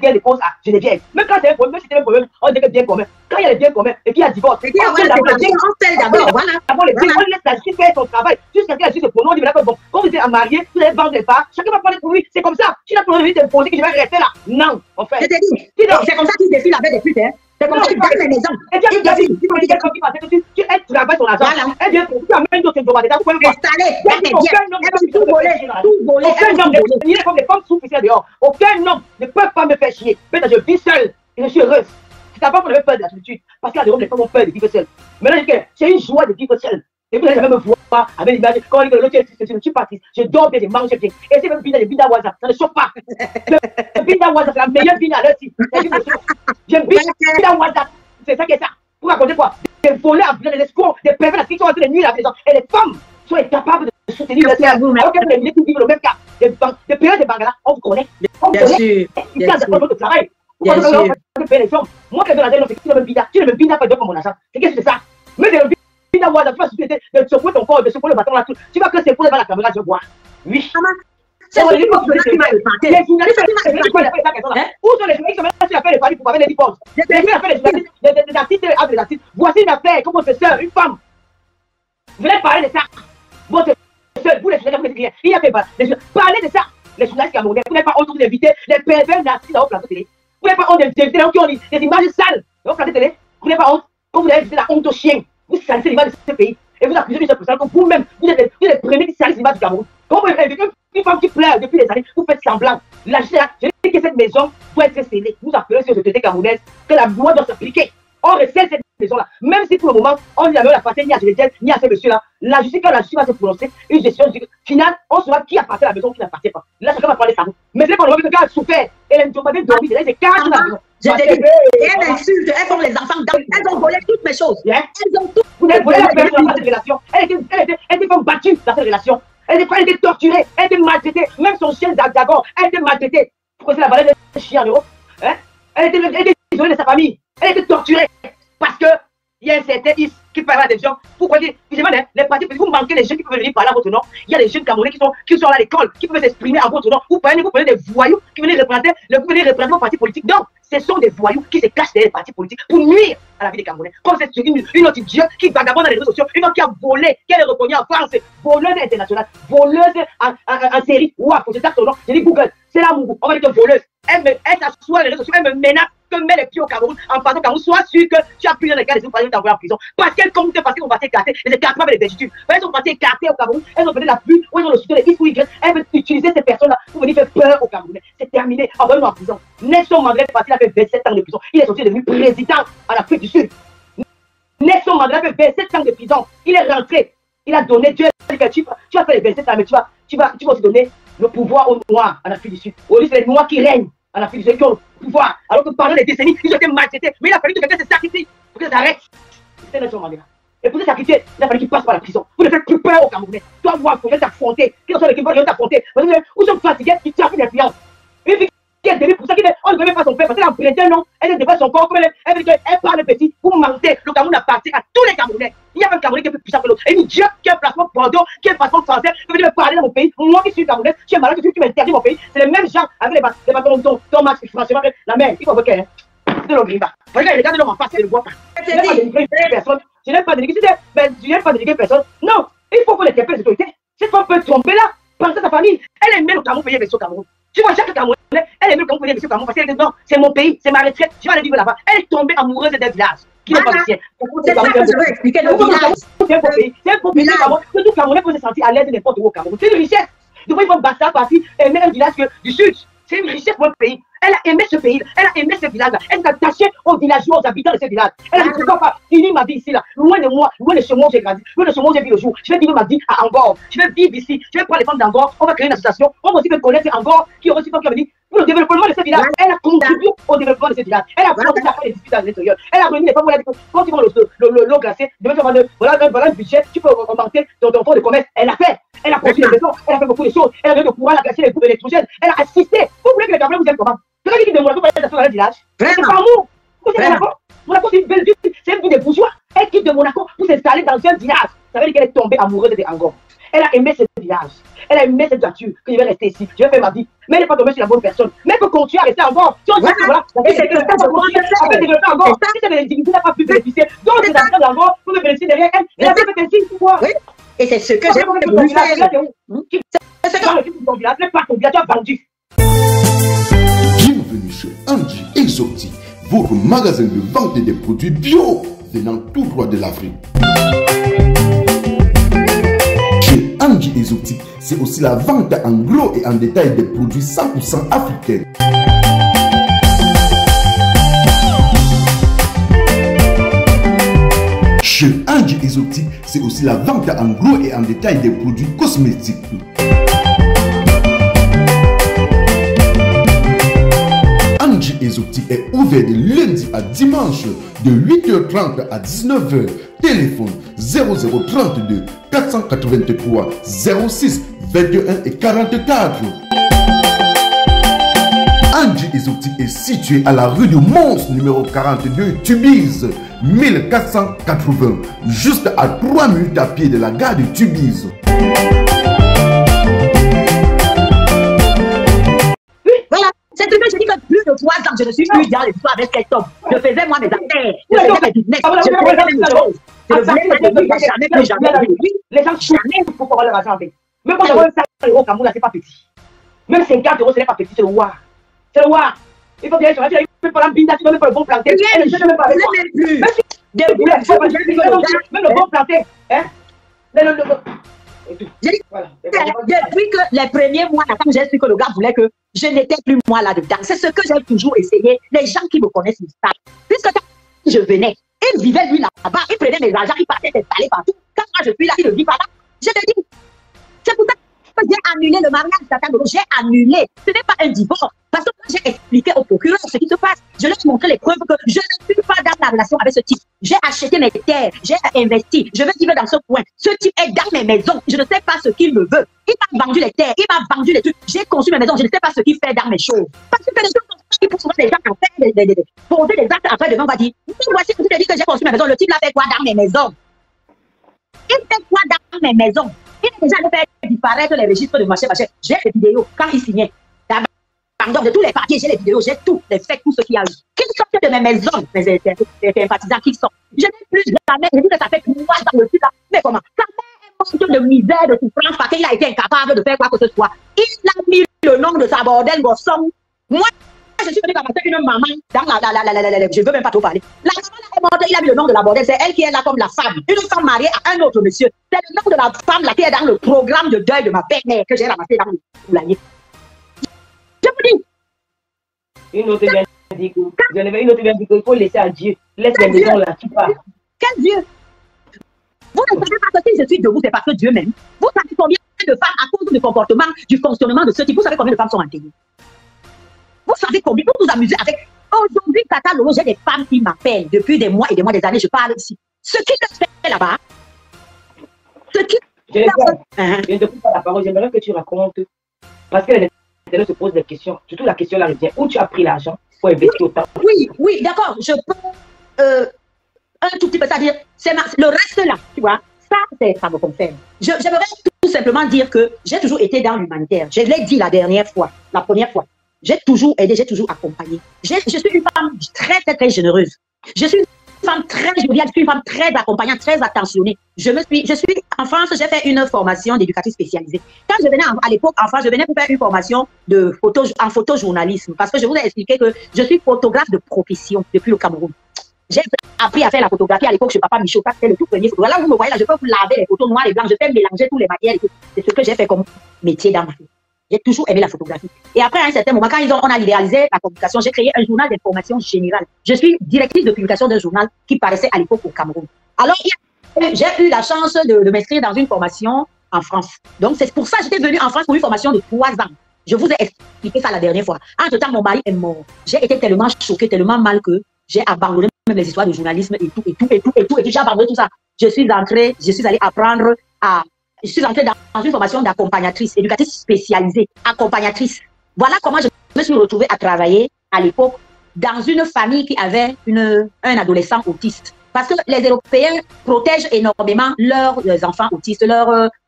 gain de cause à Geneviève. Même quand c'est un problème, même si c'est un problème, on dit que bien commun. Quand il y a les biens communs et qu'il y a divorce, on scelle d'abord, voilà. On laisse la justice faire son travail. Jusqu'à ce que la justice se prononce, on dit d'accord, bon, quand vous êtes marié, vous allez vendre des parts, chacun va parler pour lui. C'est comme ça. Tu n'as pas envie de t'imposer que je vais rester là. Non, en fait. Je t'ai dit, c'est comme ça qu'il défile avec des putes, hein. C'est comme ça qu'il gagne les maisons. Et tu as dit, tu travailles ton argent. Elle vient pour tu amènes d'autres informations. Tu peux installer, tout voler. Il est comme les femmes souffrent dehors. Aucun homme ne peut pas me faire chier. Maintenant, je vis seule et je suis heureuse. C'est d'abord qu'on avait peur de la solitude. Parce qu'à l'heure, les femmes ont peur de vivre seule. Maintenant, c'est une joie de vivre seule. Et vous n'allez jamais me voir avec l'image. Quand on dit que l'autre je ne suis pas triste. Je dors bien, je mange bien. Et c'est même bien les binda waza. Ça ne choque pas. Le binda waza, c'est la meilleure binda à l'heure ci. J'aime bien binda waza. C'est ça qui est ça. Pour raconter quoi? Des volets à des escrocs, des pervers qui sont en train de nuire à les gens. Et les femmes sont incapables de soutenir le cerveau. Alors qu'elles vivent le même cas. Des périodes de Bangala, on vous connaît. On vous connaît. Ils ont des de travail. Moi, quand je donne la tête, tu ne me bindas pas de comme mon argent. C'est qu'est-ce que c'est ça? Mais tu vas souhaiter de secouer ton corps, de secouer le bâton là, tu vas que c'est pour devant la caméra, je vois. Oui. C'est ce qui m'a épaté. Les journalistes, où sont les journalistes qui sont sur la paix des paris pour parler des divorces? Les artistes, des artistes. Voici une affaire, comme votre soeur, une femme. Vous voulez parler de ça? Votre soeur, vous les journalistes, vous dites rien. Il y a fait parler de ça. Les journalistes camerounais, vous n'avez pas honte d'inviter les pervers narcissiques au plateau télé. Vous n'avez pas honte d'inviter les gens qui ont des images sales au plateau télé. Vous n'avez pas honte. Quand vous avez invité la honte au chien, vous salissez l'image de ce pays. Et vous accusez une seule personne que vous-même, vous êtes les premiers qui salissent l'image du Cameroun. Quand vous invitez une femme qui pleure depuis des années, vous faites semblant. La justice, je dis que cette maison doit être scellée. Nous appelons sur l'autorité camerounaise que la loi doit s'appliquer. On recèle cette maison-là. Même si pour le moment, on n'y a même pas ni à Geneviève, ni à ce monsieur-là. La justice, quand la justice va se prononcer, une gestion finale, on saura qui appartient à la maison, qui n'appartient pas. Là, chacun va parler ça. Mais c'est pas le moment que quelqu'un a souffert. Et elle ne doit pas dormir. C'est 4 jours. Je t'ai dit, elles m'insultent, elles font les enfants, elles ont volé toutes mes choses. Elles ont tout. Vous avez volé la personne dans cette relation. Elle était femme battue dans cette relation. Elle était torturée, elle était maltraitée. Même son chien d'Agor, elle était maltraitée. Pourquoi c'est la valeur d'un chien en euros? Elle était isolée de sa famille. Elle était torturée. Parce que il y a un certain is qui parle à des gens. Pourquoi dire, les partis politiques, vous manquez les jeunes qui peuvent venir parler à votre nom. Il y a des jeunes Camerounais qui sont à l'école, qui peuvent s'exprimer à votre nom. Vous prenez des voyous qui viennent représenter vos partis politiques. Donc, ce sont des voyous qui se cachent derrière les partis politiques pour nuire à la vie des Camerounais. Comme c'est une autre idiote qui vagabonde dans les réseaux sociaux, une autre qui a volé, qui est reconnue en France, voleuse internationale, voleuse en série. Waouh, je tape son nom, je dis Google, c'est là mon goût, on va dire que voleuse. Elle s'assoit dans les réseaux sociaux, elle me menace que met les pieds au Cameroun en partant au Cameroun. Sois sûr que tu as pris dans les cas de vous t'envoyer en prison. Parce qu'elles comptent, parce qu'elles ont passé éclater, les écartés avec les végétudes. Elles sont passées éclatées au Cameroun, elles ont fait la pluie, ou elles ont le soutien de X ou Y. Elles veulent utiliser ces personnes-là pour venir faire peur aux Camerounais. C'est terminé, envoyez-nous en prison. Nelson Mandela est parti, il a fait 27 ans de prison. Il est sorti devenu président en Afrique du Sud. Nelson Mandela a fait 27 ans de prison. Il est rentré. Il a donné, Dieu a dit que tu vas faire les 27 ans, mais tu vas aussi donner le pouvoir aux Noirs en Afrique du Sud. Aujourd'hui, c'est les Noirs qui règnent en Afrique du Sud, qui ont le pouvoir. Alors que pendant des décennies, ils ont été maltraités. Mais il a fallu que quelqu'un se sacrifie pour que ça arrête. C'était Nelson Mandela. Et pour se sacrifier, il a fallu qu'il passe par la prison. Vous ne faites plus peur aux Camerounais. Toi, voir, il faut t'affronter. Quels sont les qui vont t'affronter? Où sont fatigués, ils tapent l'influence. Une fille qui est débile pour ça on ne peut même pas son père, parce qu'elle a emprunté un nom, elle ne devrait son corps, comme elle parle petit, pour mentir. Le Cameroun appartient à tous les Camerounais. Il y a un Camerounais qui est plus puissant que l'autre. Et une idiote qui a un placement Bordeaux, qui a un passeport français, qui veut venir me parler dans mon pays. Moi qui suis Camerounais, tu es malade, tu m'interdis mon pays. C'est les mêmes gens avec les bâtons ton match, franchement, la mer, il faut que c'est le griba. Regarde l'homme en face, il ne le voit pas. Je n'aime pas dénigrer personne. Non, il faut qu'on interpelle les autorités. Cette femme peut tromper là, penser à sa famille. Elle aime le Cameroun payer avec au Cameroun. Tu vois, chaque Camerounais, elle aime le Cameroun payer avec au Cameroun parce qu'elle dit non, c'est mon pays, c'est ma retraite, je vais aller vivre là-bas. Elle est tombée amoureuse d'un village qui n'est pas le sien. C'est ça que je veux expliquer, le village. C'est un beau pays, que tout Camerounais peut se sentir à l'aise n'importe où au Cameroun. C'est une richesse. Donc il faut basta partir aimer un village du Sud. C'est une richesse pour un pays. Elle a aimé ce pays, elle a aimé ce village-là. Elle s'est attachée aux villageois, aux habitants de ce village. Elle a dit, je ne peux pas finir ma vie ici, là, loin de moi, loin de chez moi où j'ai grandi, loin de chez moi où j'ai vu le jour. Je vais vivre ma vie à Angor. Je vais vivre ici. Je vais prendre les femmes d'Angor. On va créer une association. On va aussi faire connaître Angor, qui aura aussi fait venir pour le développement de ce village. Elle a contribué au développement de ce village. Elle a contribué à faire des disputes à l'intérieur. Elle a réuni les femmes. Quand ils vont l'eau glacée, voilà un budget, tu peux augmenter ton fonds de commerce. Elle a fait. Elle a construit des maisons. Elle a fait beaucoup de choses. Elle a donné le courant, elle a glacé les groupes électrogènes. Elle a assisté. Vous voulez que les Camerounais vous aiment comment? C'est là qui dit de Monaco pour aller dans le village. C'est pas amour. Vous savez Monaco? Monaco, c'est une belle ville. C'est une ville de bourgeois. Elle quitte de Monaco pour s'installer dans un village. Ça veut dire qu'elle est tombée amoureuse de Angor. Elle a aimé ce village. Elle a aimé cette voiture, que je vais rester ici, je vais faire ma vie. Mais elle n'est pas tombée sur la bonne personne. Mais elle peut continuer à rester encore. Si on dit que voilà, et c'est que ça, je pense que elle peut développer encore. Si c'est de l'individu, elle n'a pas pu bénéficier. Donc, c'est dans le encore, pour me bénéficier derrière elle. Elle a fait ainsi, pourquoi? Oui, et c'est ce que j'ai voulu faire. C'est ce que ton village, pas ton village, tu as vendu. Bienvenue chez Angie Exotique, votre magasin de vente des produits bio venant tout droit de l'Afrique. Chez Angie Exotique, c'est aussi la vente en gros et en détail des produits 100% africains. Chez Angie Exotique, c'est aussi la vente en gros et en détail des produits cosmétiques. Angie Exotique est ouvert de lundi à dimanche de 8h30 à 19h. Téléphone 0032 483 06 21 et 44. Angie Exotique est situé à la rue du Mons numéro 42 Tubize 1480, juste à 3 minutes à pied de la gare de Tubize. Voilà, c'est ce que je dis que plus de 3 ans, je ne suis plus dans l'histoire avec cet homme. Je faisais moi mes affaires, je faisais mes business, je faisais mes choses. Je ne voulais jamais plus jamais. Les gens jamais pour pouvoir leur argent avec. Même quand j'avais 5 € au Cameroun, c'est pas petit. Même 50 €, ce n'est pas petit, c'est le roi. C'est le roi. Il faut bien que tu ne pas la binda, tu ne peux pas le bon planté. Je ne même plus. Même le bon planté. Hein? Depuis que les premiers mois, quand j'ai su que le gars voulait que je n'étais plus moi là-dedans, c'est ce que j'ai toujours essayé. Les gens qui me connaissent me savent. Puisque quand je venais, il vivait lui là-bas, il prenait mes argents, il partait s'installer partout. Quand moi je suis là, il ne vit pas là. Je te dis, c'est pour ça que j'ai annulé le mariage d'Atangolo. J'ai annulé. Ce n'est pas un divorce. Parce que j'ai expliqué au procureur ce qui se passe. Je leur ai montré les preuves que je ne suis pas dans la relation avec ce type. J'ai acheté mes terres, j'ai investi, je veux vivre dans ce coin. Ce type est dans mes maisons. Je ne sais pas ce qu'il me veut. Il m'a vendu les terres, il m'a vendu les trucs. J'ai conçu mes maisons, je ne sais pas ce qu'il fait dans mes choses. Parce que les choses qui poussent souvent les gens à faire poser des actes après demain, on va dire, voici, vous avez dit que j'ai construit mes maisons. Le type là fait quoi dans mes maisons? Il fait quoi dans mes maisons? Il a déjà fait disparaître les registres de marché. J'ai les vidéos quand il signait. Pardon, de tous les papiers, j'ai les vidéos, j'ai tout, les faits, tout ce qu'il y a eu. Qu'ils sortent de mes maisons, mes sympathisants, qu'ils sortent. Je n'ai plus jamais, je dis que ça fait 3 ans dans le sud, mais comment? Ça fait un manque de misère, de souffrance, parce qu'il a été incapable de faire quoi que ce soit. Il a mis le nom de sa bordel Gosson. Moi, je suis venue ramasser une maman dans je ne veux même pas trop parler. La maman est morte, il a mis le nom de la bordel, c'est elle qui est là comme la femme. Une femme mariée à un autre monsieur. C'est le nom de la femme là qui est dans le programme de deuil de ma belle-mère que j'ai ramassé dans le poulailler. Je vous dis. Une autre vient dire qu'il faut laisser à Dieu. Laisse les maisons là, tu pars. Quel Dieu? Vous ne savez pas que si je suis debout, c'est parce que Dieu m'aime. Vous savez combien de femmes, à cause du comportement, du fonctionnement de ce type, vous savez combien de femmes sont enterrées? Vous savez combien? Vous vous amusez avec. Aujourd'hui, Tata Lolo, j'ai des femmes qui m'appellent depuis des mois et des mois, des années, je parle ici. Ce qui se fait là-bas, ce qui. Je ne te coupe pas la parole, j'aimerais que tu racontes. Parce que elle se pose des questions, surtout la question là revient, où tu as pris l'argent pour investir autant? Oui, d'accord, je peux un tout petit peu, c'est-à-dire, le reste là, tu vois, ça me concerne. J'aimerais tout simplement dire que j'ai toujours été dans l'humanitaire. Je l'ai dit la première fois. J'ai toujours aidé, j'ai toujours accompagné. Je suis une femme très, très, très généreuse. Je suis une femme très joviale, je suis une femme très accompagnante, très attentionnée. Je suis en France, j'ai fait une formation d'éducatrice spécialisée. Quand je venais à l'époque en France, je venais pour faire une formation en photojournalisme parce que je vous ai expliqué que je suis photographe de profession depuis le Cameroun. J'ai appris à faire la photographie à l'époque chez Papa Michaud, c'était le tout premier photographe. Là, vous me voyez là, je peux vous laver les photos noires et blancs, je fais mélanger tous les matières. C'est ce que j'ai fait comme métier dans ma vie. J'ai toujours aimé la photographie. Et après, à un certain moment, quand on a libéralisé la publication, j'ai créé un journal d'information générale. Je suis directrice de publication d'un journal qui paraissait à l'époque au Cameroun. Alors, j'ai eu la chance de m'inscrire dans une formation en France. Donc, c'est pour ça que j'étais venue en France pour une formation de 3 ans. Je vous ai expliqué ça la dernière fois. Entre-temps, mon mari est mort. J'ai été tellement choquée, tellement mal que j'ai abandonné même les histoires de journalisme et tout. Et j'ai abandonné tout ça. Je suis allée apprendre à... Je suis entrée dans une formation d'accompagnatrice, éducatrice spécialisée, accompagnatrice. Voilà comment je me suis retrouvée à travailler à l'époque dans une famille qui avait un adolescent autiste. Parce que les Européens protègent énormément leurs enfants autistes, leurs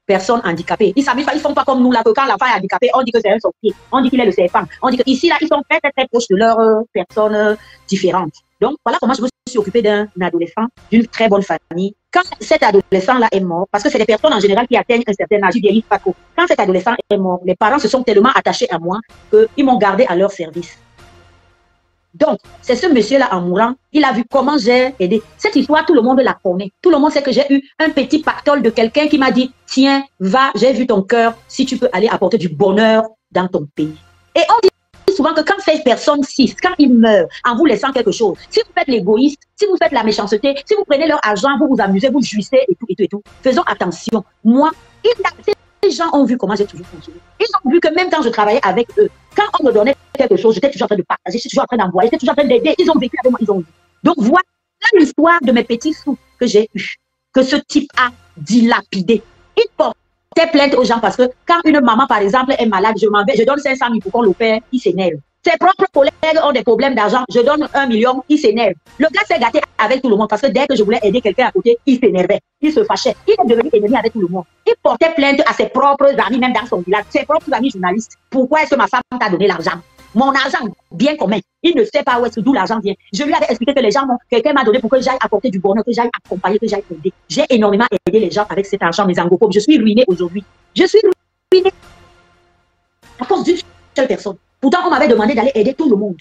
personnes handicapées. Ils ne font pas comme nous là, que quand l'enfant est handicapé, on dit que c'est un sorcier, on dit qu'il est le serpent, on dit que ici là, ils sont très proches de leurs personnes différentes. Donc voilà comment je me suis occupée d'un adolescent d'une très bonne famille. Quand cet adolescent-là est mort, parce que c'est des personnes en général qui atteignent un certain âge, ils vieillissent pas trop. Quand cet adolescent est mort, les parents se sont tellement attachés à moi qu'ils m'ont gardé à leur service. Donc, c'est ce monsieur-là, en mourant, il a vu comment j'ai aidé. Cette histoire, tout le monde la connaît. Tout le monde sait que j'ai eu un petit pactole de quelqu'un qui m'a dit, tiens, va, j'ai vu ton cœur, si tu peux aller apporter du bonheur dans ton pays. Et on dit souvent que quand ces personnes cisent, quand ils meurent, en vous laissant quelque chose, si vous faites l'égoïste, si vous faites la méchanceté, si vous prenez leur argent, vous vous amusez, vous jouissez et tout, et tout, et tout, faisons attention. Moi, les gens ont vu comment j'ai toujours fonctionné. Ils ont vu que même quand je travaillais avec eux, quand on me donnait quelque chose, j'étais toujours en train de partager, j'étais toujours en train d'envoyer, j'étais toujours en train d'aider. Ils ont vécu avec moi, ils ont vu. Donc voilà l'histoire de mes petits sous que j'ai eu, que ce type a dilapidé. Il portait plainte aux gens parce que quand une maman, par exemple, est malade, je donne 500 000 pour qu'on l'opère, il s'énerve. Ses propres collègues ont des problèmes d'argent, je donne 1 million, il s'énerve. Le gars s'est gâté avec tout le monde parce que dès que je voulais aider quelqu'un à côté, il s'énervait, il se fâchait. Il est devenu ennemi avec tout le monde. Il portait plainte à ses propres amis, même dans son village, ses propres amis journalistes. Pourquoi est-ce que ma femme t'a donné l'argent? Mon argent, bien commun. Il ne sait pas où est-ce d'où l'argent vient. Je lui avais expliqué que les gens, quelqu'un m'a donné pour que j'aille apporter du bonheur, que j'aille accompagner, que j'aille aider. J'ai énormément aidé les gens avec cet argent, mes angopos. Je suis ruiné aujourd'hui. Je suis ruiné à cause d'une seule personne. Pourtant, on m'avait demandé d'aller aider tout le monde.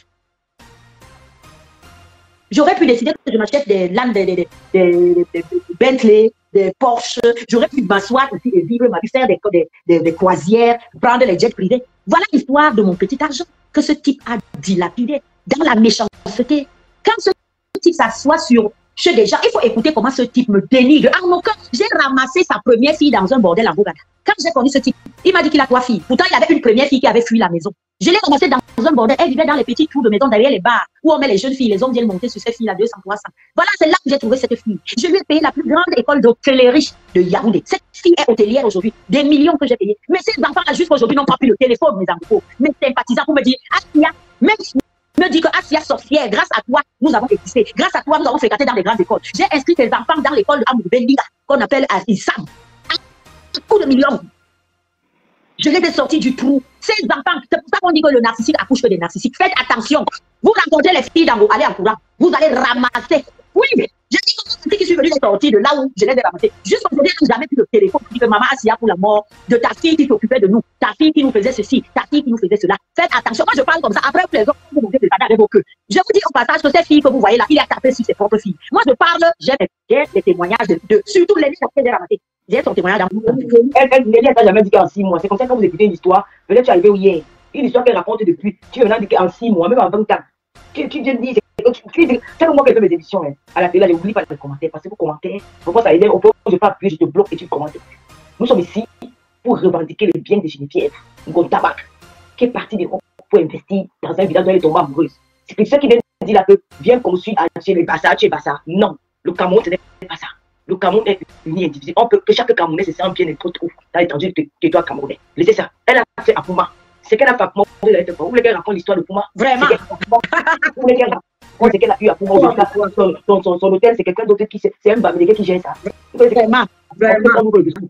J'aurais pu décider que je m'achète des Land, des Bentley, des Porsche. J'aurais pu m'asseoir aussi et vivre ma vie, faire des croisières, prendre les jets privés. Voilà l'histoire de mon petit argent que ce type a dilapidé dans la méchanceté. Quand ce type s'assoit chez des gens, il faut écouter comment ce type me dénigre. Ah non, quand j'ai ramassé sa première fille dans un bordel en Bouganda, quand j'ai connu ce type, il m'a dit qu'il a 3 filles. Pourtant, il avait une première fille qui avait fui la maison. Je l'ai ramassée dans un bordel. Elle vivait dans les petits trous de maison derrière les bars où on met les jeunes filles. Les hommes viennent monter sur ces filles-là 200, 300. Voilà, c'est là que j'ai trouvé cette fille. Je lui ai payé la plus grande école d'hôtellerie de Yaoundé. Cette fille est hôtelière aujourd'hui. Des millions que j'ai payés. Mais ces enfants-là, jusqu'à aujourd'hui, n'ont pas pris le téléphone, mes amis. Mes sympathisants pour me dire, Asia, même me dit que Asia sorcière, grâce à toi, nous avons existé. Grâce à toi, nous avons fréquenté dans les grandes écoles. J'ai inscrit tes enfants dans l'école de Amoubeli, qu'on appelle Issam. Un coup de millions. Je les ai sortis du trou. Ces enfants, c'est pour ça qu'on dit que le narcissique accouche que des narcissiques. Faites attention. Vous rencontrez les filles dans vos allées en courant. Vous allez ramasser. Oui, mais j'ai dit que qui suis venu les sortir de là où je les ai ramassés. Juste aujourd'hui, je n'ai jamais pris le téléphone pour dire que maman Asia pour la mort de ta fille qui s'occupait de nous, ta fille qui nous faisait ceci, ta fille qui nous faisait cela. Faites attention. Moi, je parle comme ça. Après, les autres, vous montez de ça avec vos queues. Je vous dis au passage que ces filles que vous voyez là, il a tapé sur ses propres filles. Moi, je parle, j'ai les témoignages de surtout les filles que j'ai ramassées. J'ai son témoignage dans elle n'a jamais dit qu'en 6 mois. C'est comme ça que quand vous écoutez une histoire, peut-être tu es arrivé hier. Une histoire qu'elle raconte depuis. Tu veux dire qu'en 6 mois, même en 20 ans. Tu viens de dire, c'est moi qui fais mes émissions. Hein. À la télé, je n'oublie pas les commentaires. Parce que vos commentaires, pourquoi ça aide? Au point où je ne peux pas appuyer, je te bloque et tu commentes. Nous sommes ici pour revendiquer le bien de Geneviève Ngontabak, qui est partie d'Europe pour investir dans un village où elle est tombée amoureuse. C'est que ceux qui viennent dire là que bien construit à chez les Bassa, chez Bassa. Non, le Cameroun, ce n'est pas ça. Le Cameroun est uni et divisé. On peut que chaque Camerounais se sent bien et retrouve dans l'étendue du territoire camerounais. Laissez ça. Elle a fait à Pouma. C'est qu'elle a fait à Pouma. Vous voulez qu'elle raconte l'histoire de Pouma? Vraiment? Vous voulez qu'elle raconte ce qu'elle a eu à Pouma? Son hôtel, c'est quelqu'un d'autre qui c'est un Bamileke qui gère ça. Vraiment? Vraiment?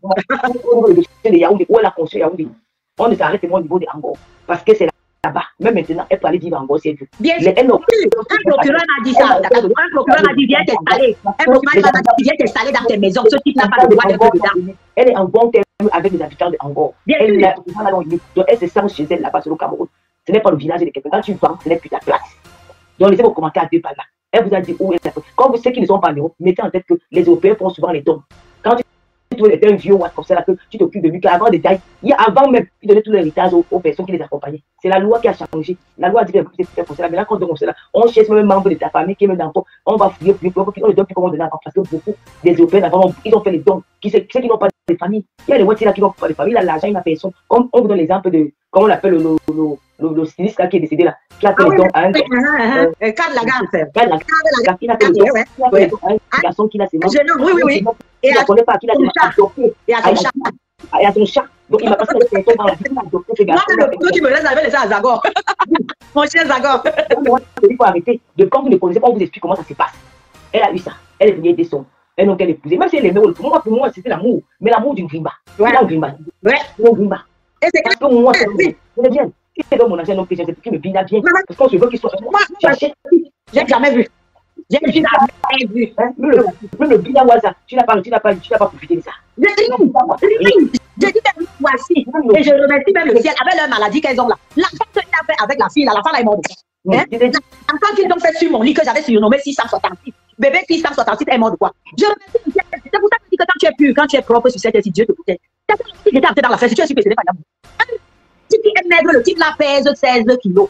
Où elle a construit Yaoundé. On ne s'arrête pas au niveau de Ango. Parce que c'est là-bas. Même maintenant, elle peut aller vivre en Ango si elle veut. Bien sûr. Un procureur m'a dit ça. Un procureur m'a dit viens t'installer. Un procureur m'a dit viens t'installer dans tes maisons. Ce type n'a pas le droit d'être dedans. Elle est en bon terme avec les habitants de Ango. Donc elle se sent chez elle là-bas sur le Cameroun. Ce n'est pas le village de quelqu'un. Quand tu vends, ce n'est plus ta place. Donc laissez vos commentaires à 2 pas là. Elle vous a dit où elle est. Quand vous savez qu'ils ne sont pas en Europe, mettez en tête que les Européens font souvent les dons. Quand tu es un vieux ou comme ça, là, que tu t'occupes de lui, qu'avant détail, avant même, il donnait tout l'héritage aux personnes qui les accompagnaient. C'est la loi qui a changé. La loi a dit que c'est fait pour cela. Mais là, quand on donne cela, on cherche même un membre de ta famille qui est même dans ton. On va fouiller plus, on ne donne plus comment donner avant. Parce que beaucoup des Européens, avant, ils ont fait les dons. Ceux qui n'ont pas de famille. Il y a les voitures là qui n'ont pas de famille. Là, l'argent, il n'a personne. Comme on vous donne l'exemple de, comment on l'appelle le styliste là qui est décédé là, qui a fait les dons à un Karl Lagarde. Karl Lagarde, qui a fait les dons à un garçon qui a ses noms. Oui. Et il ne connaît pas qu'il a adopté. Et à son chat. Donc il m'a passé les personnes dans la vie, il a adopté ce garçon. Moi, le tu me laisses avec les ça à Zagor. Mon chien Zagor. Il faut arrêter. De quand vous ne connaissez pas, on vous explique comment ça se passe. Elle a eu ça. Elle est venue aider son un homme qu'elle épousait. Même si elle aimait, pour moi c'était l'amour. Mais l'amour du Grimba. Ouais. Grimba. Ouais. Grimba. Et c'est Parce que moi, c'est bien. Si c'est dans mon ancien homme que j'ai, c'est qui me bina bien. Parce qu'on se veut qu'il soit. Moi, j'ai jamais vu. J'ai jamais vu. Même le bina Waza, tu n'as pas profité de ça. J'ai dit même voici. Et je remercie même le ciel avec leur maladie qu'elles ont là. L'enfant qu'il a fait avec la fille, là, l'enfant là est mort. L'enfant qu'ils ont fait sur mon lit que j'avais surnommé 666. Bébé 666 est mort de quoi? Je remercie le ciel. C'est pour ça que je dis que quand tu es pur, quand tu es propre sur cette terre, si Dieu te protège. C'est comme si j'étais entré dans la fête, si tu es supposé pas d'amour. Si tu es maigre, le type là pèse 16 kilos.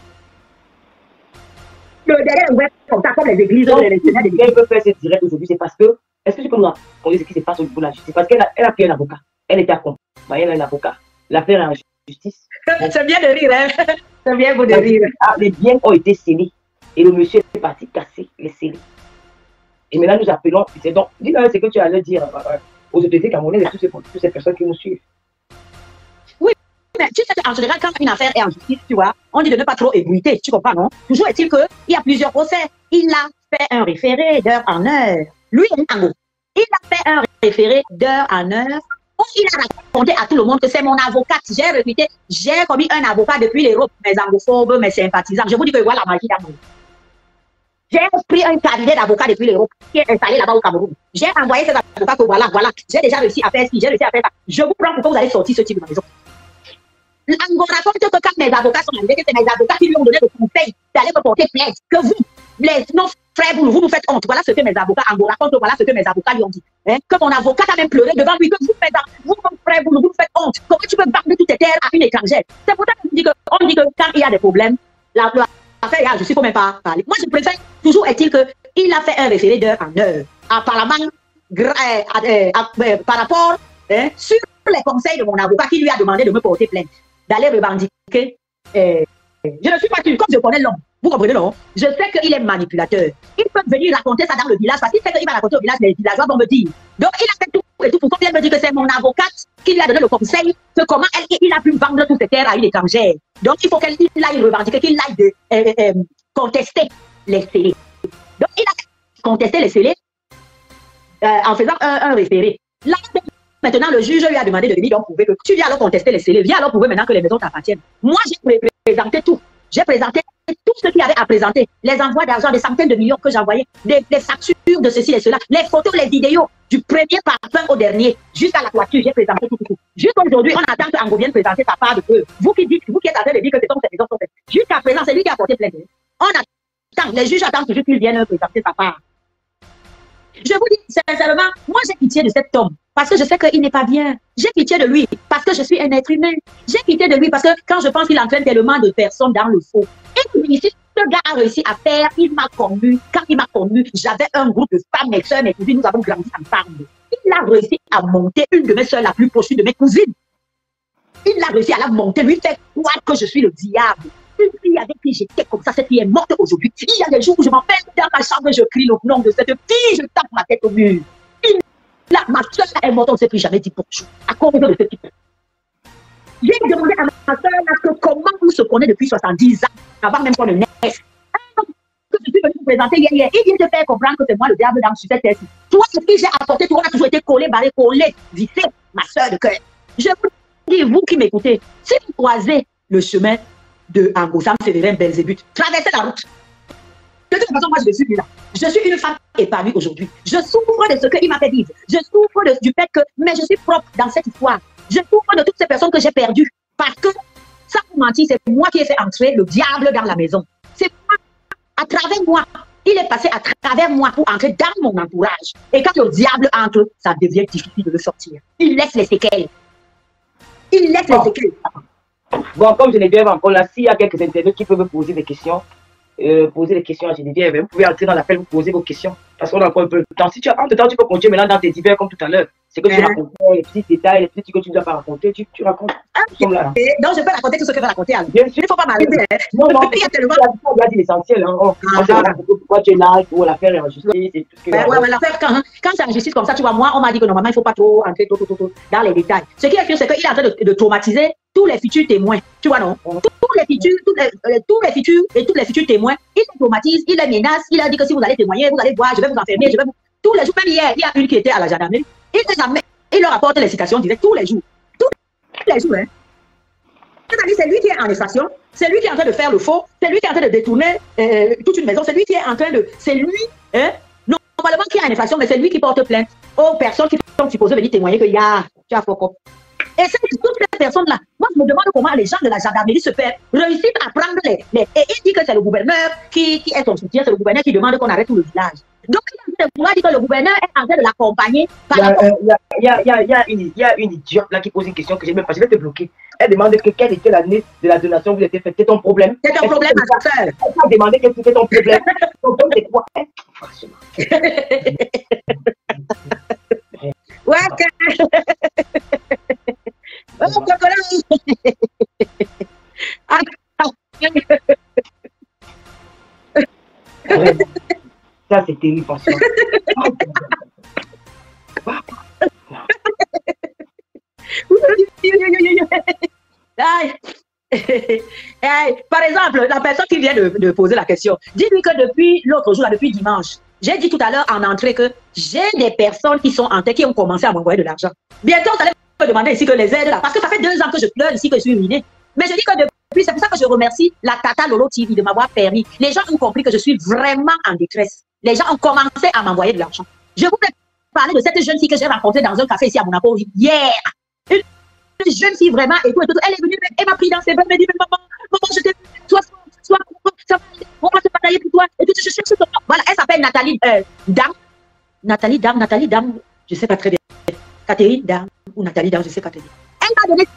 Le derrière web, comme ça, comme les églises, Elle peut faire cette direct aujourd'hui, c'est parce que, est-ce que tu peux nous raconter ce qui se passe au niveau de la justice? Parce qu'elle a pris un avocat. Elle était accompagnée d'un avocat. L'affaire est en justice. C'est bien de rire, hein? C'est bien vous de rire. Les biens ont été scellés. Et le monsieur est parti casser les scellés. Et maintenant, nous appelons. Donc, dis-moi ce que tu allais dire aux autorités camerounaises et toutes ces personnes qui nous suivent. Oui, mais tu sais qu'en général, quand une affaire est en justice, tu vois, on dit de ne pas trop ébruiter. Tu comprends, non? Toujours est-il qu'il y a plusieurs procès. Il a fait un référé d'heure en heure. Lui, il a fait un référé d'heure en heure. Il a raconté à tout le monde que c'est mon avocate. J'ai recruté, j'ai commis un avocat depuis l'Europe, mes anglophobes, mes sympathisants. Je vous dis que voilà la magie d'amour. J'ai pris un cabinet d'avocats depuis l'Europe qui est installé là-bas au Cameroun. J'ai envoyé ces avocats que voilà, j'ai déjà réussi à faire ci, j'ai réussi à faire ça. Je vous prends pour que vous allez sortir ce type de maison. On raconte que quand mes avocats sont arrivés, que c'est mes avocats qui lui ont donné le conseil d'aller me porter plainte, que vous, non frère, vous nous faites honte. Voilà ce que mes avocats, on raconte, voilà ce que mes avocats lui ont dit. Hein? Que mon avocat a même pleuré devant lui, que vous, frère, vous nous faites honte. Comment tu peux vendre toutes tes terres à une étrangère? C'est pour ça qu'on dit que quand il y a des problèmes, l'affaire, je ne suis même pas parler. Moi, je préfère, toujours est-il qu'il a fait un référé d'heure en heure. Apparemment, par rapport sur les conseils de mon avocat qui lui a demandé de me porter plainte, d'aller revendiquer. Je ne suis pas sûre, comme je connais l'homme, vous comprenez non? Je sais qu'il est manipulateur. Il peut venir raconter ça dans le village parce qu'il sait qu'il va raconter au village, les villageois vont me dire. Donc il a fait tout et tout pour qu'on vienne me dire que c'est mon avocate qui lui a donné le conseil que comment il a pu vendre toutes ses terres à une étrangère. Donc il faut qu'il aille revendiquer, qu'il aille contester les scellés. Donc il a contesté les scellés en faisant un référé. Là, maintenant, le juge lui a demandé de venir donc prouver que tu viens alors contester les scellés, viens alors prouver maintenant que les maisons t'appartiennent. Moi, j'ai présenté tout. J'ai présenté tout ce qu'il y avait à présenter. Les envois d'argent, des centaines de millions que j'envoyais, des factures de ceci et cela, les photos, les vidéos, du premier parfum au dernier, jusqu'à la toiture, j'ai présenté tout. Jusqu'aujourd'hui, on attend qu'Ango vienne présenter sa part de preuve. Vous qui êtes en train de dire que ces maisons sont faites. Jusqu'à présent, c'est lui qui a porté plainte. On attend, les juges attendent toujours qu'il vienne présenter sa part. Je vous dis sincèrement, moi j'ai pitié de cet homme parce que je sais qu'il n'est pas bien. J'ai pitié de lui parce que je suis un être humain. J'ai pitié de lui parce que quand je pense qu'il entraîne tellement de personnes dans le faux. Et ici, ce gars a réussi à faire, il m'a connu. Quand il m'a connu, j'avais un groupe de femmes, mes soeurs, mes cousines, nous avons grandi ensemble. Il a réussi à monter une de mes soeurs la plus proche de mes cousines. Il a réussi à la monter, lui faire croire que je suis le diable. Une fille avec qui j'étais comme ça, cette fille est morte aujourd'hui. Il y a des jours où je m'appelle dans ma chambre et je crie le nom de cette fille, je tape ma tête au mur. Ma soeur est morte, on ne s'est plus jamais dit bonjour à cause de ce type. J'ai demandé à ma soeur comment on se connaît depuis 70 ans, avant même qu'on ne naisse. Que je suis venu vous présenter hier, il vient de faire comprendre que c'est moi le diable dans cette tête. Toi, ce que j'ai apporté, toi, on a toujours été collé, barré, collé, vissé, ma soeur de cœur. Je vous dis, vous qui m'écoutez, si vous croisez le chemin de Angosam Sévérin Belzébuth, traversez la route. De toute façon, moi, je suis là. Je suis une femme épanouie aujourd'hui. Je souffre de ce qu'il m'a fait vivre. Je souffre du fait que, mais je suis propre dans cette histoire. Je souffre de toutes ces personnes que j'ai perdues. Parce que, sans vous mentir, c'est moi qui ai fait entrer le diable dans la maison. C'est moi, à travers moi. Il est passé à travers moi pour entrer dans mon entourage. Et quand le diable entre, ça devient difficile de le sortir. Il laisse les séquelles. Il laisse les séquelles. Bon, comme Geneviève encore là, s'il y a quelques internautes qui peuvent me poser des questions, à Geneviève, vous pouvez entrer dans l'appel, vous poser vos questions. Parce qu'on a encore un peu de temps. Si tu as entre temps, tu peux continuer maintenant dans tes divers comme tout à l'heure. C'est que tu racontes les petits détails, les petits trucs que tu ne dois pas raconter, tu racontes. Là. Donc je peux raconter tout ce que je vais raconter. Bien sûr. Il ne faut pas m'arrêter. Non, il y a tellement. On a dit l'essentiel. On sait pourquoi tu es là, pour l'affaire est en justice. Et tout ce que l'affaire, quand c'est en justice comme ça, tu vois, moi, on m'a dit que normalement, il ne faut pas trop entrer dans les détails. Ce qui est sûr, c'est qu'il est en train de traumatiser tous les futurs témoins. Tu vois, non? Tous les futurs témoins, il les traumatise, il les menace, il a dit que si vous allez témoigner, vous allez voir, je vais vous enfermer, Tous les jours, même hier, il y a une qui était à la gendarmerie. Il leur apporte les citations directes tous les jours. Tous les jours, hein. C'est-à-dire, c'est lui qui est en extraction, c'est lui qui est en train de faire le faux, c'est lui qui est en train de détourner toute une maison, c'est lui qui est en train de... C'est lui, hein, normalement qui est en extraction, mais c'est lui qui porte plainte aux personnes qui sont supposées venir témoigner que tu as faux. Et c'est toutes ces personnes-là. Moi, je me demande comment les gens de la gendarmerie se réussissent à prendre et il dit que c'est le gouverneur qui est son soutien, c'est le gouverneur qui demande qu'on arrête tout le village. Donc, il dit que le gouverneur est en train de l'accompagner. Il y a une idiote là qui pose une question que j'ai même pas. Je vais te bloquer. Elle demande quelle était l'année de la donation vous était faite. C'est ton problème. C'est ton problème, ma soeur. Elle t'a demandé quel était ton problème. Ton problème, c'est quoi? Ouais, oh, ça, c'est terrible, franchement. Par exemple, la personne qui vient de poser la question, dis-lui que depuis l'autre jour, depuis dimanche, j'ai dit tout à l'heure en entrée que j'ai des personnes qui sont en tête qui ont commencé à m'envoyer de l'argent. Bientôt, vous allez me demander ici que les aides là, parce que ça fait 2 ans que je pleure ici, que je suis ruinée. Mais je dis que depuis, c'est pour ça que je remercie la Tata Lolo TV de m'avoir permis. Les gens ont compris que je suis vraiment en détresse. Les gens ont commencé à m'envoyer de l'argent. Je voulais parler de cette jeune fille que j'ai rencontrée dans un café ici à Monaco hier. Une jeune fille vraiment, et tout. Elle est venue, elle m'a pris dans ses bras, elle m'a dit, maman, je t'ai sois, on va se batailler pour toi. Et puis je cherche ton nom. Voilà, elle s'appelle Nathalie Dam. Nathalie Dam, je ne sais pas très bien. Catherine Dam ou Nathalie Dam, je sais pas très bien. Elle m'a donné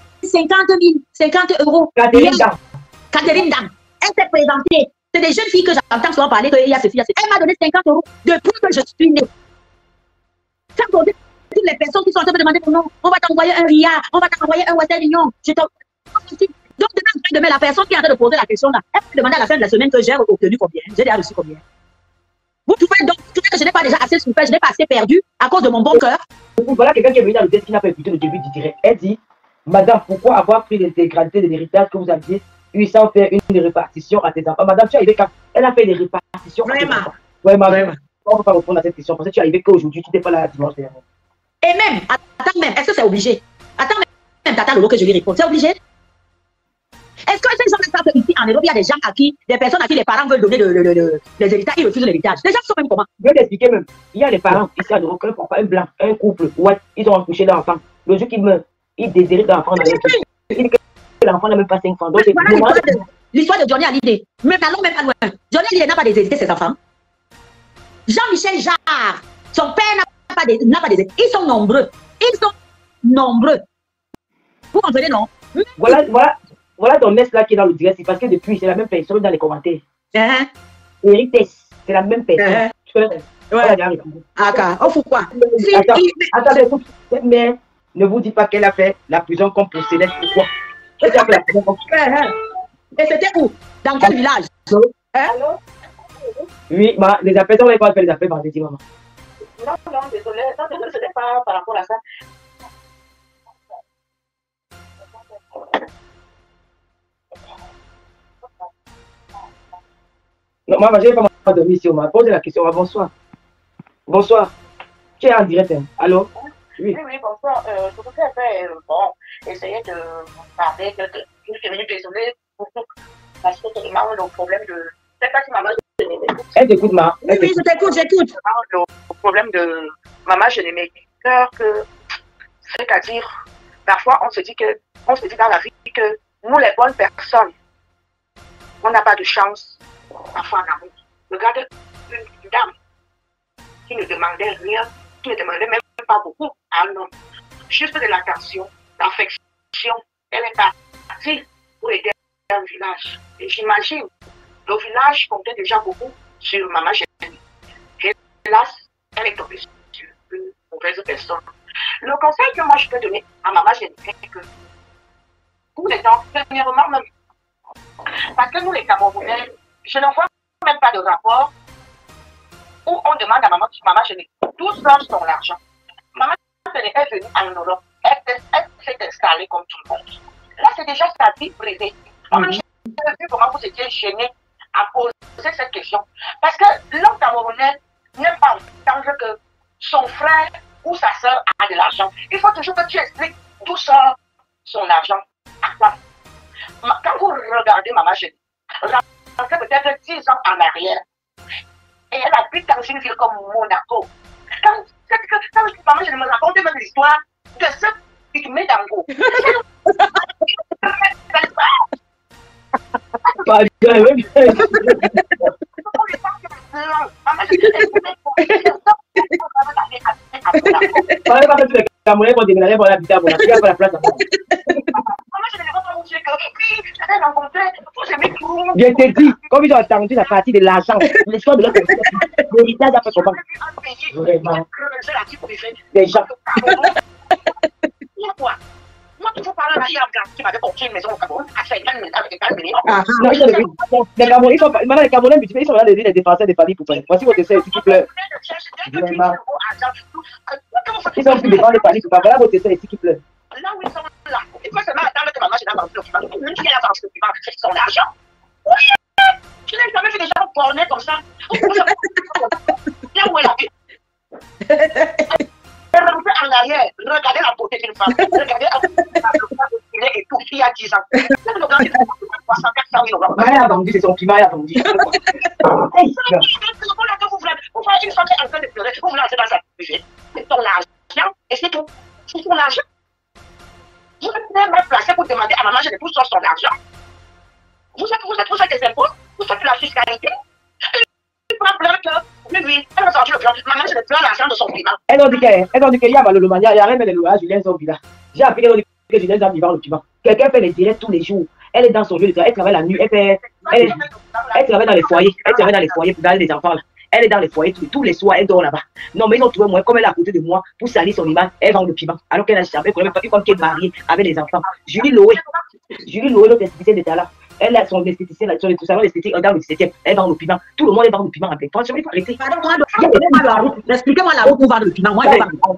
50 euros. Catherine Dam. Elle s'est présentée. C'est des jeunes filles que j'entends souvent parler qu'il y a ceci, il y a ceci. Elle m'a donné 50 euros depuis que je suis née. Sans compter toutes les personnes qui sont en train de me demander mon nom. On va t'envoyer un RIA, on va t'envoyer un Western Union. Donc, demain, la personne qui est en train de poser la question là, elle peut demander à la fin de la semaine que j'ai obtenu combien, j'ai déjà reçu combien. Vous trouvez donc que je n'ai pas déjà assez souffert, je n'ai pas assez perdu à cause de mon bon cœur. Voilà quelqu'un qui est venu dans le test qui n'a pas écouté le début du direct. Elle dit, madame, pourquoi avoir pris l'intégralité de l'héritage que vous aviez eu sans faire une répartition à tes enfants? Madame, tu es arrivée quand elle a fait des répartitions. Vraiment. Vraiment. On ne peut pas répondre à cette question parce que tu es arrivé qu'aujourd'hui, tu n'étais pas là dimanche dernier. Et même, attends même, est-ce que c'est obligé? Attends même, Tata Lolo, que je lui réponds, c'est obligé? Est-ce que ces gens savent qu'ici en Europe, il y a des gens des personnes à qui les parents veulent donner les héritages, ils refusent l'héritage? Les gens sont même comment? Je vais t'expliquer même. Il y a des parents ici en Europe, un blanc, un couple, ouais, ils ont accouché d'enfants. Le jour qu'ils meurent, ils désirent d'enfants dans leur vie. Il dit que l'enfant n'a même pas 5 ans. Donc, voilà l'histoire de Johnny Hallyday. Mais allons même pas loin. Johnny Hallyday n'a pas déshérité ses enfants. Jean-Michel Jarre, son père n'a pas déshérité. Ils sont nombreux. Vous comprenez, non? Voilà ton nest là qui est dans le direct, c'est parce que depuis, c'est la même personne dans les commentaires. Eric Tess, c'est la même personne. Ouais. On fout quoi? Attendez, cette mère ne vous dit pas qu'elle a fait la prison comme pour Céleste. Pourquoi? Et c'était où? Dans quel village? Allô? Oui, les appels, on ne va pas faire les appels vendredi, maman. Non, désolé, ce n'est pas par rapport à ça. Non, maman, je ne vais pas m'endormir ici, on m'a posé la question. Bonsoir. Bonsoir. Tu es en direct, hein? Allô? Oui, bonsoir. Je voudrais essayer de parler quelques minutes, désolé, parce que c'est vraiment le problème de... Je ne sais pas si maman... Elle t'écoute, ma. Oui, je t'écoute. Le problème de maman, je n'aimais cœur que... C'est-à-dire, parfois, on se dit dans la vie que nous, les bonnes personnes, on n'a pas de chance, parfois en amour. Regarde une dame qui ne demandait rien, qui ne demandait même pas beaucoup à un homme. Juste de l'attention, l'affection. Elle est partie pour aider un village. Et j'imagine, le village comptait déjà beaucoup sur Maman Jenny. Hélas, elle est tombée sur une mauvaise personne. Le conseil que moi je peux donner à Maman Jenny, c'est que tous les gens, premièrement même, parce que nous les Camerounais, je ne vois même pas de rapport où on demande à Maman Jenny, tous lâchent son argent. Maman Jenny est venue en Europe, elle s'est installée comme tout le monde. Là, c'est déjà sa vie privée. J'ai vu comment vous étiez gênés à poser cette question. Parce que l'homme camerounais n'aime pas entendre son frère ou sa soeur a de l'argent, il faut toujours que tu expliques d'où sort son argent. Quand vous regardez Maman Jenny, rentrez peut-être 10 ans en arrière, et elle habite dans une ville comme Monaco. Quand Maman Jenny me raconte même l'histoire de ce pygmée d'Ango. Je te dis, comme ils ont entendu la partie de l'argent, l'histoire de leur l'héritage après comment. Vraiment. Les gens. Moi, toujours parler à un gars qui m'avait construit une maison au Cameroun à 50 000 avec 4 millions. Non, les Camerounais, maintenant les Camerounais, ils sont là de dire les défenseurs des familles poupées. Voici votre essai qui pleure. Vraiment. Ils ont pu défendre les familles poupées. Voilà votre essai qui pleure. Là où ils sont là. Et puis seulement attendre que maman, j'ai vendu le document. Une qui a vendu le document, c'est son argent. Oui! Je n'ai jamais vu des gens bornés comme ça. Là où elle habite. En arrière, regardez la beauté d'une femme, regardez et tout, il y a 10 ans. Le gars, il a 300 000 euros. Elle a vendu, c'est son climat, elle a vendu. Vous voyez une femme qui est en train de pleurer, vous lancez dans sa buvette, c'est ton argent, et c'est tout. C'est ton argent. Vous êtes même placé pour demander à maman, je dépose son argent. Vous êtes des impôts, vous faites la fiscalité. Il prend plein que, oui, elle a sorti le plan. Maman, je plein l'argent de son climat. Elles ont dit qu'il y a Malolomania, il y a rien de l'ouage, Julien Zombila. J'ai appris qu'elle a dit que Julien Zombila le document. Quelqu'un fait les directs tous les jours. Elle est dans son lieu de travail, elle travaille la nuit, elle travaille dans les foyers, pour garder les enfants là. Elle est dans les foyers tous les soirs, elle dort là-bas. Non, mais ils ont trouvé moi, comme elle est à côté de moi, pour salir son image, elle vend le piment. Alors qu'elle a jamais connu, comme qu'elle est mariée avec les enfants. Julie Loé, l'autre esthéticienne de talent. Elle a son esthéticien, sur le salon d'esthétique, dans le 17e, elle vend le piment. Tout le monde vend le piment en plein. Franchement, il faut arrêter. Expliquez-moi la route pour vendre le piment. Moi, je vais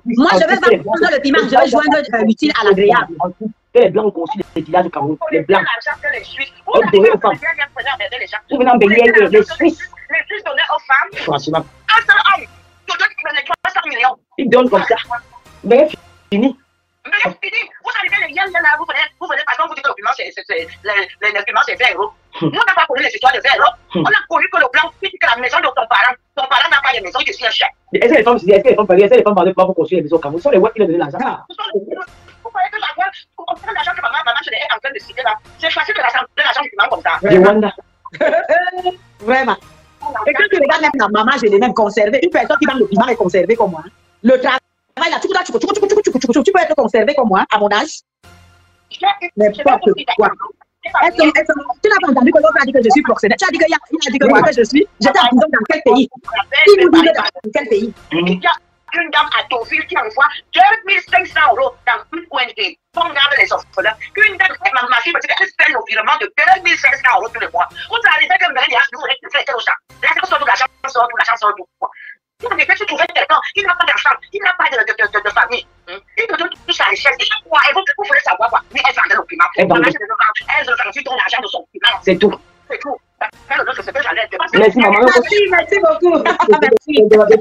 vendre le piment, je vais joindre l'utile à l'agréable. Les Blancs ont construit les villages du Cameroun. Les Blancs. On donnait aux femmes. Vous venez en Bélier, les Suisses. Les Suisses donnaient aux femmes. Franchement. Un seul homme. Les 300 millions. Ils donnent comme ça. Mais fini. Mais fini. Vous arrivez les yens là, vous venez parce qu'on vous dit que le piment, le piment, c'est 20 euros. Nous, on n'a pas connu les histoires de 20 euros. On a connu que le blanc, puis que la maison de ton parent n'a pas de maison, il est un chèque. Est-ce que les femmes parlent pour construire les maisons au Cameroun? Ce sont les web qui leur donnent l'argent. Vous voyez que l'argent que maman, je l'ai en train de citer là, c'est facile de l'argent du piment comme ça. Rwanda. Vraiment. Et quand tu regardes même la maman, je l'ai même conservé. Une personne qui vend le piment est conservée comme moi. Le travail là, tu peux être conservé comme moi, à mon âge. N'importe quoi. Tu n'as pas entendu que l'autre a dit que je suis proxénète. Tu as dit qu'il a dit que moi que je suis. J'étais en prison dans quel pays? Il nous dit dans quel pays? Il y a une dame à Deauville qui envoie 2500 euros dans une ONG. On regarde les orphelins. Une dame, ma fille me dit qu'elle fait le virement de 2500 euros tous les mois. Vous arrivez comme vous voulez faire au champ. Là, c'est que l'argent sort tout. En effet, tu trouvais quelqu'un, il n'a pas d'argent, il n'a pas de famille. Il te donne toute sa richesse. Et quoi, vous voulez savoir quoi? Mais elle vendait le piment. Elle vendait ton argent de son piment. C'est tout. C'est tout. C'est ce que j'allais dire. Merci, maman. Merci beaucoup. Merci. Vous voulez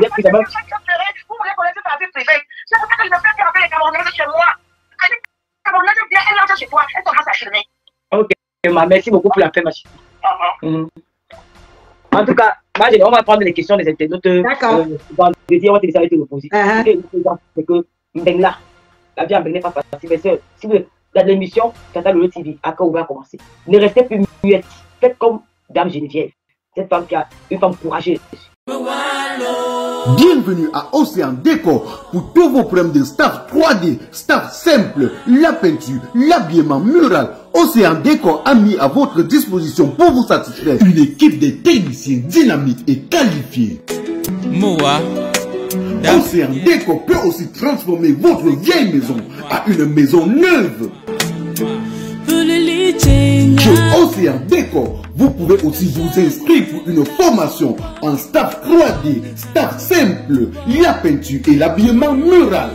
connaître ta vie privée. C'est pour ça que je me fais faire les Camerounaises chez moi. Les Camerounaises viennent, elles rentrent chez toi, elles commencent à filmer. Ok, merci beaucoup pour la fin, ma chérie. En tout cas, on va prendre les questions des internautes. D'accord. On va te laisser reposer. C'est que Mbengla, la vie en Mbengla n'est pas facile. Mais si vous avez l'émission, Katalolo TV, à quand on va commencer. Ne restez plus muette. Faites comme Dame Geneviève. Cette femme qui a une femme courageuse. Bienvenue à Océan Décor pour tous vos problèmes de staff 3D, staff simple, la peinture, l'habillement mural. Océan Décor a mis à votre disposition pour vous satisfaire une équipe de techniciens dynamiques et qualifiés. Océan Décor peut aussi transformer votre vieille maison à une maison neuve. Chez Océan Décor, vous pouvez aussi vous inscrire pour une formation en staff 3D, staff simple, la peinture et l'habillement mural.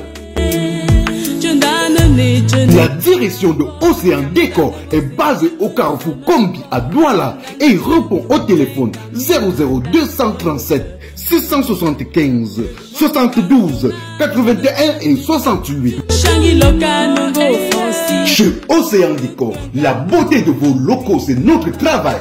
La direction de Océan Décor est basée au carrefour Combi à Douala et répond au téléphone 00237 675 72 81 et 68. Chez Océan Décor, la beauté de vos locaux, c'est notre travail.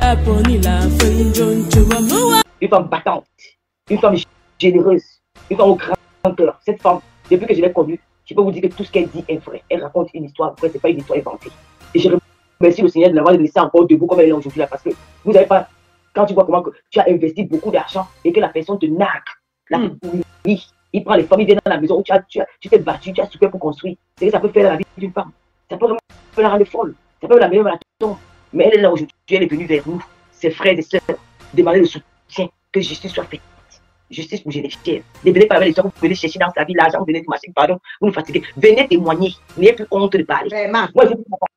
Une femme battante, une femme généreuse, une femme au grand cœur. Cette femme, depuis que je l'ai connue, je peux vous dire que tout ce qu'elle dit est vrai. Elle raconte une histoire vraie, c'est pas une histoire inventée. Et je remercie le Seigneur de l'avoir laissé encore debout comme elle est aujourd'hui là, parce que vous n'avez pas, quand tu vois comment que tu as investi beaucoup d'argent et que la personne te nargue, oui, il prend les femmes, il vient dans la maison où tu t'es battu, tu as souffert pour construire. C'est que ça peut faire la vie d'une femme. Ça peut vraiment la rendre folle. Ça peut la mener à la tombe. Mais elle est là aujourd'hui, elle est venue vers nous, ses frères et sœurs, demander le soutien, que justice soit faite. Justice pour Geneviève. Ne venez pas avec les gens, vous venez chercher dans sa vie l'argent, vous venez nous marcher, pardon, vous nous fatiguez. Venez témoigner. N'ayez plus honte de parler. Vraiment. Moi,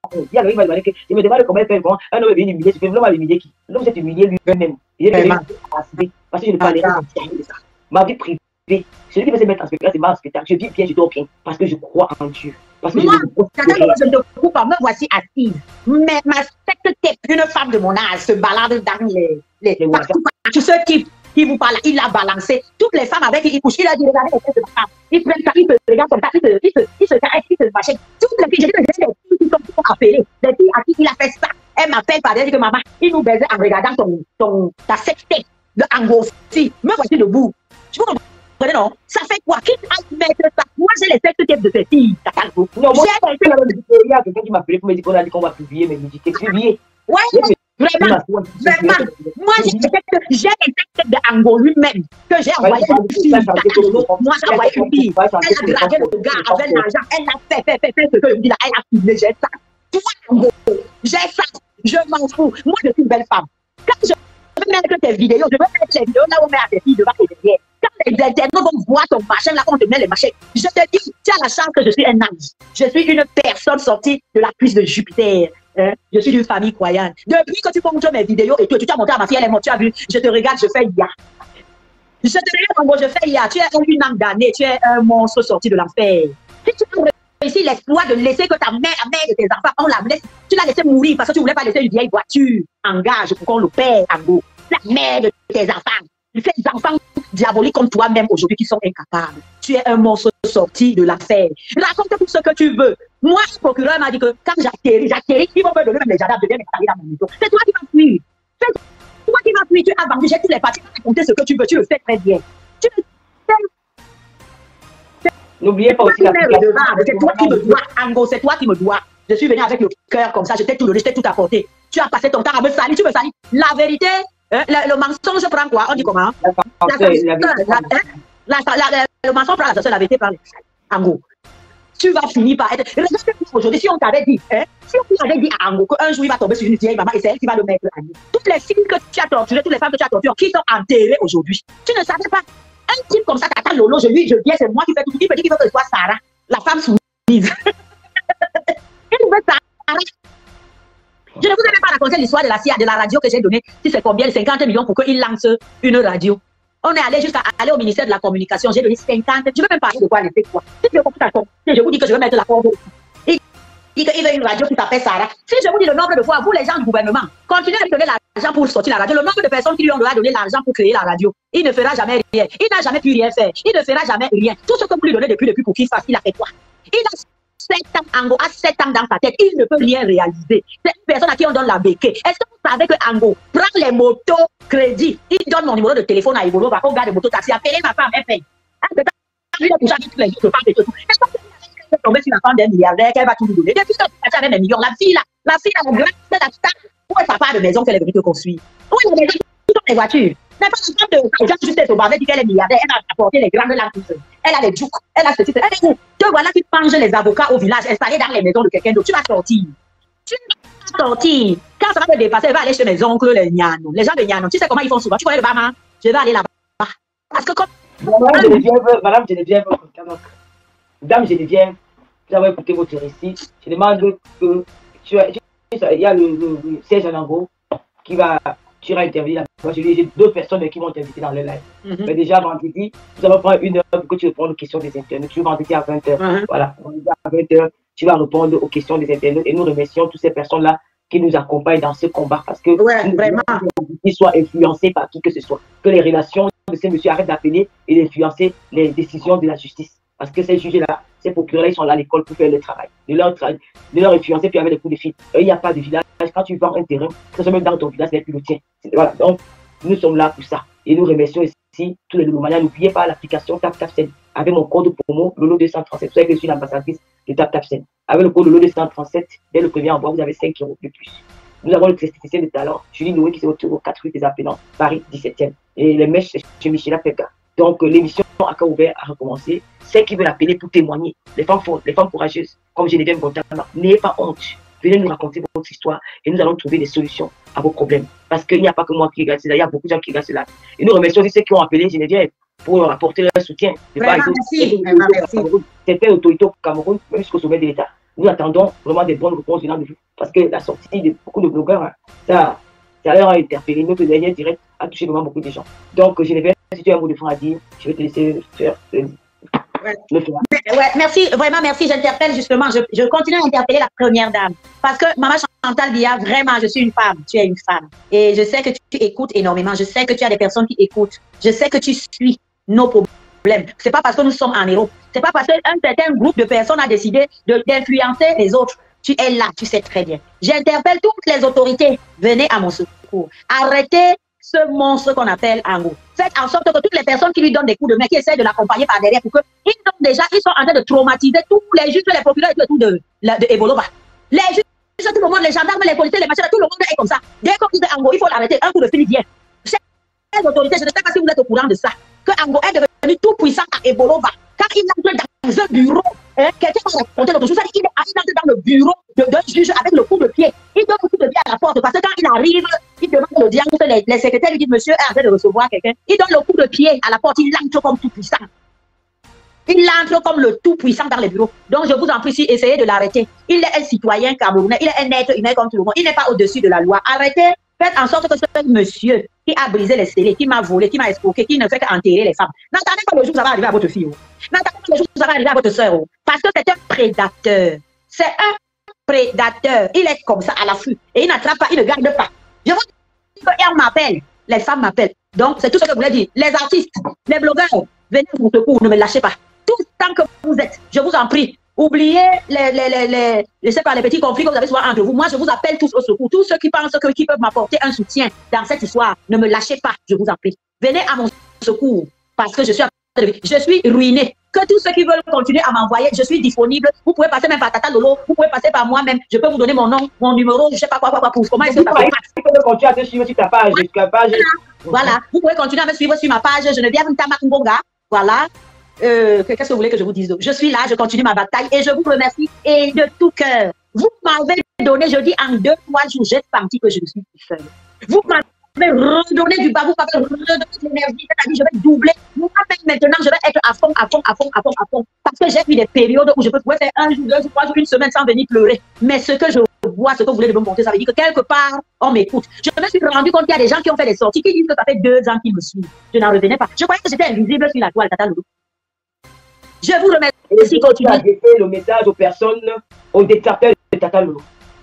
je me demande comment elle fait vraiment. Un homme est venu m'humilier. Je fais l'homme a humilié qui? L'homme s'est humilié lui-même. Il est venu parce que je ne parlais pas de ça. Ma vie privée, celui qui veut se mettre en spectacle, c'est ma spectacle. Je vis bien, je dors bien. Parce que je crois en Dieu. Parce que moi, je ne te coupe pas, me voici assise. Mais ma secte, une femme de mon âge se balade dans les tous ceux qui vous parlent, il l'a balancé. Toutes les femmes avec qui il couche, il a dit, regardez les têtes de ma femme. Il prend ça, il se regarde comme ça, il se caresse, il se machin. Toutes les filles, j'ai dit, les filles qui sont appelées, les filles à qui il a fait ça. Elle m'appelle par elle, dit que maman, il nous baisait en regardant ta secte de Angofi. Me voici debout. Tu vois, non, ça fait quoi? Qui a mettre ça? Moi, j'ai les sectes de ces filles. Non, moi, il y a quelqu'un qui m'a appelé pour me dire qu'on a dit qu'on va publier mes médicaments. Publier. Ouais, vraiment. Moi, j'ai les sectes de Ango lui-même que j'ai envoyé une fille. Moi, j'ai envoyé une fille. Elle a dragué le gars avec l'argent. Elle a fait ce que je dis là. Elle a filmé, j'ai ça. Tu vois, Ango, j'ai ça. Je m'en fous. Moi, je suis une belle femme. Quand je veux mettre tes vidéos, je veux mettre les vidéos là où on met à tes filles devant et derrière. Quand les internautes vont voir ton machin là, on te met les machins. Je te dis, tu as la chance que je suis un ange. Je suis une personne sortie de la cuisse de Jupiter. Je suis d'une famille croyante. Depuis que tu montres mes vidéos et tout, tu t'as montré à ma fille, elle est morte, tu as vu, je te regarde, je fais ya. Je te regarde en gros, je fais ya. Tu es une âme damnée, tu es un monstre sorti de l'enfer. Si tu as réussi l'exploit de laisser que ta mère, la mère de tes enfants, on la laisse, tu l'as laissé mourir parce que tu ne voulais pas laisser une vieille voiture en gage pour qu'on le père en gros. La mère de tes enfants. Tu fais des enfants diaboliques comme toi-même aujourd'hui qui sont incapables. Tu es un monstre sorti de l'affaire. Raconte tout ce que tu veux. Moi, le procureur m'a dit que quand j'atterris, ils vont me donner même les jardins de bien m'installer dans mon maison. C'est toi qui vas fuir. C'est toi qui vas fuir. Tu as vendu, j'ai tous les papiers, tu vas raconter ce que tu veux. Tu le fais très bien. N'oubliez pas aussi la c'est toi qui me dois, Ango, c'est toi qui me dois. Je suis venu avec le cœur comme ça, je t'ai tout donné, je t'ai tout apporté. Tu as passé ton temps à me salir, tu me salis. La vérité, le mensonge prend quoi? On dit comment? Le mensonge prend la vérité par les Ango. Tu vas finir par être. Aujourd'hui, si on t'avait dit, si on t'avait dit à Ango qu'un jour il va tomber sur une vieille maman et c'est elle qui va le mettre à nu. Toutes les filles que tu as torturées, toutes les femmes que tu as torturées, qui sont enterrées aujourd'hui. Tu ne savais pas. Un type comme ça, t'attends Lolo, je viens, c'est moi qui fais tout. Il me dit qu'il veut que je sois Sarah, la femme soumise. Il veut Sarah. Je ne vous ai même pas raconté l'histoire de la radio que j'ai donnée. Si c'est combien? 50 millions pour qu'il lance une radio. On est allé jusqu'à aller au ministère de la Communication. J'ai donné 50. Je ne veux même parler de quoi, n'était quoi. Si je vous dis que je veux mettre la corde. Il veut une radio qui s'appelle Sarah. Si je vous dis le nombre de fois, vous les gens du gouvernement, continuez à lui donner l'argent pour sortir la radio. Le nombre de personnes qui lui ont donné l'argent pour créer la radio, il ne fera jamais rien. Il n'a jamais pu rien faire. Il ne fera jamais rien. Tout ce que vous lui donnez depuis pour qu'il fasse, il a fait quoi? Il a 7 ans, Ango a 7 ans dans sa tête. Il ne peut rien réaliser. C'est une personne à qui on donne la béquille. Est-ce que vous savez que Ango prend les motos crédit? Il donne mon numéro de téléphone à Ibolo, va qu'on garde les motos taxi. Appelez ma femme, elle paye. Est-ce que tomber sur la femme d'un milliardaire, qu'elle va tout lui donner. Depuis que tu as des millions, la fille, la grande, la star, où est sa part de maison qu'elle est venue te construire? Où est la maison? Où sont les voitures? Mais pas la femme de gens juste au bas, dit qu'elle est milliardaire, elle a apporté les grandes lampes. Elle a les jouks, elle a ceci. Te voilà qui penche les avocats au village, installés dans les maisons de quelqu'un d'autre. Tu vas sortir. Tu vas sortir. Quand ça va te dépasser, elle va aller chez mes oncles, les Nianos. Les gens de Nianos, tu sais comment ils font souvent? Tu connais le Bama? Je vais aller là-bas. Parce que comme. Madame Geneviève, Dame Geneviève, vous avez écouté votre récit. Je demande que il y a le Serge Anango qui va intervenir là-bas. J'ai d'autres personnes qui vont t'inviter dans le live. Mais déjà, vendredi, nous allons prendre 1 heure pour que tu répondes aux questions des internautes. Tu vas vendredi à 20h. Voilà, vendredi à 20h, tu vas répondre aux questions des internautes. Et nous remercions toutes ces personnes-là qui nous accompagne dans ce combat parce que vraiment. Qu'ils soient influencés par qui que ce soit. Que les relations de ces messieurs arrêtent d'appeler et d'influencer les décisions de la justice. Parce que ces juges-là, ces procureurs, ils sont là à l'école pour faire le travail. De leur influencer, puis avec les coups de fil. Il n'y a pas de village. Quand tu vends un terrain, que ce soit même dans ton village, ce n'est plus le tien. Voilà. Donc, nous sommes là pour ça. Et nous remercions ici tous les Lolomaniens. N'oubliez pas l'application TapTapSend. Avec mon code promo, Lolo237. Vous savez que je suis l'ambassadrice de TapTapSend. Avec le code Lolo237, dès le premier envoi, vous avez 5 € de plus. Nous avons le testicien de talent, Julie Noé qui se retrouve aux 4 rue des Appelants, Paris 17e. Et les mèches, c'est chez Michela Peka. Donc l'émission a qu'à ouvert à recommencer. Ceux qui veulent appeler pour témoigner, les femmes fortes, les femmes courageuses, comme Geneviève Gontama, n'ayez pas honte. Venez nous raconter votre histoire et nous allons trouver des solutions à vos problèmes. Parce qu'il n'y a pas que moi qui regarde cela, il y a beaucoup de gens qui regardent cela. Et nous remercions aussi ceux qui ont appelé Geneviève pour apporter leur soutien. Vraiment, merci. C'était autorité au Cameroun, même jusqu'au sommet de l'État. Nous attendons vraiment des bonnes réponses venant de vous. Parce que la sortie de beaucoup de blogueurs, hein, ça leur a interpellé. Notre dernier direct a touché vraiment beaucoup de gens. Donc, Geneviève, si tu as un mot de fin à dire, je vais te laisser faire le faire. Merci, vraiment merci. J'interpelle justement, je continue à interpeller la première dame. Parce que Maman Chantal Biya, vraiment, je suis une femme. Tu es une femme. Et je sais que tu écoutes énormément. Je sais que tu as des personnes qui écoutent. Je sais que tu suis nos problèmes. C'est pas parce que nous sommes en Europe. C'est pas parce qu'un certain groupe de personnes a décidé d'influencer les autres. Tu es là, tu sais très bien. J'interpelle toutes les autorités. Venez à mon secours. Arrêtez ce monstre qu'on appelle Ango. Faites en sorte que toutes les personnes qui lui donnent des coups de main, qui essaient de l'accompagner par derrière, pour que ils sont en train de traumatiser tous les juges, les procureurs et tout de Ebolova. Les juges, tout le monde, les gendarmes, les policiers, les machins, tout le monde est comme ça. Dès qu'on dit Ango, il faut l'arrêter. Un coup de fil vient. Les autorités, je ne sais pas si vous êtes au courant de ça, que Ango est devenu tout puissant à Ebolova. Quand il entre dans un bureau, quelqu'un m'a raconté l'autre jour, il entre dans le bureau d'un juge avec le coup de pied. Il donne le coup de pied à la porte parce que quand il arrive, il demande l'audience, les secrétaires lui disent, monsieur est en train de recevoir quelqu'un. Il donne le coup de pied à la porte, il entre comme tout puissant. Il entre comme le tout puissant dans les bureaux. Donc je vous en prie, essayez de l'arrêter. Il est un citoyen camerounais, il est un être humain comme tout le monde. Il n'est pas au-dessus de la loi. Arrêtez, faites en sorte que ce monsieur qui a brisé les scellés, qui m'a volé, qui m'a escroqué, qui ne fait qu'enterrer les femmes. N'attendez pas le jour où ça va arriver à votre fille. N'attendez pas le jour où ça va arriver à votre soeur. Parce que c'est un prédateur. C'est un prédateur. Il est comme ça à l'affût. Et il n'attrape pas, il ne garde pas. Je vous dis qu'on m'appelle. Les femmes m'appellent. Donc, c'est tout ce que je voulais dire. Les artistes, les blogueurs, venez à mon secours, ne me lâchez pas. Tout tant que vous êtes, je vous en prie, oubliez les petits conflits que vous avez souvent entre vous. Moi, je vous appelle tous au secours. Tous ceux qui pensent qu'ils peuvent m'apporter un soutien dans cette histoire, ne me lâchez pas, je vous en prie. Venez à mon secours parce que je suis ruinée. Que tous ceux qui veulent continuer à m'envoyer, je suis disponible. Vous pouvez passer même par Tata Lolo, vous pouvez passer par moi-même. Je peux vous donner mon nom, mon numéro, je ne sais pas quoi, pour comment est-ce que ça passe. Vous pouvez continuer à te suivre sur ta page. Voilà, vous pouvez continuer à me suivre sur ma page Geneviève Ntamakungonga. Voilà. Qu'est-ce que vous voulez que je vous dise? Je suis là, je continue ma bataille et je vous remercie et de tout cœur. Vous m'avez donné, je dis en 2-3 jours, j'ai senti que je suis seule. Vous m'avez redonné du bas, vous m'avez redonné de l'énergie, c'est-à-dire je vais doubler. Moi-même maintenant, je vais être à fond. Parce que j'ai eu des périodes où je peux faire 1 jour, 2 jours, 3 jours, 1 semaine sans venir pleurer. Mais ce que je vois, ce que vous voulez de me montrer, ça veut dire que quelque part, on m'écoute. Je me suis rendu compte qu'il y a des gens qui ont fait des sorties, qui disent que ça fait 2 ans qu'ils me suivent. Je n'en revenais pas. Je croyais que j'étais invisible sur la toile, Tata Loulou. Je vous remercie. Continuez à fait le message aux personnes, aux détracteurs de Tata Loulou.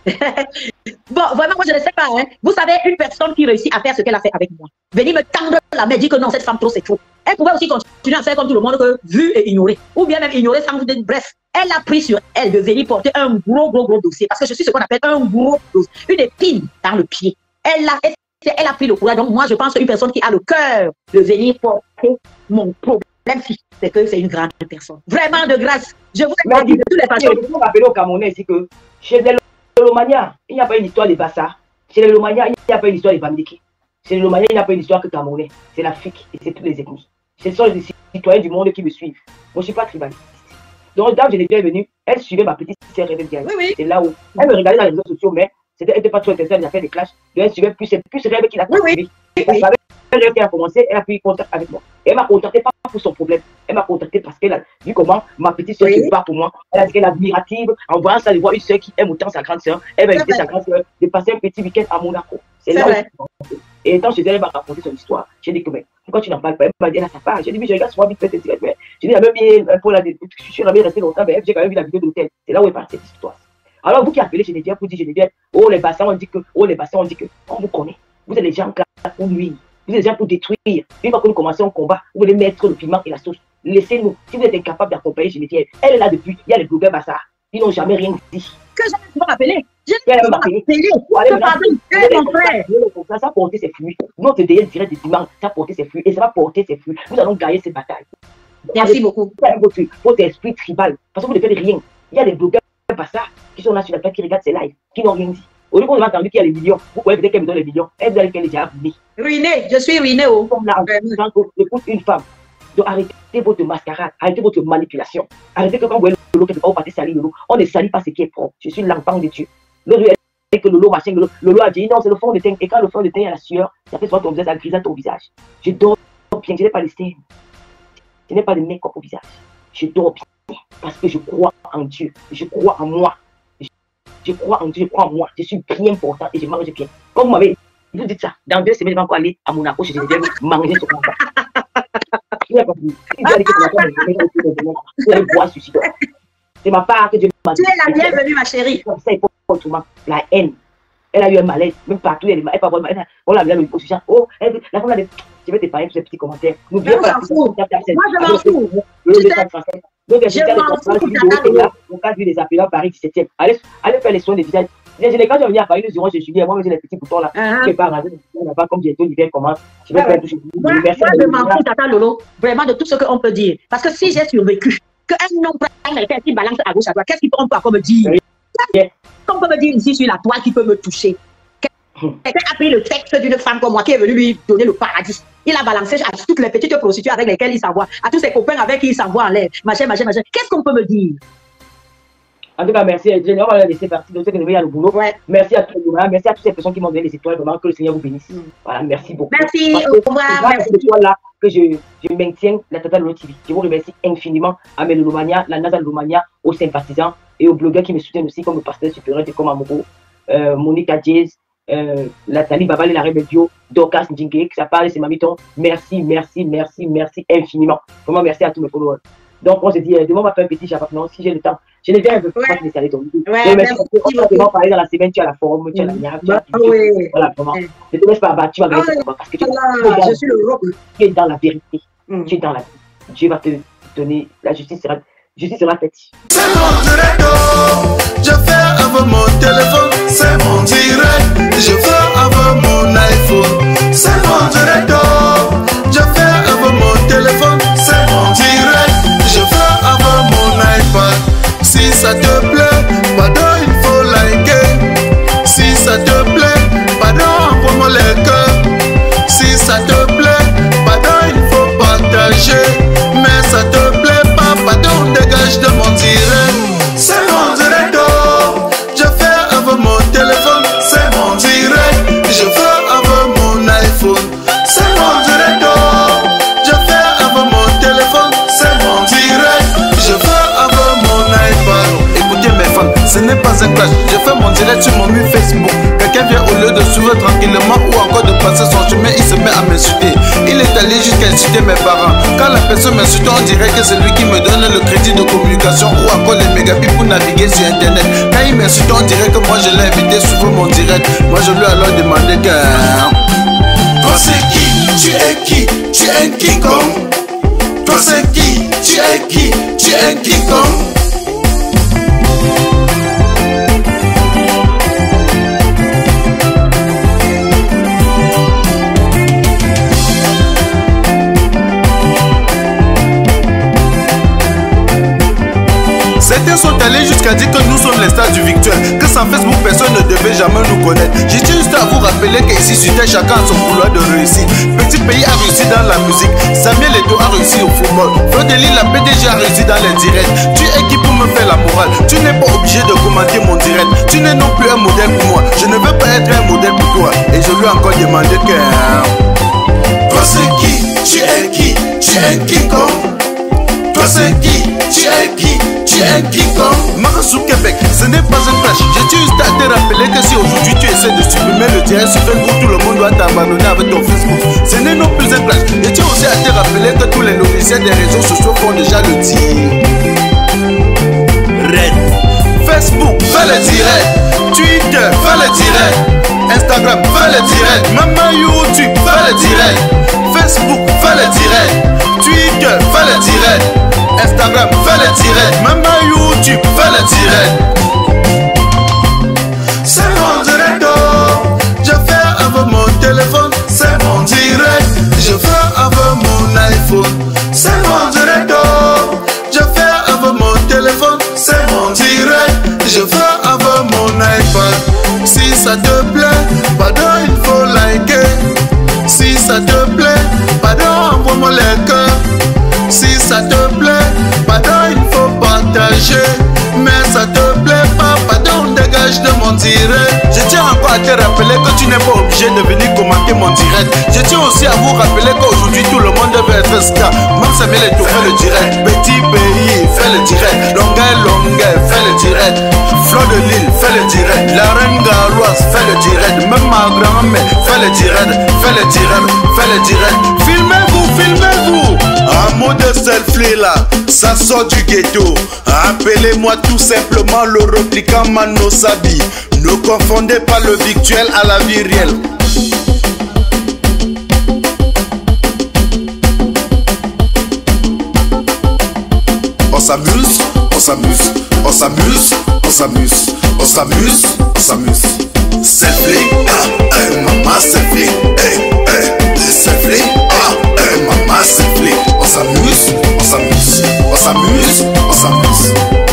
Bon, vraiment, moi, je ne sais pas. Hein. Vous savez, une personne qui réussit à faire ce qu'elle a fait avec moi, venir me tendre la main, dire que non, cette femme trop, c'est trop. Elle pouvait aussi continuer à faire comme tout le monde, que vu et ignoré. Ou bien même ignorer sans vous dire, bref. Elle a pris sur elle de venir porter un gros dossier. Parce que je suis ce qu'on appelle un gros dossier. Une épine dans le pied. Elle a pris le courage. Donc, moi, je pense qu'une personne qui a le cœur de venir porter mon problème, c'est que c'est une grande personne. Vraiment de grâce. Je vous remercie de toutes les façons. Je vous rappelle au Camerounais ici que chez les Lolomaniens, il n'y a pas une histoire de Bassa. Chez les Lolomaniens, il n'y a pas une histoire de Bamdiki. Chez les Lolomaniens, il n'y a pas une histoire que Camerounais. C'est l'Afrique et c'est toutes les ethnies. Ce sont les citoyens du monde qui me suivent. Moi, je ne suis pas tribaliste. Donc, dame Geneviève est venue, elle suivait ma petite sœur Rêve. Oui. C'est là où elle me regardait dans les réseaux sociaux, mais elle n'était pas trop intéressée, elle a fait des clashs. Elle suivait plus Rêve qui l'a suivi. Elle savait Rêve qui a commencé, elle a pris contact avec moi. Et elle m'a contacté pas pour son problème. Elle m'a contacté parce qu'elle a vu comment ma petite soeur se bat pour moi. Elle a dit qu'elle est admirative. En voyant ça, elle voit une soeur qui aime autant sa grande soeur. Elle va inviter sa grande soeur de passer un petit week-end à Monaco. C'est là où. Et quand elle m'a raconté son histoire, j'ai dit que mais pourquoi tu n'en parles pas? Elle m'a dit elle a sa part. J'ai dit mais je regarde souvent vite fait direct. J'ai dit elle a même mis un peu là, je suis jamais resté longtemps, mais j'ai quand même vu la vidéo de l'hôtel. C'est là où est partie cette histoire. Alors, vous qui appelez Geneviève, vous dites Geneviève, oh les bassins, on dit que, on vous connaît. Vous êtes les gens là pour nuire. Vous êtes les gens pour détruire. Une fois que nous commençons un combat, vous voulez mettre le piment et la sauce. Laissez-nous. Si vous êtes incapable d'accompagner Geneviève, elle est là depuis. Il y a les blogueurs bassards. Ils n'ont jamais rien dit. Que j'ai appelé. Je n'ai pas appelé. Mon frère. Ça a porté ses fruits. Notre DL direct de dimanche, ça a porté ses fruits. Et ça va porter ses fruits. Nous allons gagner cette bataille. Merci beaucoup. Votre esprit tribal. Parce que vous ne faites rien. Il y a des blogueurs bassards qui sont là sur la tête, qui regardent ces lives, qui n'ont rien dit. Au lieu qu'on a entendu qu'il y a les millions, vous pouvez peut-être qu'elle me donne les millions. Elle vous allez qu'elle est déjà ruinée. Ruinée, je suis ruinée. Comme là, j'écoute une femme. Donc arrêtez votre mascarade, arrêtez votre manipulation. Arrêtez que quand vous voyez Lolo, quelque part, vous partez salir Lolo. On ne salit pas ce qui est propre. Je suis l'enfant de Dieu. Lolo, que Lolo, machin, Lolo a dit non, c'est le fond de teint. Et quand le fond de teint est à la sueur, ça fait soit ton visage, ça grisate ton visage. Je dors bien, je n'ai pas les cernes. Je n'ai pas de make-up au visage. Je dors bien parce que je crois en Dieu. Je crois en moi. Je crois en Dieu, je crois en moi. Je suis bien important et je mange bien. Comme vous m'avez dit ça, dans 2 semaines, je vais encore aller à Monaco, je vais manger ce qu'on va. C'est ma part que Dieu m'a dit. Tu es la bienvenue, ma chérie. Comme ça, il faut autrement. La haine. Elle a eu un malaise. Même partout, elle n'a pas avoir malaise. On l'a vu là, l'opposition. Oh, la femme a des. Je vais te parler tous ces petits commentaires. N'oubliez pas. Moi, je m'en fous. Donc, j'ai on a vu les appels à Paris 17e. Allez faire les soins des visages. Quand je vais venir à Paris, nous irons chez Julie. Moi, j'ai les petits boutons là. Je vais pas raser les boutons là-bas comme bientôt l'hiver commence. Je vais faire tout chez vous. Moi, je m'en fous, Tata Lolo, vraiment de tout ce qu'on peut dire. Parce que si j'ai survécu, qu'un homme prend quelqu'un qui balance à gauche à droite, qu'est-ce qu'on peut encore me dire? Qu'on peut me dire ici sur la toile qui peut me toucher? Quelqu'un a pris le texte d'une femme comme moi qui est venue lui donner le paradis. Il a balancé à toutes les petites prostituées avec lesquelles il s'envoie, à tous ses copains avec qui il s'envoie en l'air. Machin. Qu'est-ce qu'on peut me dire? En tout cas, merci. On va la laisser partir. Donc, c'est que il y a le boulot. Ouais. Merci à tout le monde. Merci à toutes ces personnes qui m'ont donné les étoiles. Vraiment, que le Seigneur vous bénisse. Voilà, merci beaucoup. Merci. Au revoir. Merci. C'est là que je maintiens la Tata Lolo TV. Je vous remercie infiniment à mes Lolomania, la NASA Lolomania, aux sympathisants et aux blogueurs qui me soutiennent aussi, comme le pasteur supérieur et comme Amoro, Monique Adjez, Nathalie Babal et la Rebeldio, Dorcas Ndjingue, ça parle, c'est Mamiton. Merci infiniment. Vraiment, merci à tous mes followers. Donc, on se dit, demain, on va faire un petit chapeau. Si j'ai le temps, je ne viens un peu pas te laisser aller ton vidéo. Merci beaucoup. Parler dans la semaine, tu as la forme, tu as la niaque, tu as la voilà, vraiment. Ne te laisse pas abattre, tu vas gagner ce combat parce que je suis le roc. Tu es dans la vérité. Tu es dans la vérité. Dieu va te donner, la justice sera faite. C'est mon direct, je fais avec mon téléphone. C'est mon direct, je fais avec mon iPhone. C'est mon direct, je fais avec mon téléphone. C'est mon direct, je fais avec mon iPad. Si ça te plaît, pardon, il faut liker. Si ça te plaît, pardon, envoie-moi les cœurs. Si ça te plaît, pardon, il faut partager. Mais ça te plaît pas, pardon, dégage de mon direct. C'est mon direct, je fais avec mon téléphone. C'est mon direct, je fais avec mon iPhone. C'est mon direct, je fais avec mon téléphone. C'est mon direct, je fais avec mon iPad. Écoutez mes fans, ce n'est pas un clash. Je fais mon direct sur mon mur Facebook. Quelqu'un vient au lieu de suivre tranquillement ou encore de passer son chemin, il se met à m'insulter. Il est allé jusqu'à insulter mes parents. Quand la personne m'insulte, on dirait que c'est lui qui me donne le crédit de communication ou encore les mégabits pour naviguer sur internet. Quand il m'insulte, on dirait que moi je l'ai invité sur mon direct. Moi je lui ai alors demandé que... Toi c'est qui? Tu es qui? Tu es un King Kong? Toi c'est qui? Tu es qui? Tu es un King Kong? Certains sont allés jusqu'à dire que nous sommes les stars du virtuel, que sans Facebook personne ne devait jamais nous connaître. J'ai juste à vous rappeler qu'ici sur Terre chacun a son couloir de réussite. Petit pays a réussi dans la musique, Samuel Eto'o a réussi au football, Fodeli la PDG a réussi dans les directs. Tu es qui pour me faire la morale? Tu n'es pas obligé de commenter mon direct. Tu n'es non plus un modèle pour moi. Je ne veux pas être un modèle pour toi. Et je lui ai encore demandé que... Toi c'est qui? Tu es qui? Tu es un King Kong? Toi c'est qui? Tu es qui? Tu es un King Kong? Marasou Québec, ce n'est pas un clash. J'ai juste à te rappeler que si aujourd'hui tu essaies de supprimer le direct sur Facebook, tout le monde doit t'abandonner avec ton Facebook. Ce n'est non plus un clash. Et tu as aussi à te rappeler que tous les logiciels des réseaux sociaux font déjà le tir. Red Facebook, fais les direct. Twitter, fais le direct. Instagram, fais le direct. Maman YouTube, fais le direct. Facebook, fais le direct. Twitter, fais le direct. Instagram, fais le direct. Maman YouTube, fais le direct. C'est mon direct, oh. Je fais avec mon téléphone. C'est mon direct. Je fais avec mon iPhone. C'est mon direct, oh. Je fais avec mon téléphone. C'est mon direct. Je fais avec mon iPad. Si ça te plaît, pardon, il faut liker. Si ça te plaît, pardon, envoie-moi les cœurs. Si ça te plaît, pardon, il faut partager. Mais ça te plaît pas, pardon, dégage de mon direct. Je tiens encore à te rappeler que tu n'es pas obligé de venir commenter mon direct. Je tiens aussi à vous rappeler qu'aujourd'hui tout le monde veut être star. Même Samuel Eto'o fait le direct. Petit pays fait le direct. Longueuil fait le direct. Flo de Lille fait le direct. La reine Garoise fait le direct. Même ma grand-mère fait le direct. Fait le direct. Fait le direct. Filmez-vous, filmez-vous. Un mot de selfie là, ça sort du ghetto. Appelez-moi tout simplement le replicant Mano Sabi. Ne confondez pas le virtuel à la vie réelle. On s'amuse, on s'amuse, on s'amuse, on s'amuse, on s'amuse, on s'amuse. Selfie, maman selfie, selfie, maman selfie. On s'amuse, on s'amuse, on s'amuse, on s'amuse.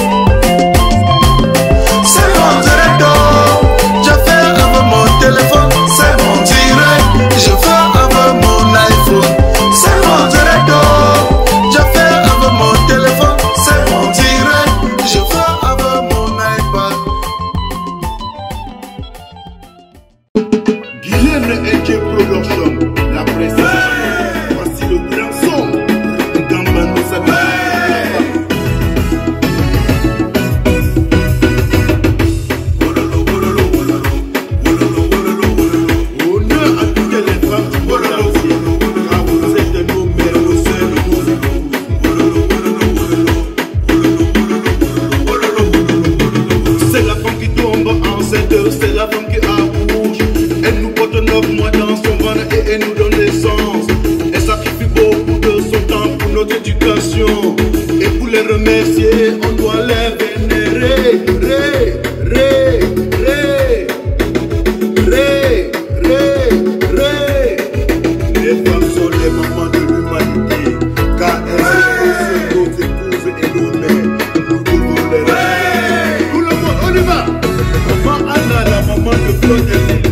C'est mon direct, je fais avec mon téléphone. C'est mon direct, je fais avec mon iPhone. C'est mon direct, je fais avec mon téléphone. C'est mon direct, je fais avec mon iPad. Guilhem et Production, la presse. Voici le grand son. Gamba nous s'amuse. C'est la femme qui accouche. Elle nous porte 9 mois dans son ventre et elle nous donne l'essence. Elle sacrifie beaucoup de son temps pour notre éducation. Et pour les remercier, on doit les vénérer. Les femmes sont les mamans de l'humanité, car elles sont nos épouses et nos mères. Nous devons les respecter. Tout le monde, on y va. Maman Anna, la maman de Flo de Lille.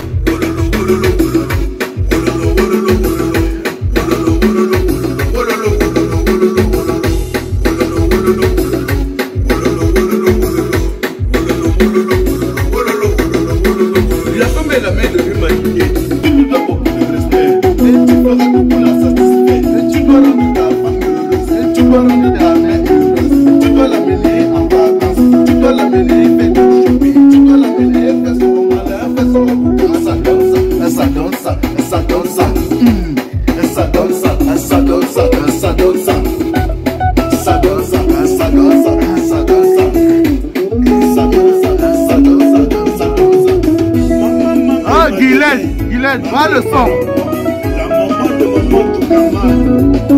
La femme est la mère de l'humanité. Tu nous dois beaucoup de respect. Et tu feras tout pour la satisfaire. Et tu dois rendre ta femme heureuse. Et tu dois rendre ta mère heureuse. Tu dois l'amener en vacances. Tu dois l'amener faire du shopping. Tu dois l'amener faire son malin, faire son boubou. Ça donne ça, ça donne ça, ça donne ça. Ça donne ça, ça donne ça, ça donne ça. Ça donne ça, ça donne ça, ça donne ça. Ça donne ça, ça donne ça, ça donne ça. Ah, Guylaine, va le son. La maman de maman Toukama.